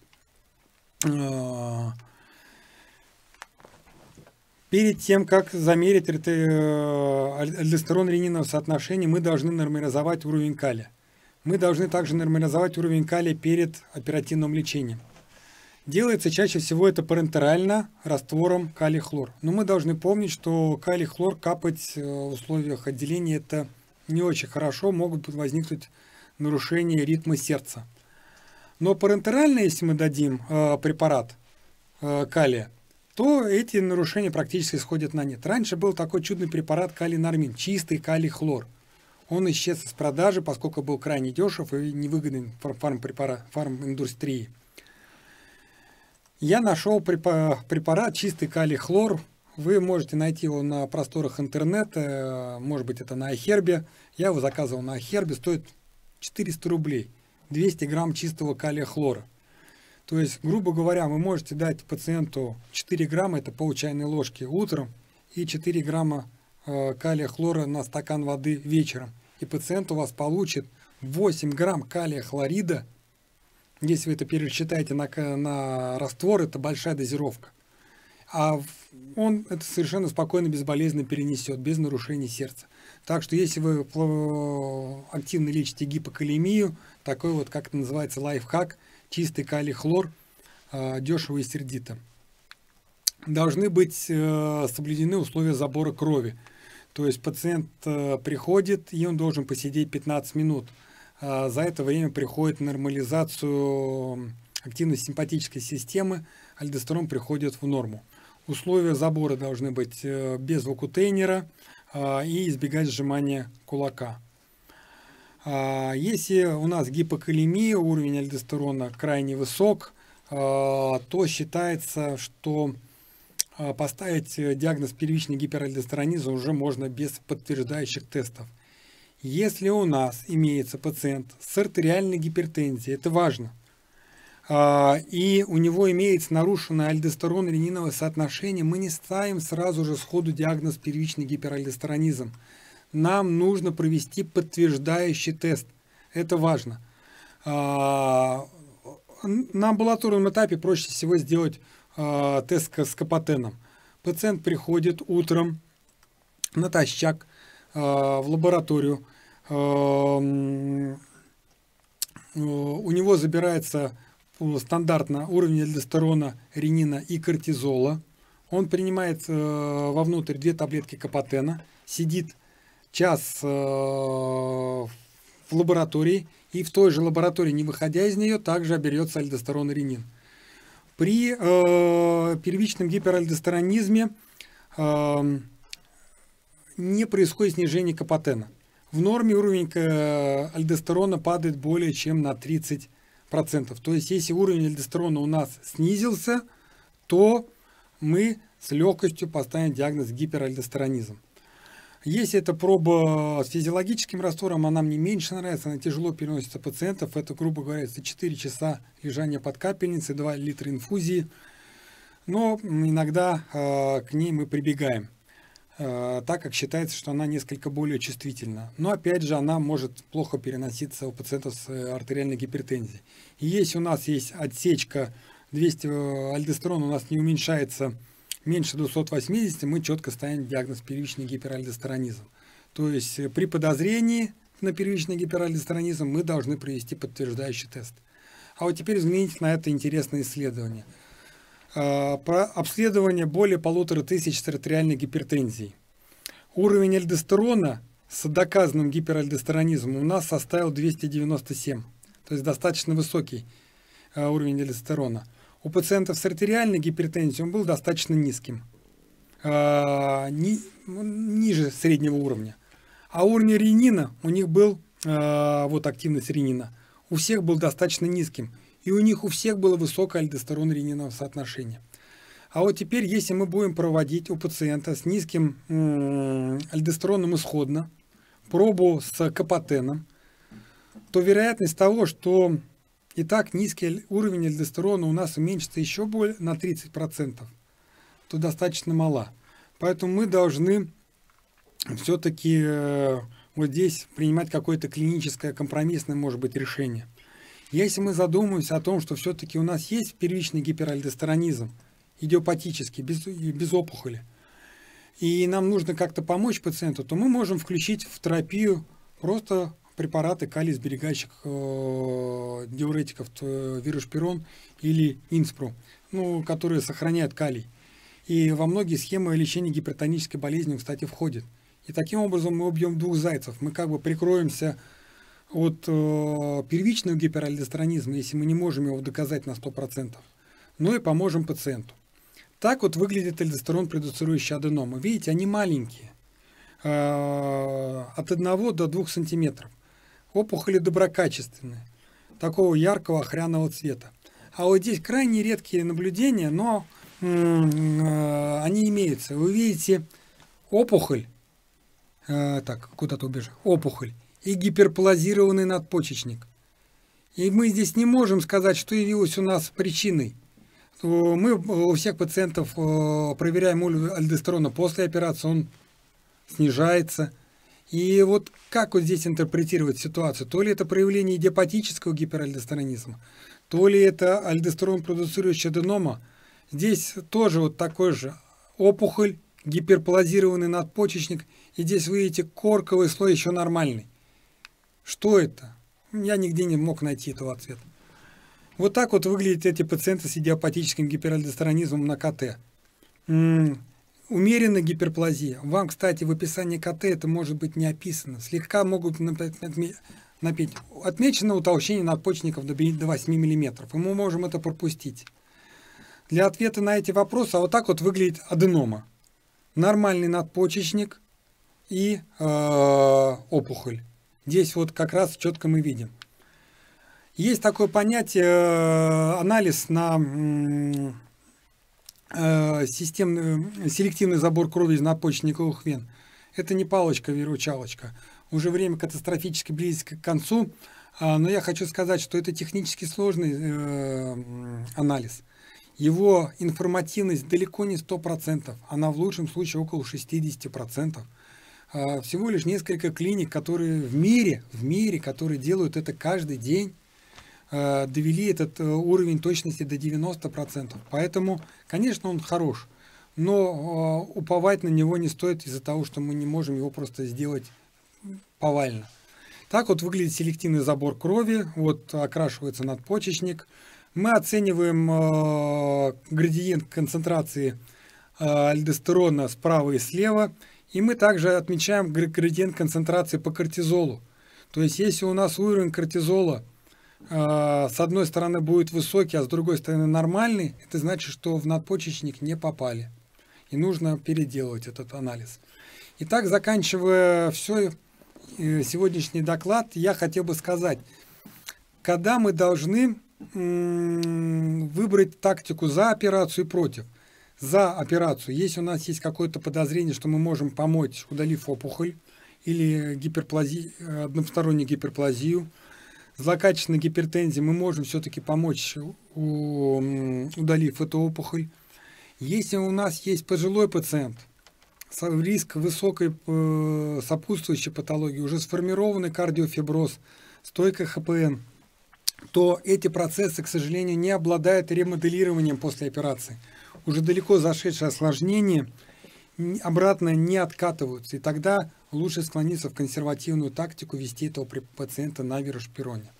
C: Перед тем, как замерить альдостерон-рениновое соотношение, мы должны нормализовать уровень калия. Мы должны также нормализовать уровень калия перед оперативным лечением. Делается чаще всего это парентерально раствором калий-хлор. Но мы должны помнить, что калий-хлор капать в условиях отделения это не очень хорошо, могут возникнуть нарушения ритма сердца. Но парентерально, если мы дадим э, препарат э, калия, то эти нарушения практически сходят на нет. Раньше был такой чудный препарат калий-нормин, чистый калий-хлор. Он исчез из продажи, поскольку был крайне дешев и невыгоден фармпрепарат, фарминдустрии. Я нашел препарат чистый калий-хлор. Вы можете найти его на просторах интернета, может быть это на iHerb. Я его заказывал на iHerb, стоит четыреста рублей, двести грамм чистого калия-хлора. То есть, грубо говоря, вы можете дать пациенту четыре грамма, это пол чайной ложки утром, и четыре грамма э, калия-хлора на стакан воды вечером. И пациент у вас получит восемь грамм калия-хлорида. Если вы это пересчитаете на, на раствор, это большая дозировка. А он это совершенно спокойно, безболезненно перенесет, без нарушений сердца. Так что если вы активно лечите гипокалиемию, такой вот, как это называется, лайфхак, чистый калий-хлор, дешево и сердито. Должны быть соблюдены условия забора крови. То есть пациент приходит, и он должен посидеть пятнадцать минут. За это время приходит нормализацию активности симпатической системы, альдостерон приходит в норму. Условия забора должны быть без вакутейнера и избегать сжимания кулака. Если у нас гипокалиемия, уровень альдостерона крайне высок, то считается, что поставить диагноз первичный гиперальдостеронизм уже можно без подтверждающих тестов. Если у нас имеется пациент с артериальной гипертензией, это важно, и у него имеется нарушенное альдостерон-рениновое соотношение, мы не ставим сразу же сходу диагноз первичный гиперальдостеронизм. Нам нужно провести подтверждающий тест. Это важно. На амбулаторном этапе проще всего сделать э, тест с капотеном. Пациент приходит утром натощак э, в лабораторию. Э, э, у него забирается стандартно уровень альдостерона, ренина и кортизола. Он принимает э, вовнутрь две таблетки капотена, сидит час э, в лаборатории, и в той же лаборатории, не выходя из нее, также берется альдостерон и ренин. При э, первичном гиперальдостеронизме э, не происходит снижение капотена. В норме уровень альдостерона падает более чем на тридцать процентов. То есть, если уровень альдостерона у нас снизился, то мы с легкостью поставим диагноз гиперальдостеронизм. Если это проба с физиологическим раствором, она мне меньше нравится, она тяжело переносится пациентов. Это, грубо говоря, четыре часа лежания под капельницей, два литра инфузии. Но иногда э, к ней мы прибегаем, э, так как считается, что она несколько более чувствительна. Но опять же, она может плохо переноситься у пациентов с артериальной гипертензией. И если у нас есть отсечка двести альдостерона, у нас не уменьшается меньше двухсот восьмидесяти, мы четко ставим диагноз первичный гиперальдостеронизм. То есть при подозрении на первичный гиперальдостеронизм мы должны провести подтверждающий тест. А вот теперь взгляните на это интересное исследование. Про обследование более полутора тысяч с артериальной гипертензией. Уровень альдостерона с доказанным гиперальдостеронизмом у нас составил двести девяносто семь. То есть достаточно высокий уровень альдостерона. У пациентов с артериальной гипертензией он был достаточно низким, э, ни, ниже среднего уровня. А уровень ренина у них был, э, вот активность ренина, у всех был достаточно низким. И у них у всех было высокое альдостерон-рениновое соотношение. А вот теперь, если мы будем проводить у пациента с низким э, альдостероном исходно пробу с капотеном, то вероятность того, что и так низкий уровень альдостерона у нас уменьшится еще более на тридцать процентов, то достаточно мала. Поэтому мы должны все-таки э, вот здесь принимать какое-то клиническое компромиссное, может быть, решение. Если мы задумаемся о том, что все-таки у нас есть первичный гиперальдостеронизм, идиопатический, без, без опухоли, и нам нужно как-то помочь пациенту, то мы можем включить в терапию просто препараты калий-сберегающих э, диуретиков, э, вирушпирон или инспру, ну, которые сохраняют калий. И во многие схемы лечения гипертонической болезни, кстати, входит. И таким образом мы убьем двух зайцев. Мы как бы прикроемся от э, первичного гиперальдостеронизма, если мы не можем его доказать на сто процентов, но и поможем пациенту. Так вот выглядит альдостерон продуцирующие аденомы. Видите, они маленькие, э, от одного до двух сантиметров. Опухоли доброкачественные, такого яркого охряного цвета. А вот здесь крайне редкие наблюдения, но э, они имеются. Вы видите опухоль, э, так, куда-то убежал, опухоль и гиперплазированный надпочечник. И мы здесь не можем сказать, что явилось у нас причиной. Мы у всех пациентов э, проверяем уровень альдостерона после операции, он снижается. И вот как вот здесь интерпретировать ситуацию? То ли это проявление идиопатического гиперальдостеронизма, то ли это альдостерон продуцирующая аденома. Здесь тоже вот такой же опухоль, гиперплазированный надпочечник. И здесь вы видите корковый слой еще нормальный. Что это? Я нигде не мог найти этого ответа. Вот так вот выглядят эти пациенты с идиопатическим гиперальдостеронизмом на КТ. Умеренная гиперплазия. Вам, кстати, в описании КТ это может быть не описано. Слегка могут напеть. Отмечено утолщение надпочечников до восьми миллиметров. И мы можем это пропустить. Для ответа на эти вопросы, а вот так вот выглядит аденома. Нормальный надпочечник и э, опухоль. Здесь вот как раз четко мы видим. Есть такое понятие э, анализ на э, системный, селективный забор крови из надпочечниковых вен. Это не палочка-выручалочка. Уже время катастрофически близко к концу, э, но я хочу сказать, что это технически сложный э, анализ. Его информативность далеко не сто процентов, она в лучшем случае около шестидесяти процентов. Э, всего лишь несколько клиник, которые в мире, в мире, которые делают это каждый день. э, довели этот э, уровень точности до девяноста процентов. Поэтому, конечно, он хорош, но э, уповать на него не стоит из-за того, что мы не можем его просто сделать повально. Так вот выглядит селективный забор крови, вот окрашивается надпочечник. Мы оцениваем э, градиент концентрации э, альдостерона справа и слева, и мы также отмечаем градиент концентрации по кортизолу. То есть если у нас уровень кортизола э, с одной стороны будет высокий, а с другой стороны нормальный, это значит, что в надпочечник не попали. И нужно переделывать этот анализ. Итак, заканчивая все, э, сегодняшний доклад, я хотел бы сказать, когда мы должны м- выбрать тактику за операцию и против. За операцию, если у нас есть какое-то подозрение, что мы можем помочь, удалив опухоль, или гиперплазию, одностороннюю гиперплазию, злокачественной гипертензии, мы можем все-таки помочь, удалив эту опухоль. Если у нас есть пожилой пациент, риск высокой сопутствующей патологии, уже сформированный кардиофиброз, стойкая ха пэ эн, то эти процессы, к сожалению, не обладают ремоделированием после операции. Уже далеко зашедшие осложнения обратно не откатываются, и тогда лучше склониться в консервативную тактику, вести этого пациента на вирошпироне.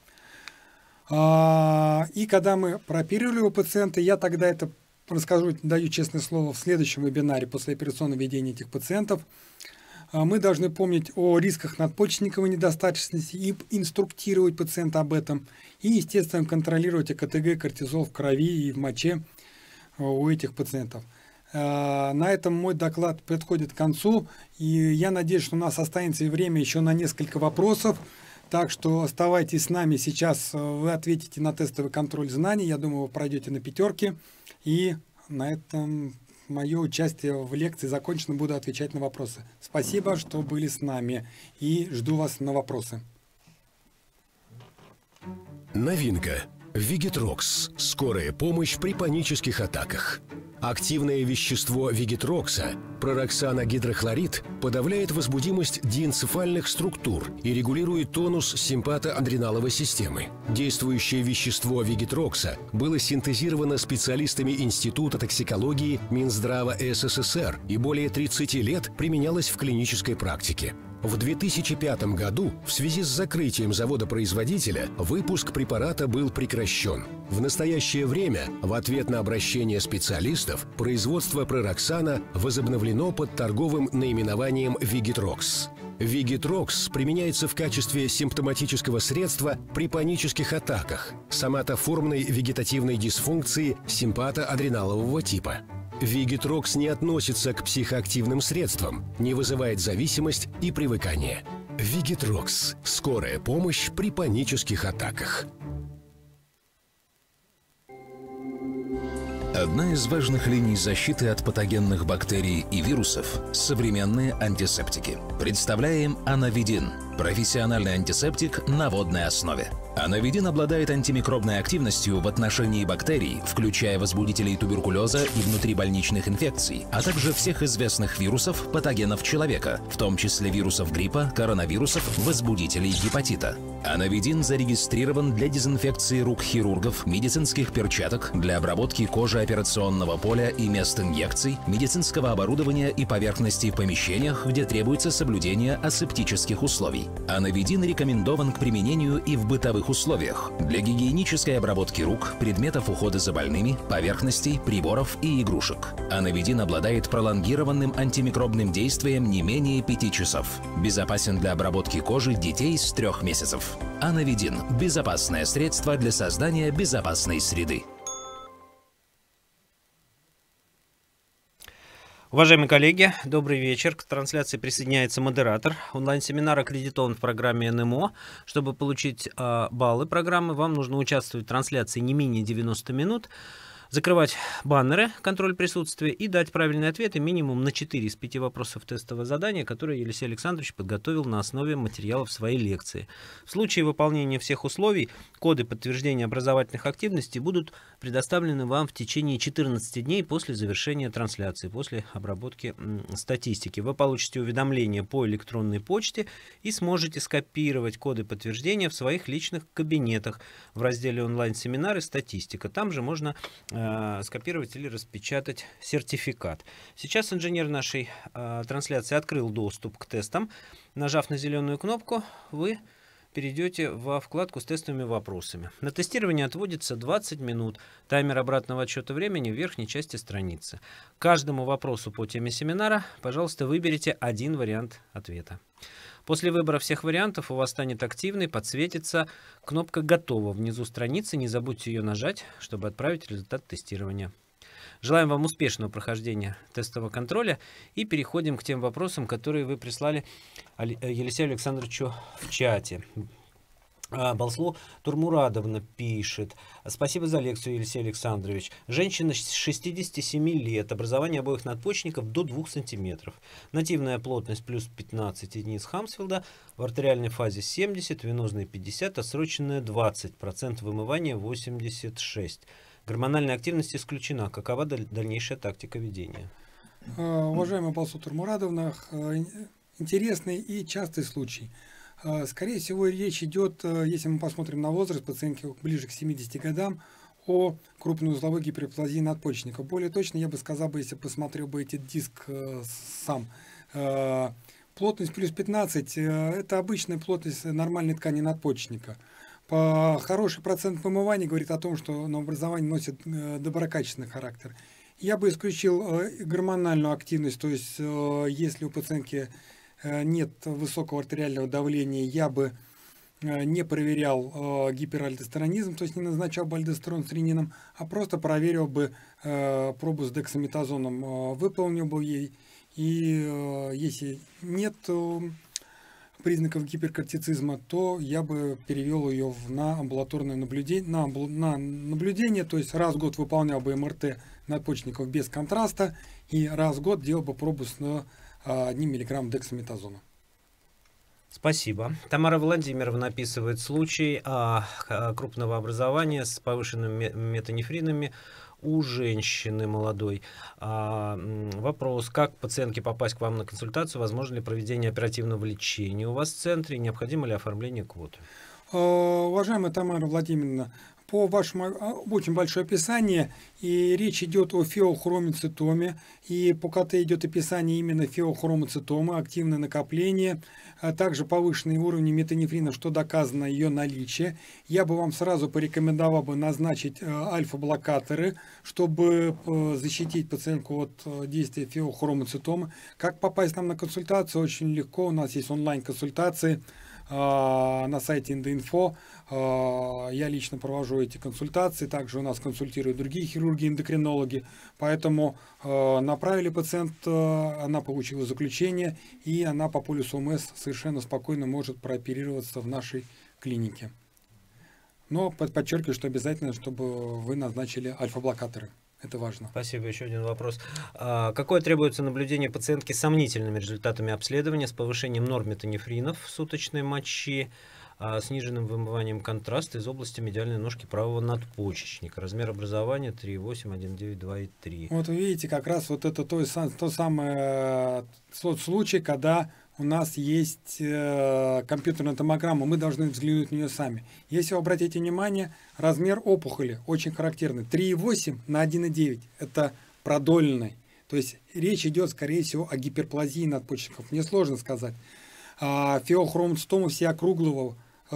C: И когда мы прооперировали у пациента, я тогда это расскажу, даю честное слово, в следующем вебинаре после операционного ведения этих пациентов. Мы должны помнить о рисках надпочечниковой недостаточности и инструктировать пациента об этом. И, естественно, контролировать ка тэ гэ, кортизол в крови и в моче у этих пациентов. На этом мой доклад подходит к концу, и я надеюсь, что у нас останется время еще на несколько вопросов, так что оставайтесь с нами, сейчас вы ответите на тестовый контроль знаний, я думаю, вы пройдете на пятерке, и на этом мое участие в лекции закончено, буду отвечать на вопросы. Спасибо, что были с нами, и жду вас на вопросы.
A: Новинка. Вигитрокс. Скорая помощь при панических атаках. Активное вещество вигитрокса, пророксаногидрохлорид, подавляет возбудимость диэнцефальных структур и регулирует тонус симпатоадреналовой системы. Действующее вещество вигитрокса было синтезировано специалистами Института токсикологии Минздрава эс эс эс эр и более тридцати лет применялось в клинической практике. В две тысячи пятом году в связи с закрытием завода-производителя выпуск препарата был прекращен. В настоящее время, в ответ на обращение специалистов, производство пророксана возобновлено под торговым наименованием Вигитрокс. Вигитрокс применяется в качестве симптоматического средства при панических атаках, соматоформной вегетативной дисфункции симпатоадреналового типа. Вигитрокс не относится к психоактивным средствам, не вызывает зависимость и привыкание. Вигитрокс. Скорая помощь при панических атаках.
B: Одна из важных линий защиты от патогенных бактерий и вирусов – современные антисептики. Представляем Анавидин – профессиональный антисептик на водной основе. Анавидин обладает антимикробной активностью в отношении бактерий, включая возбудителей туберкулеза и внутрибольничных инфекций, а также всех известных вирусов, патогенов человека, в том числе вирусов гриппа, коронавирусов, возбудителей гепатита. Анавидин зарегистрирован для дезинфекции рук хирургов, медицинских перчаток, для обработки кожи операционного поля и мест инъекций, медицинского оборудования и поверхностей в помещениях, где требуется соблюдение асептических условий. Анавидин рекомендован к применению и в бытовых условиях для гигиенической обработки рук, предметов ухода за больными, поверхностей, приборов и игрушек. Анавидин обладает пролонгированным антимикробным действием не менее пяти часов. Безопасен для обработки кожи детей с трех месяцев. Анавидин – безопасное средство для создания безопасной среды.
D: Уважаемые коллеги, добрый вечер. К трансляции присоединяется модератор. Онлайн-семинар аккредитован в программе эн эм о. Чтобы получить э, баллы программы, вам нужно участвовать в трансляции не менее девяноста минут. закрывать баннеры «Контроль присутствия» и дать правильные ответы минимум на четыре из пяти вопросов тестового задания, которые Елисей Александрович подготовил на основе материалов своей лекции. В случае выполнения всех условий коды подтверждения образовательных активностей будут предоставлены вам в течение четырнадцати дней после завершения трансляции, после обработки м, статистики. Вы получите уведомления по электронной почте и сможете скопировать коды подтверждения в своих личных кабинетах в разделе «Онлайн-семинары. Статистика». Там же можно э, скопировать или распечатать сертификат. Сейчас инженер нашей э, трансляции открыл доступ к тестам. Нажав на зеленую кнопку, вы перейдете во вкладку с тестовыми вопросами. На тестирование отводится двадцать минут. Таймер обратного отсчета времени в верхней части страницы. К каждому вопросу по теме семинара, пожалуйста, выберите один вариант ответа. После выбора всех вариантов у вас станет активной, подсветится кнопка «Готово» внизу страницы. Не забудьте ее нажать, чтобы отправить результат тестирования. Желаем вам успешного прохождения тестового контроля и переходим к тем вопросам, которые вы прислали Елисею Александровичу в чате. Балслу Турмурадовна пишет: спасибо за лекцию, Елисей Александрович. Женщина шестидесяти семи лет, образование обоих надпочечников до двух сантиметров. Нативная плотность плюс пятнадцать единиц Хамсфилда, в артериальной фазе семьдесят, венозной пятьдесят, отсроченная двадцать процентов, вымывание восемьдесят шесть. Гормональная активность исключена. Какова дальнейшая тактика ведения?
C: Уважаемая Балсу Турмурадовна, интересный и частый случай. Скорее всего, речь идет, если мы посмотрим на возраст пациентки ближе к семидесяти годам, о крупной узловой гиперплазии надпочечника. Более точно я бы сказал, бы, если посмотрел бы этот диск сам. Плотность плюс пятнадцать – это обычная плотность нормальной ткани надпочечника. По хороший процент вымывания говорит о том, что новообразование носит доброкачественный характер. Я бы исключил гормональную активность, то есть если у пациентки нет высокого артериального давления, я бы не проверял гиперальдостеронизм, то есть не назначал бы альдостерон с ренином, а просто проверил бы пробу с дексаметазоном, выполнил бы ей. И если нет признаков гиперкортицизма, то я бы перевел ее на амбулаторное наблюдение, на, на наблюдение, то есть раз в год выполнял бы эм эр тэ надпочечников без контраста и раз в год делал бы пробу с одним миллиграммом дексаметазона.
D: Спасибо. Тамара Владимировна описывает случай а, крупного образования с повышенными метанефринами у женщины молодой. А, вопрос: как пациентке попасть к вам на консультацию? Возможно ли проведение оперативного лечения у вас в центре? Необходимо ли оформление квоты?
C: Уважаемая Тамара Владимировна, по вашему очень большое описание, и речь идет о феохромоцитоме, и по ка тэ идет описание именно феохромоцитомы, активное накопление, а также повышенные уровни метанефрина, что доказано ее наличие. Я бы вам сразу порекомендовал бы назначить альфа-блокаторы, чтобы защитить пациентку от действия феохромоцитомы. Как попасть нам на консультацию? Очень легко, у нас есть онлайн-консультации на сайте Индоинфо. Я лично провожу эти консультации, также у нас консультируют другие хирурги-эндокринологи, поэтому направили пациента, она получила заключение, и она по полюсу о эм эс совершенно спокойно может прооперироваться в нашей клинике. Но подчеркиваю, что обязательно, чтобы вы назначили альфа-блокаторы. Это важно.
D: Спасибо. Еще один вопрос. А какое требуется наблюдение пациентки с сомнительными результатами обследования, с повышением норм метанефринов в суточной мочи, а, сниженным вымыванием контраста из области медиальной ножки правого надпочечника? Размер образования три и восемь, один и девять, два и три.
C: Вот вы видите, как раз вот это то, то самое тот случай, когда у нас есть э, компьютерная томограмма, мы должны взглянуть на нее сами. Если вы обратите внимание, размер опухоли очень характерный. три и восемь на один и девять. Это продольный. То есть речь идет, скорее всего, о гиперплазии надпочечников. Мне сложно сказать. А феохромоцитома все округлого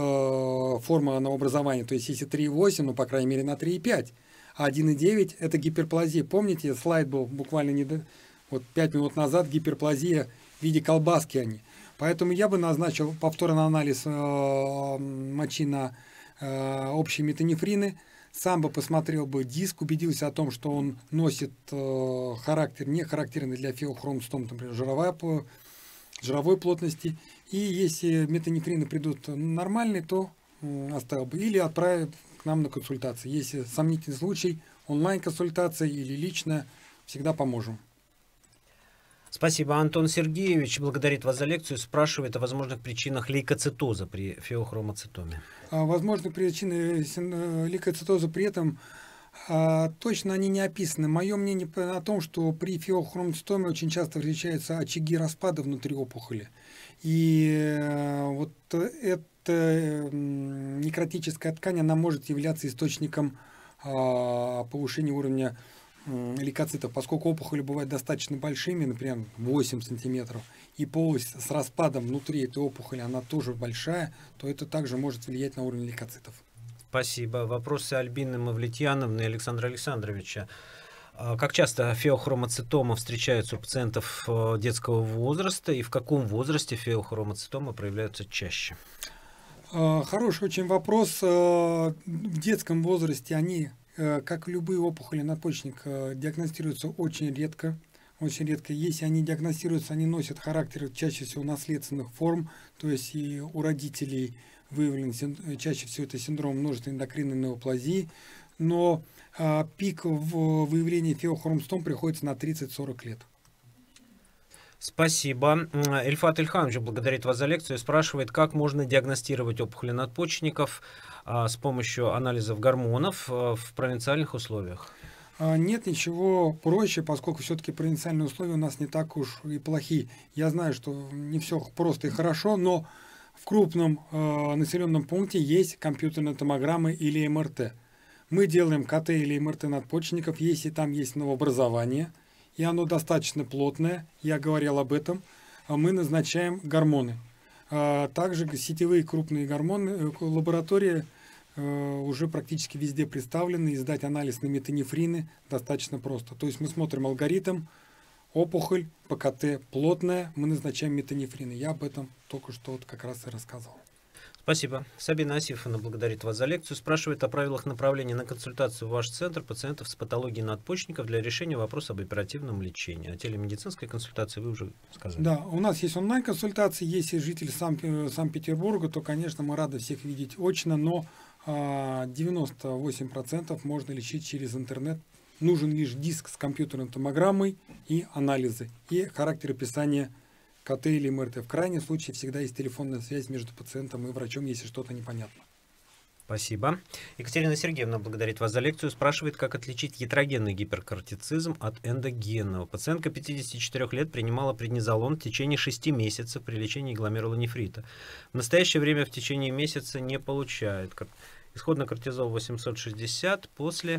C: э, форма новообразования. То есть если три и восемь, ну, по крайней мере, на три и пять. А один и девять это гиперплазия. Помните, слайд был буквально не до, вот пять минут назад, гиперплазия в виде колбаски они. Поэтому я бы назначил повторный анализ э, мочи на э, общие метанефрины. Сам бы посмотрел бы диск, убедился о том, что он носит э, характер, не характерный для феохромоцитома, например, жировая, жировой плотности. И если метанефрины придут нормальные, то э, оставил бы. Или отправил к нам на консультации. Если сомнительный случай, онлайн-консультация или личная, всегда поможем.
D: Спасибо. Антон Сергеевич благодарит вас за лекцию, спрашивает о возможных причинах лейкоцитоза при феохромоцитоме.
C: Возможные причины лейкоцитоза при этом а, точно они не описаны. Мое мнение о том, что при феохромоцитоме очень часто встречаются очаги распада внутри опухоли. И вот эта некротическая ткань, она может являться источником а, повышения уровня лейкоцитов, поскольку опухоли бывают достаточно большими, например, восемь сантиметров, и полость с распадом внутри этой опухоли, она тоже большая, то это также может влиять на уровень лейкоцитов.
D: Спасибо. Вопросы Альбины Мавлетьяновны и Александра Александровича. Как часто феохромоцитома встречаются у пациентов детского возраста, и в каком возрасте феохромоцитома проявляются чаще?
C: Хороший очень вопрос. В детском возрасте они, как любые опухоли надпочечника, диагностируются очень редко. Очень редко. Если они диагностируются, они носят характер чаще всего наследственных форм, то есть и у родителей выявлен чаще всего это синдром множественной эндокринной неоплазии, но а, пик в выявлении феохромоцитом приходится на тридцать-сорок лет.
D: Спасибо. Ильфат Ильханович благодарит вас за лекцию и спрашивает, как можно диагностировать опухоли надпочечников а, с помощью анализов гормонов а, в провинциальных условиях.
C: Нет ничего проще, поскольку все-таки провинциальные условия у нас не так уж и плохие. Я знаю, что не все просто и хорошо, но в крупном э, населенном пункте есть компьютерные томограммы или эм эр тэ. Мы делаем ка тэ или эм эр тэ надпочечников, если там есть новообразование, и оно достаточно плотное, я говорил об этом, мы назначаем гормоны. А также сетевые крупные гормоны, лаборатории уже практически везде представлены, и сдать анализ на метанефрины достаточно просто. То есть мы смотрим алгоритм, опухоль, по ка тэ плотная, мы назначаем метанефрины. Я об этом только что вот как раз и рассказывал.
D: Спасибо. Сабина Асифовна благодарит вас за лекцию. Спрашивает о правилах направления на консультацию в ваш центр пациентов с патологией надпочечников для решения вопроса об оперативном лечении. О телемедицинской консультации вы уже сказали.
C: Да, у нас есть онлайн-консультации. Если житель Санкт-Петербурга, то, конечно, мы рады всех видеть очно, но девяносто восемь процентов можно лечить через интернет. Нужен лишь диск с компьютерной томограммой и анализы, и характер описания ка тэ или эм эр тэ. В крайнем случае всегда есть телефонная связь между пациентом и врачом, если что-то непонятно.
D: Спасибо. Екатерина Сергеевна благодарит вас за лекцию. Спрашивает, как отличить ятрогенный гиперкортицизм от эндогенного. Пациентка пятидесяти четырёх лет принимала преднизолон в течение шести месяцев при лечении гломерулонефрита. В настоящее время в течение месяца не получает. Исходно кортизол восемьсот шестьдесят, после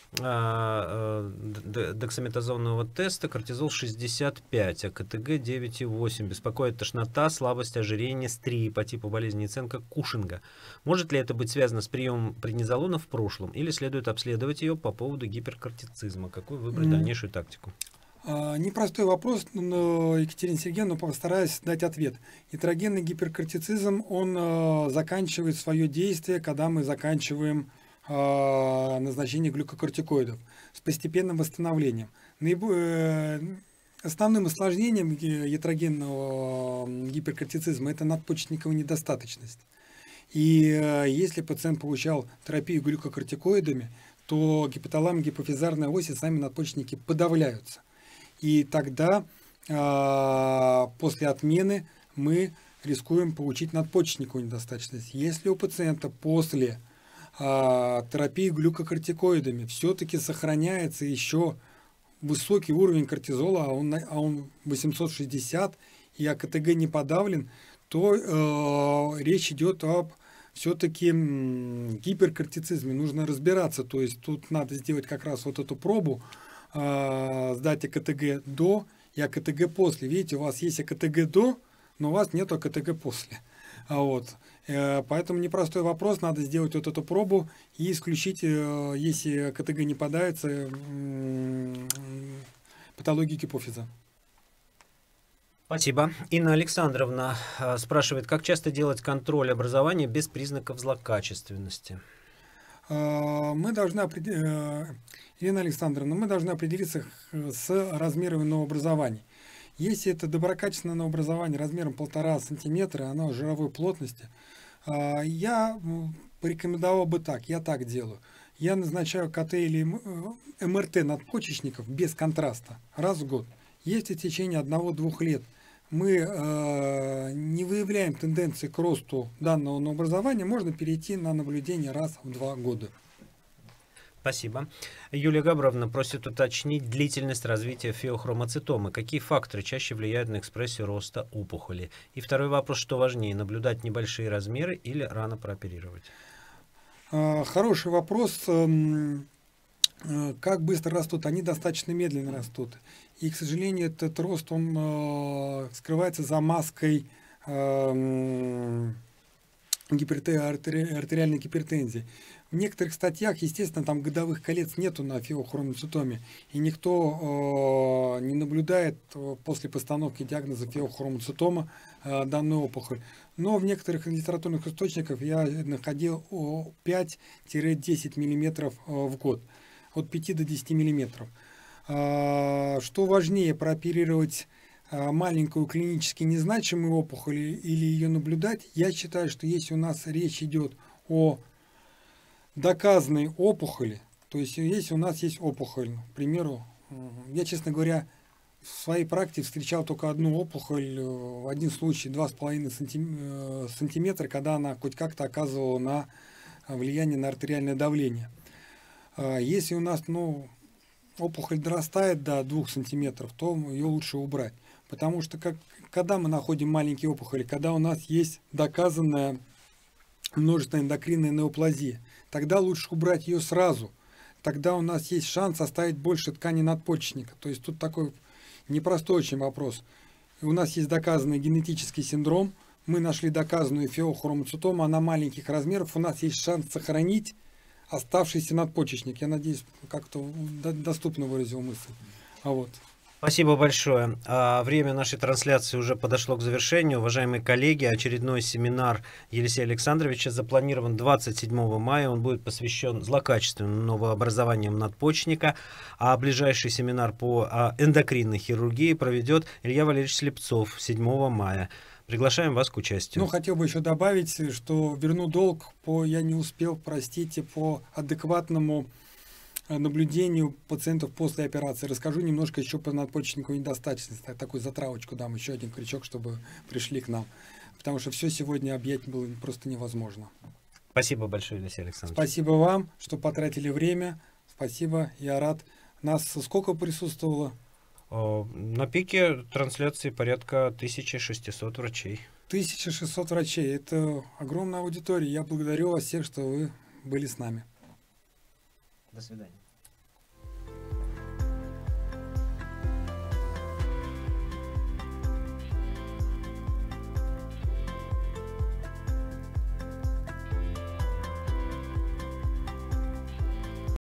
D: а, а, дексаметазонного теста кортизол шестьдесят пять, а ка тэ гэ девять и восемь. Беспокоит тошнота, слабость, ожирение, стрии по типу болезни Яценко Кушинга. Может ли это быть связано с приемом преднизолона в прошлом, или следует обследовать ее по поводу гиперкортицизма? Какую выбрать дальнейшую тактику?
C: Непростой вопрос, но, Екатерина Сергеевна, постараюсь дать ответ. Ятрогенный гиперкортицизм, он заканчивает свое действие, когда мы заканчиваем назначение глюкокортикоидов с постепенным восстановлением. Основным осложнением ятрогенного гиперкортицизма это надпочечниковая недостаточность. И если пациент получал терапию глюкокортикоидами, то гипоталамо-гипофизарная ось и сами надпочечники подавляются. И тогда э, после отмены мы рискуем получить надпочечниковую недостаточность. Если у пациента после э, терапии глюкокортикоидами все-таки сохраняется еще высокий уровень кортизола, а он, а он восемьсот шестьдесят, и а ка тэ гэ не подавлен, то э, речь идет об все-таки гиперкортицизме. Нужно разбираться, то есть тут надо сделать как раз вот эту пробу, сдать а ка тэ гэ до и а ка тэ гэ после. Видите, у вас есть а ка тэ гэ до, но у вас нет а ка тэ гэ после. Вот. Поэтому непростой вопрос, надо сделать вот эту пробу и исключить, если а ка тэ гэ не подается, патологию гипофиза.
D: Спасибо. Инна Александровна спрашивает, как часто делать контроль образования без признаков злокачественности?
C: Мы должны определить, Ирина Александровна, мы должны определиться с размером новообразований. Если это доброкачественное новообразование размером полтора сантиметра, оно жировой плотности, я порекомендовал бы так, я так делаю. Я назначаю ка тэ или эм эр тэ надпочечников без контраста раз в год. Если в течение одного-двух лет мы э, не выявляем тенденции к росту данного новообразования, можно перейти на наблюдение раз в два года.
D: Спасибо. Юлия Габровна просит уточнить длительность развития феохромоцитомы. Какие факторы чаще влияют на экспрессию роста опухоли? И второй вопрос, что важнее, наблюдать небольшие размеры или рано прооперировать?
C: Хороший вопрос. Как быстро растут? Они достаточно медленно растут. И, к сожалению, этот рост, он скрывается за маской артериальной гипертензии. В некоторых статьях, естественно, там годовых колец нету на феохромоцитоме, и никто э, не наблюдает после постановки диагноза феохромоцитома э, данную опухоль. Но в некоторых литературных источниках я находил пять-десять миллиметров в год, от пяти до десяти миллиметров. Э, что важнее, прооперировать маленькую клинически незначимую опухоль или ее наблюдать? Я считаю, что если у нас речь идет о доказанной опухоли, то есть если у нас есть опухоль, к примеру, я, честно говоря, в своей практике встречал только одну опухоль, в один случай два с половиной сантиметра, когда она хоть как-то оказывала на влияние на артериальное давление. Если у нас, ну, опухоль дорастает до двух сантиметров, то ее лучше убрать. Потому что как, когда мы находим маленькие опухоли, когда у нас есть доказанная множественная эндокринная неоплазия, тогда лучше убрать ее сразу. Тогда у нас есть шанс оставить больше ткани надпочечника. То есть тут такой непростой очень вопрос. У нас есть доказанный генетический синдром, мы нашли доказанную феохромоцитому, она маленьких размеров, у нас есть шанс сохранить оставшийся надпочечник. Я надеюсь, как-то доступно выразил мысль. А вот.
D: Спасибо большое. Время нашей трансляции уже подошло к завершению. Уважаемые коллеги, очередной семинар Елисея Александровича запланирован двадцать седьмого мая. Он будет посвящен злокачественным новообразованиям надпочечника. А ближайший семинар по эндокринной хирургии проведет Илья Валерьевич Слепцов седьмого мая. Приглашаем вас к участию.
C: Ну, хотел бы еще добавить, что верну долг по, я не успел, простите, по адекватному наблюдению пациентов после операции. Расскажу немножко еще по надпочечниковой недостаточности. Такую затравочку дам, еще один крючок, чтобы пришли к нам. Потому что все сегодня объять было просто невозможно.
D: Спасибо большое, Елисей Александрович.
C: Спасибо вам, что потратили время. Спасибо, я рад. Нас сколько присутствовало?
D: На пике трансляции порядка тысячи шестисот врачей.
C: тысяча шестьсот врачей. Это огромная аудитория. Я благодарю вас всех, что вы были с нами.
D: До свидания.